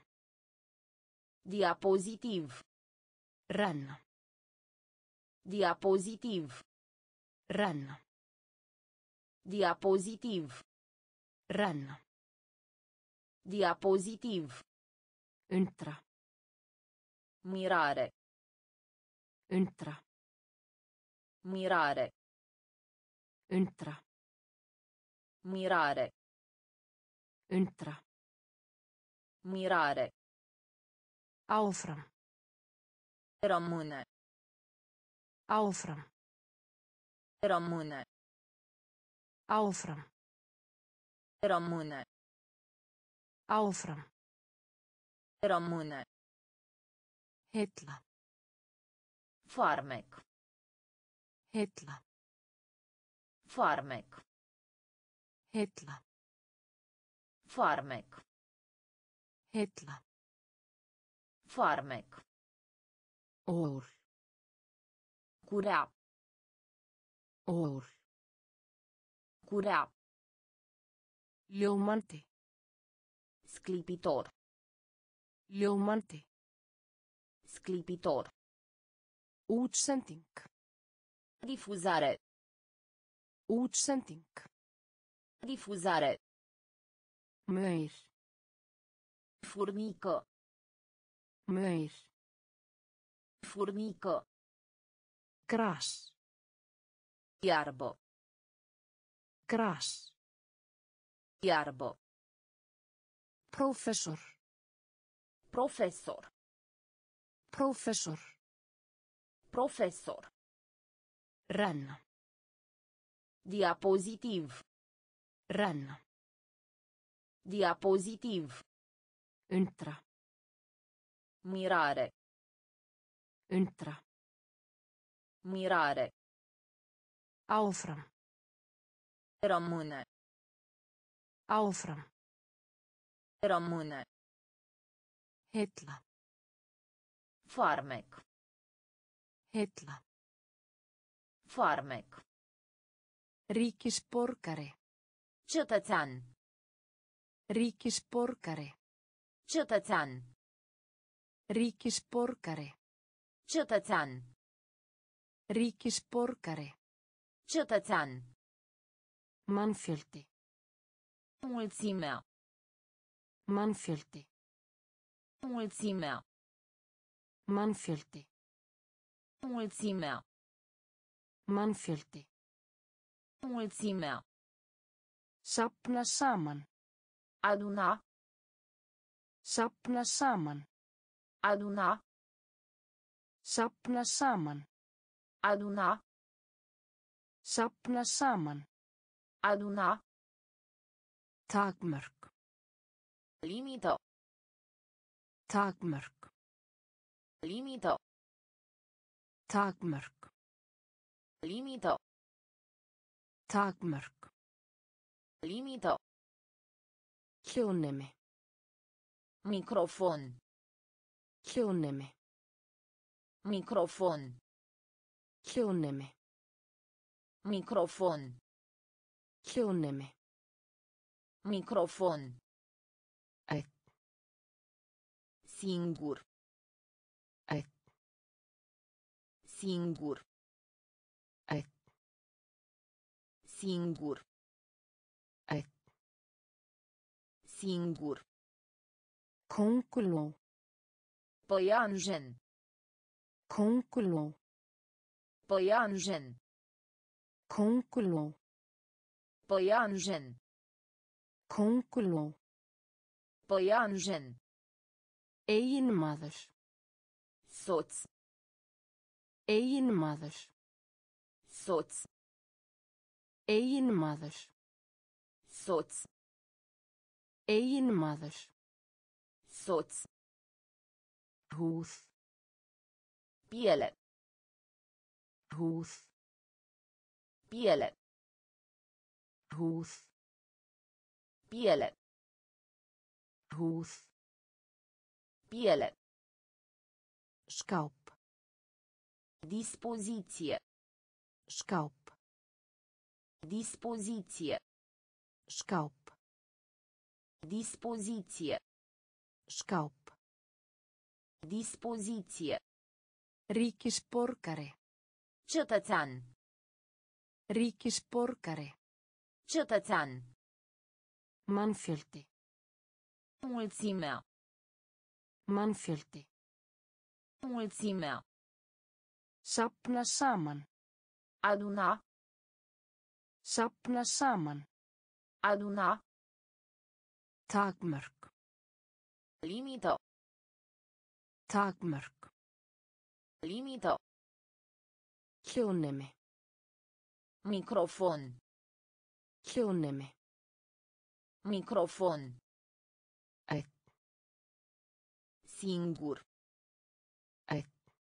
Diapozitiv. Renna. Diapozitiv. Renna. Diapozitiv. Renna. Diapozitiv. Undra. Mirare. Undra. Mirare. Undra. Mirare. Undra. Mirare. Áfram. Rămâne. Áfram. Rămâne. Áfram. Rămâne. Áfram. Rămâne. Hilla. Farmec. Hilla. Farmec. Hilla. Farmec. Hilla. Farmec. Ól. Curea. Ól. Curea. Ljómandi. Sclipitor. Ljómandi. Sclipitor. Útsending. Difuzare. Útsending. Difuzare. Maur. Furnică. Maur. Furnică. Gras. Iarbă. Gras. Iarbă. Professor. Profesor. Professor. Profesor. Renna. Diapozitiv. Renna. Diapozitiv. Undra. Mirare. Undra. Mirare. Áfram. Rămâne. Áfram. Rămâne. Hilla. Farmec. Hilla. Farmec. Ríkisborgari. Cetățean. Ríkisborgari. Cetățean. Ríkisborgari. Cetățean. Ríkisborgari. Cetățean. Mannfjöldi. Mulțimea. Mannfjöldi. Mulțimea. Mannfjöldi. Mulțimea. Mannfjöldi. Mulțimea. Safna saman. Aduna. Safna saman. Aduna. Safna saman. Aduna. Safna saman. Aduna. Takmörk. Limită. Takmörk. Limită. Takmörk. Limită. Takmörk. Limită. Hljóðnemi. Microfon. Hljóðnemi. Microfon. Hljóðnemi. Microfon. Hljóðnemi. Microfon. Eitt. Singur. Eitt. Singur. Eitt. Singur. Eitt. Singur. Kónguló. Păianjen. Kónguló. Păianjen. Kónguló. Păianjen. Kónguló. Păianjen. Eiginmaður. Soț. Eiginmaður. Soț. Eiginmaður. Soț. Eiginmaður. Soț. Húð. Piele. Húð. Piele. Húð. Piele. Húð. Piele. Skáp. Dispoziție. Skáp. Dispoziție. Skáp. Dispoziție. Skáp. Dispoziție. Ríkisborgari. Cetățean. Ríkisborgari. Cetățean. Mannfjöldi. Mulțimea. Mannfjöldi. Mulțimea. Safna saman. Aduna. Safna saman. Aduna. Takmörk. Limită. Takmörk. Limită. Hljóðnemi. Microfon. Hljóðnemi. Microfon. Einn. Singur. Einn.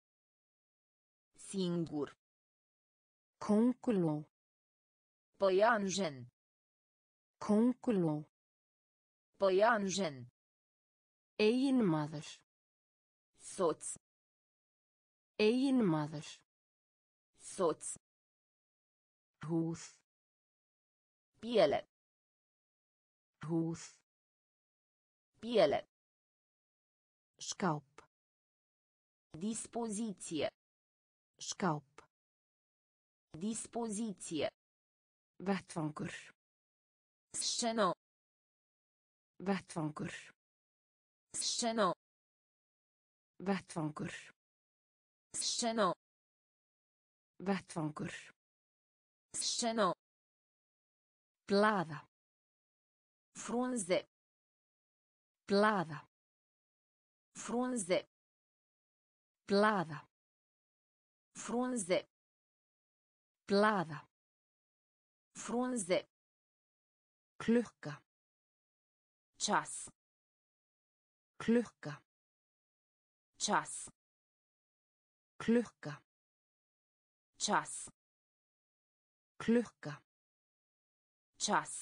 Singur. Könguló. Păianjen. Könguló. Păianjen. Eiginmaður. Soț. Eiginmaður. Soț. Húð. Piele. Húð. Piele. Skáp. Dispoziție. Skáp. Dispoziție. Vettvangur. Scenă. Vettvangur. Scenă. Vettvangur. Scenă. Vettvangur. Scenă. Blaða. Frunze. Blaða. Frunze. Blaða. Frunze. Blaða. Frunze. Klukka. Ceas. Klukka. Ceas. Klukka. Ceas. Klukka. Ceas.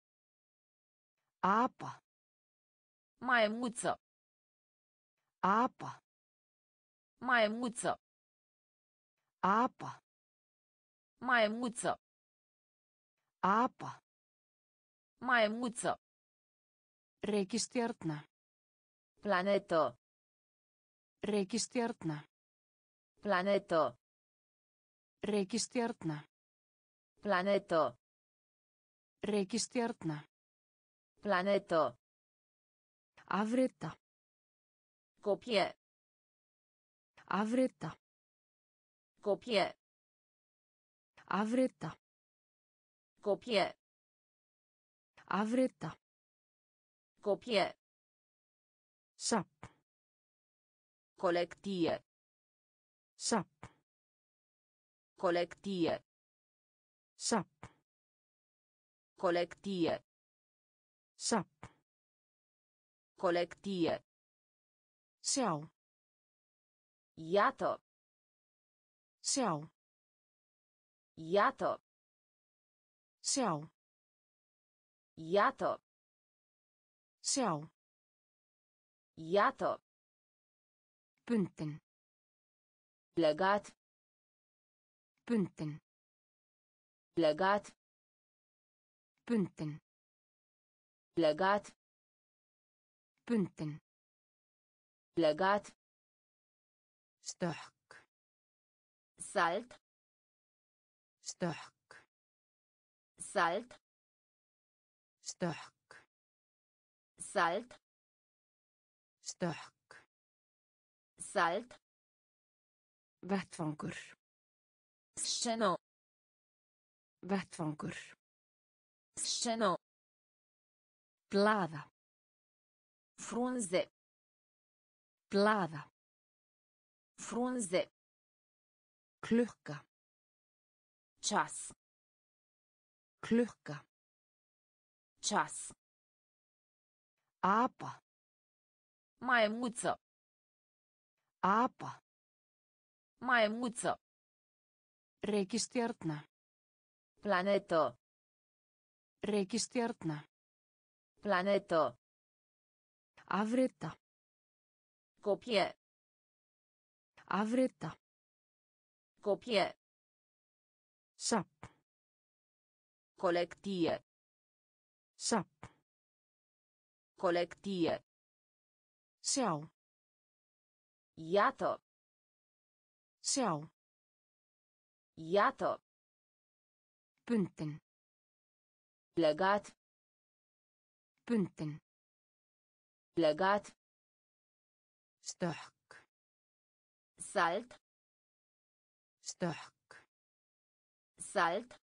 Apa. Maimuță. Apa. Maimuță. Apa. Maimuță. Apa. Maimuță. Reikistjarna. Planetă. Reikistjarna. Planetă. Reikistjarna. Planetă. Reikistjarna. Planetă. Afrita. Copie. Afrita. Copie. Afrita. Copie. Afrita. Copie. Sap. Colectie. Sap. Colectie. Sap. Colectie. Sap. Colectie. Sjá. Iată. Sjá. Iată. Sjá. Iată. Sjá. Iată. Bundin. Legat. Bundin. Legat. Bundin. Legat. Bundin. Legat. Stökk. Salt. Stökk. Salt. Stökk. Salt. Stökk. Salt. Vettvangur. Scenă. Vettvangur. Scenă. Blaða. Frunze. Blaða. Frunze. Klukka. Ceas. Klukka. Ceas. Apa. Maimuță. Apa. Maimuță. Reikistjarna. Planetă. Reikistjarna. Planetă. Afrita. Copie. Afrita. Copie. Sap. Colectie. Sap. Colectie. Sjá. Iată. Sjá. Iată. Bundin. Legat. Bundin. Legat. Stökk. Salt. Stökk. Salt.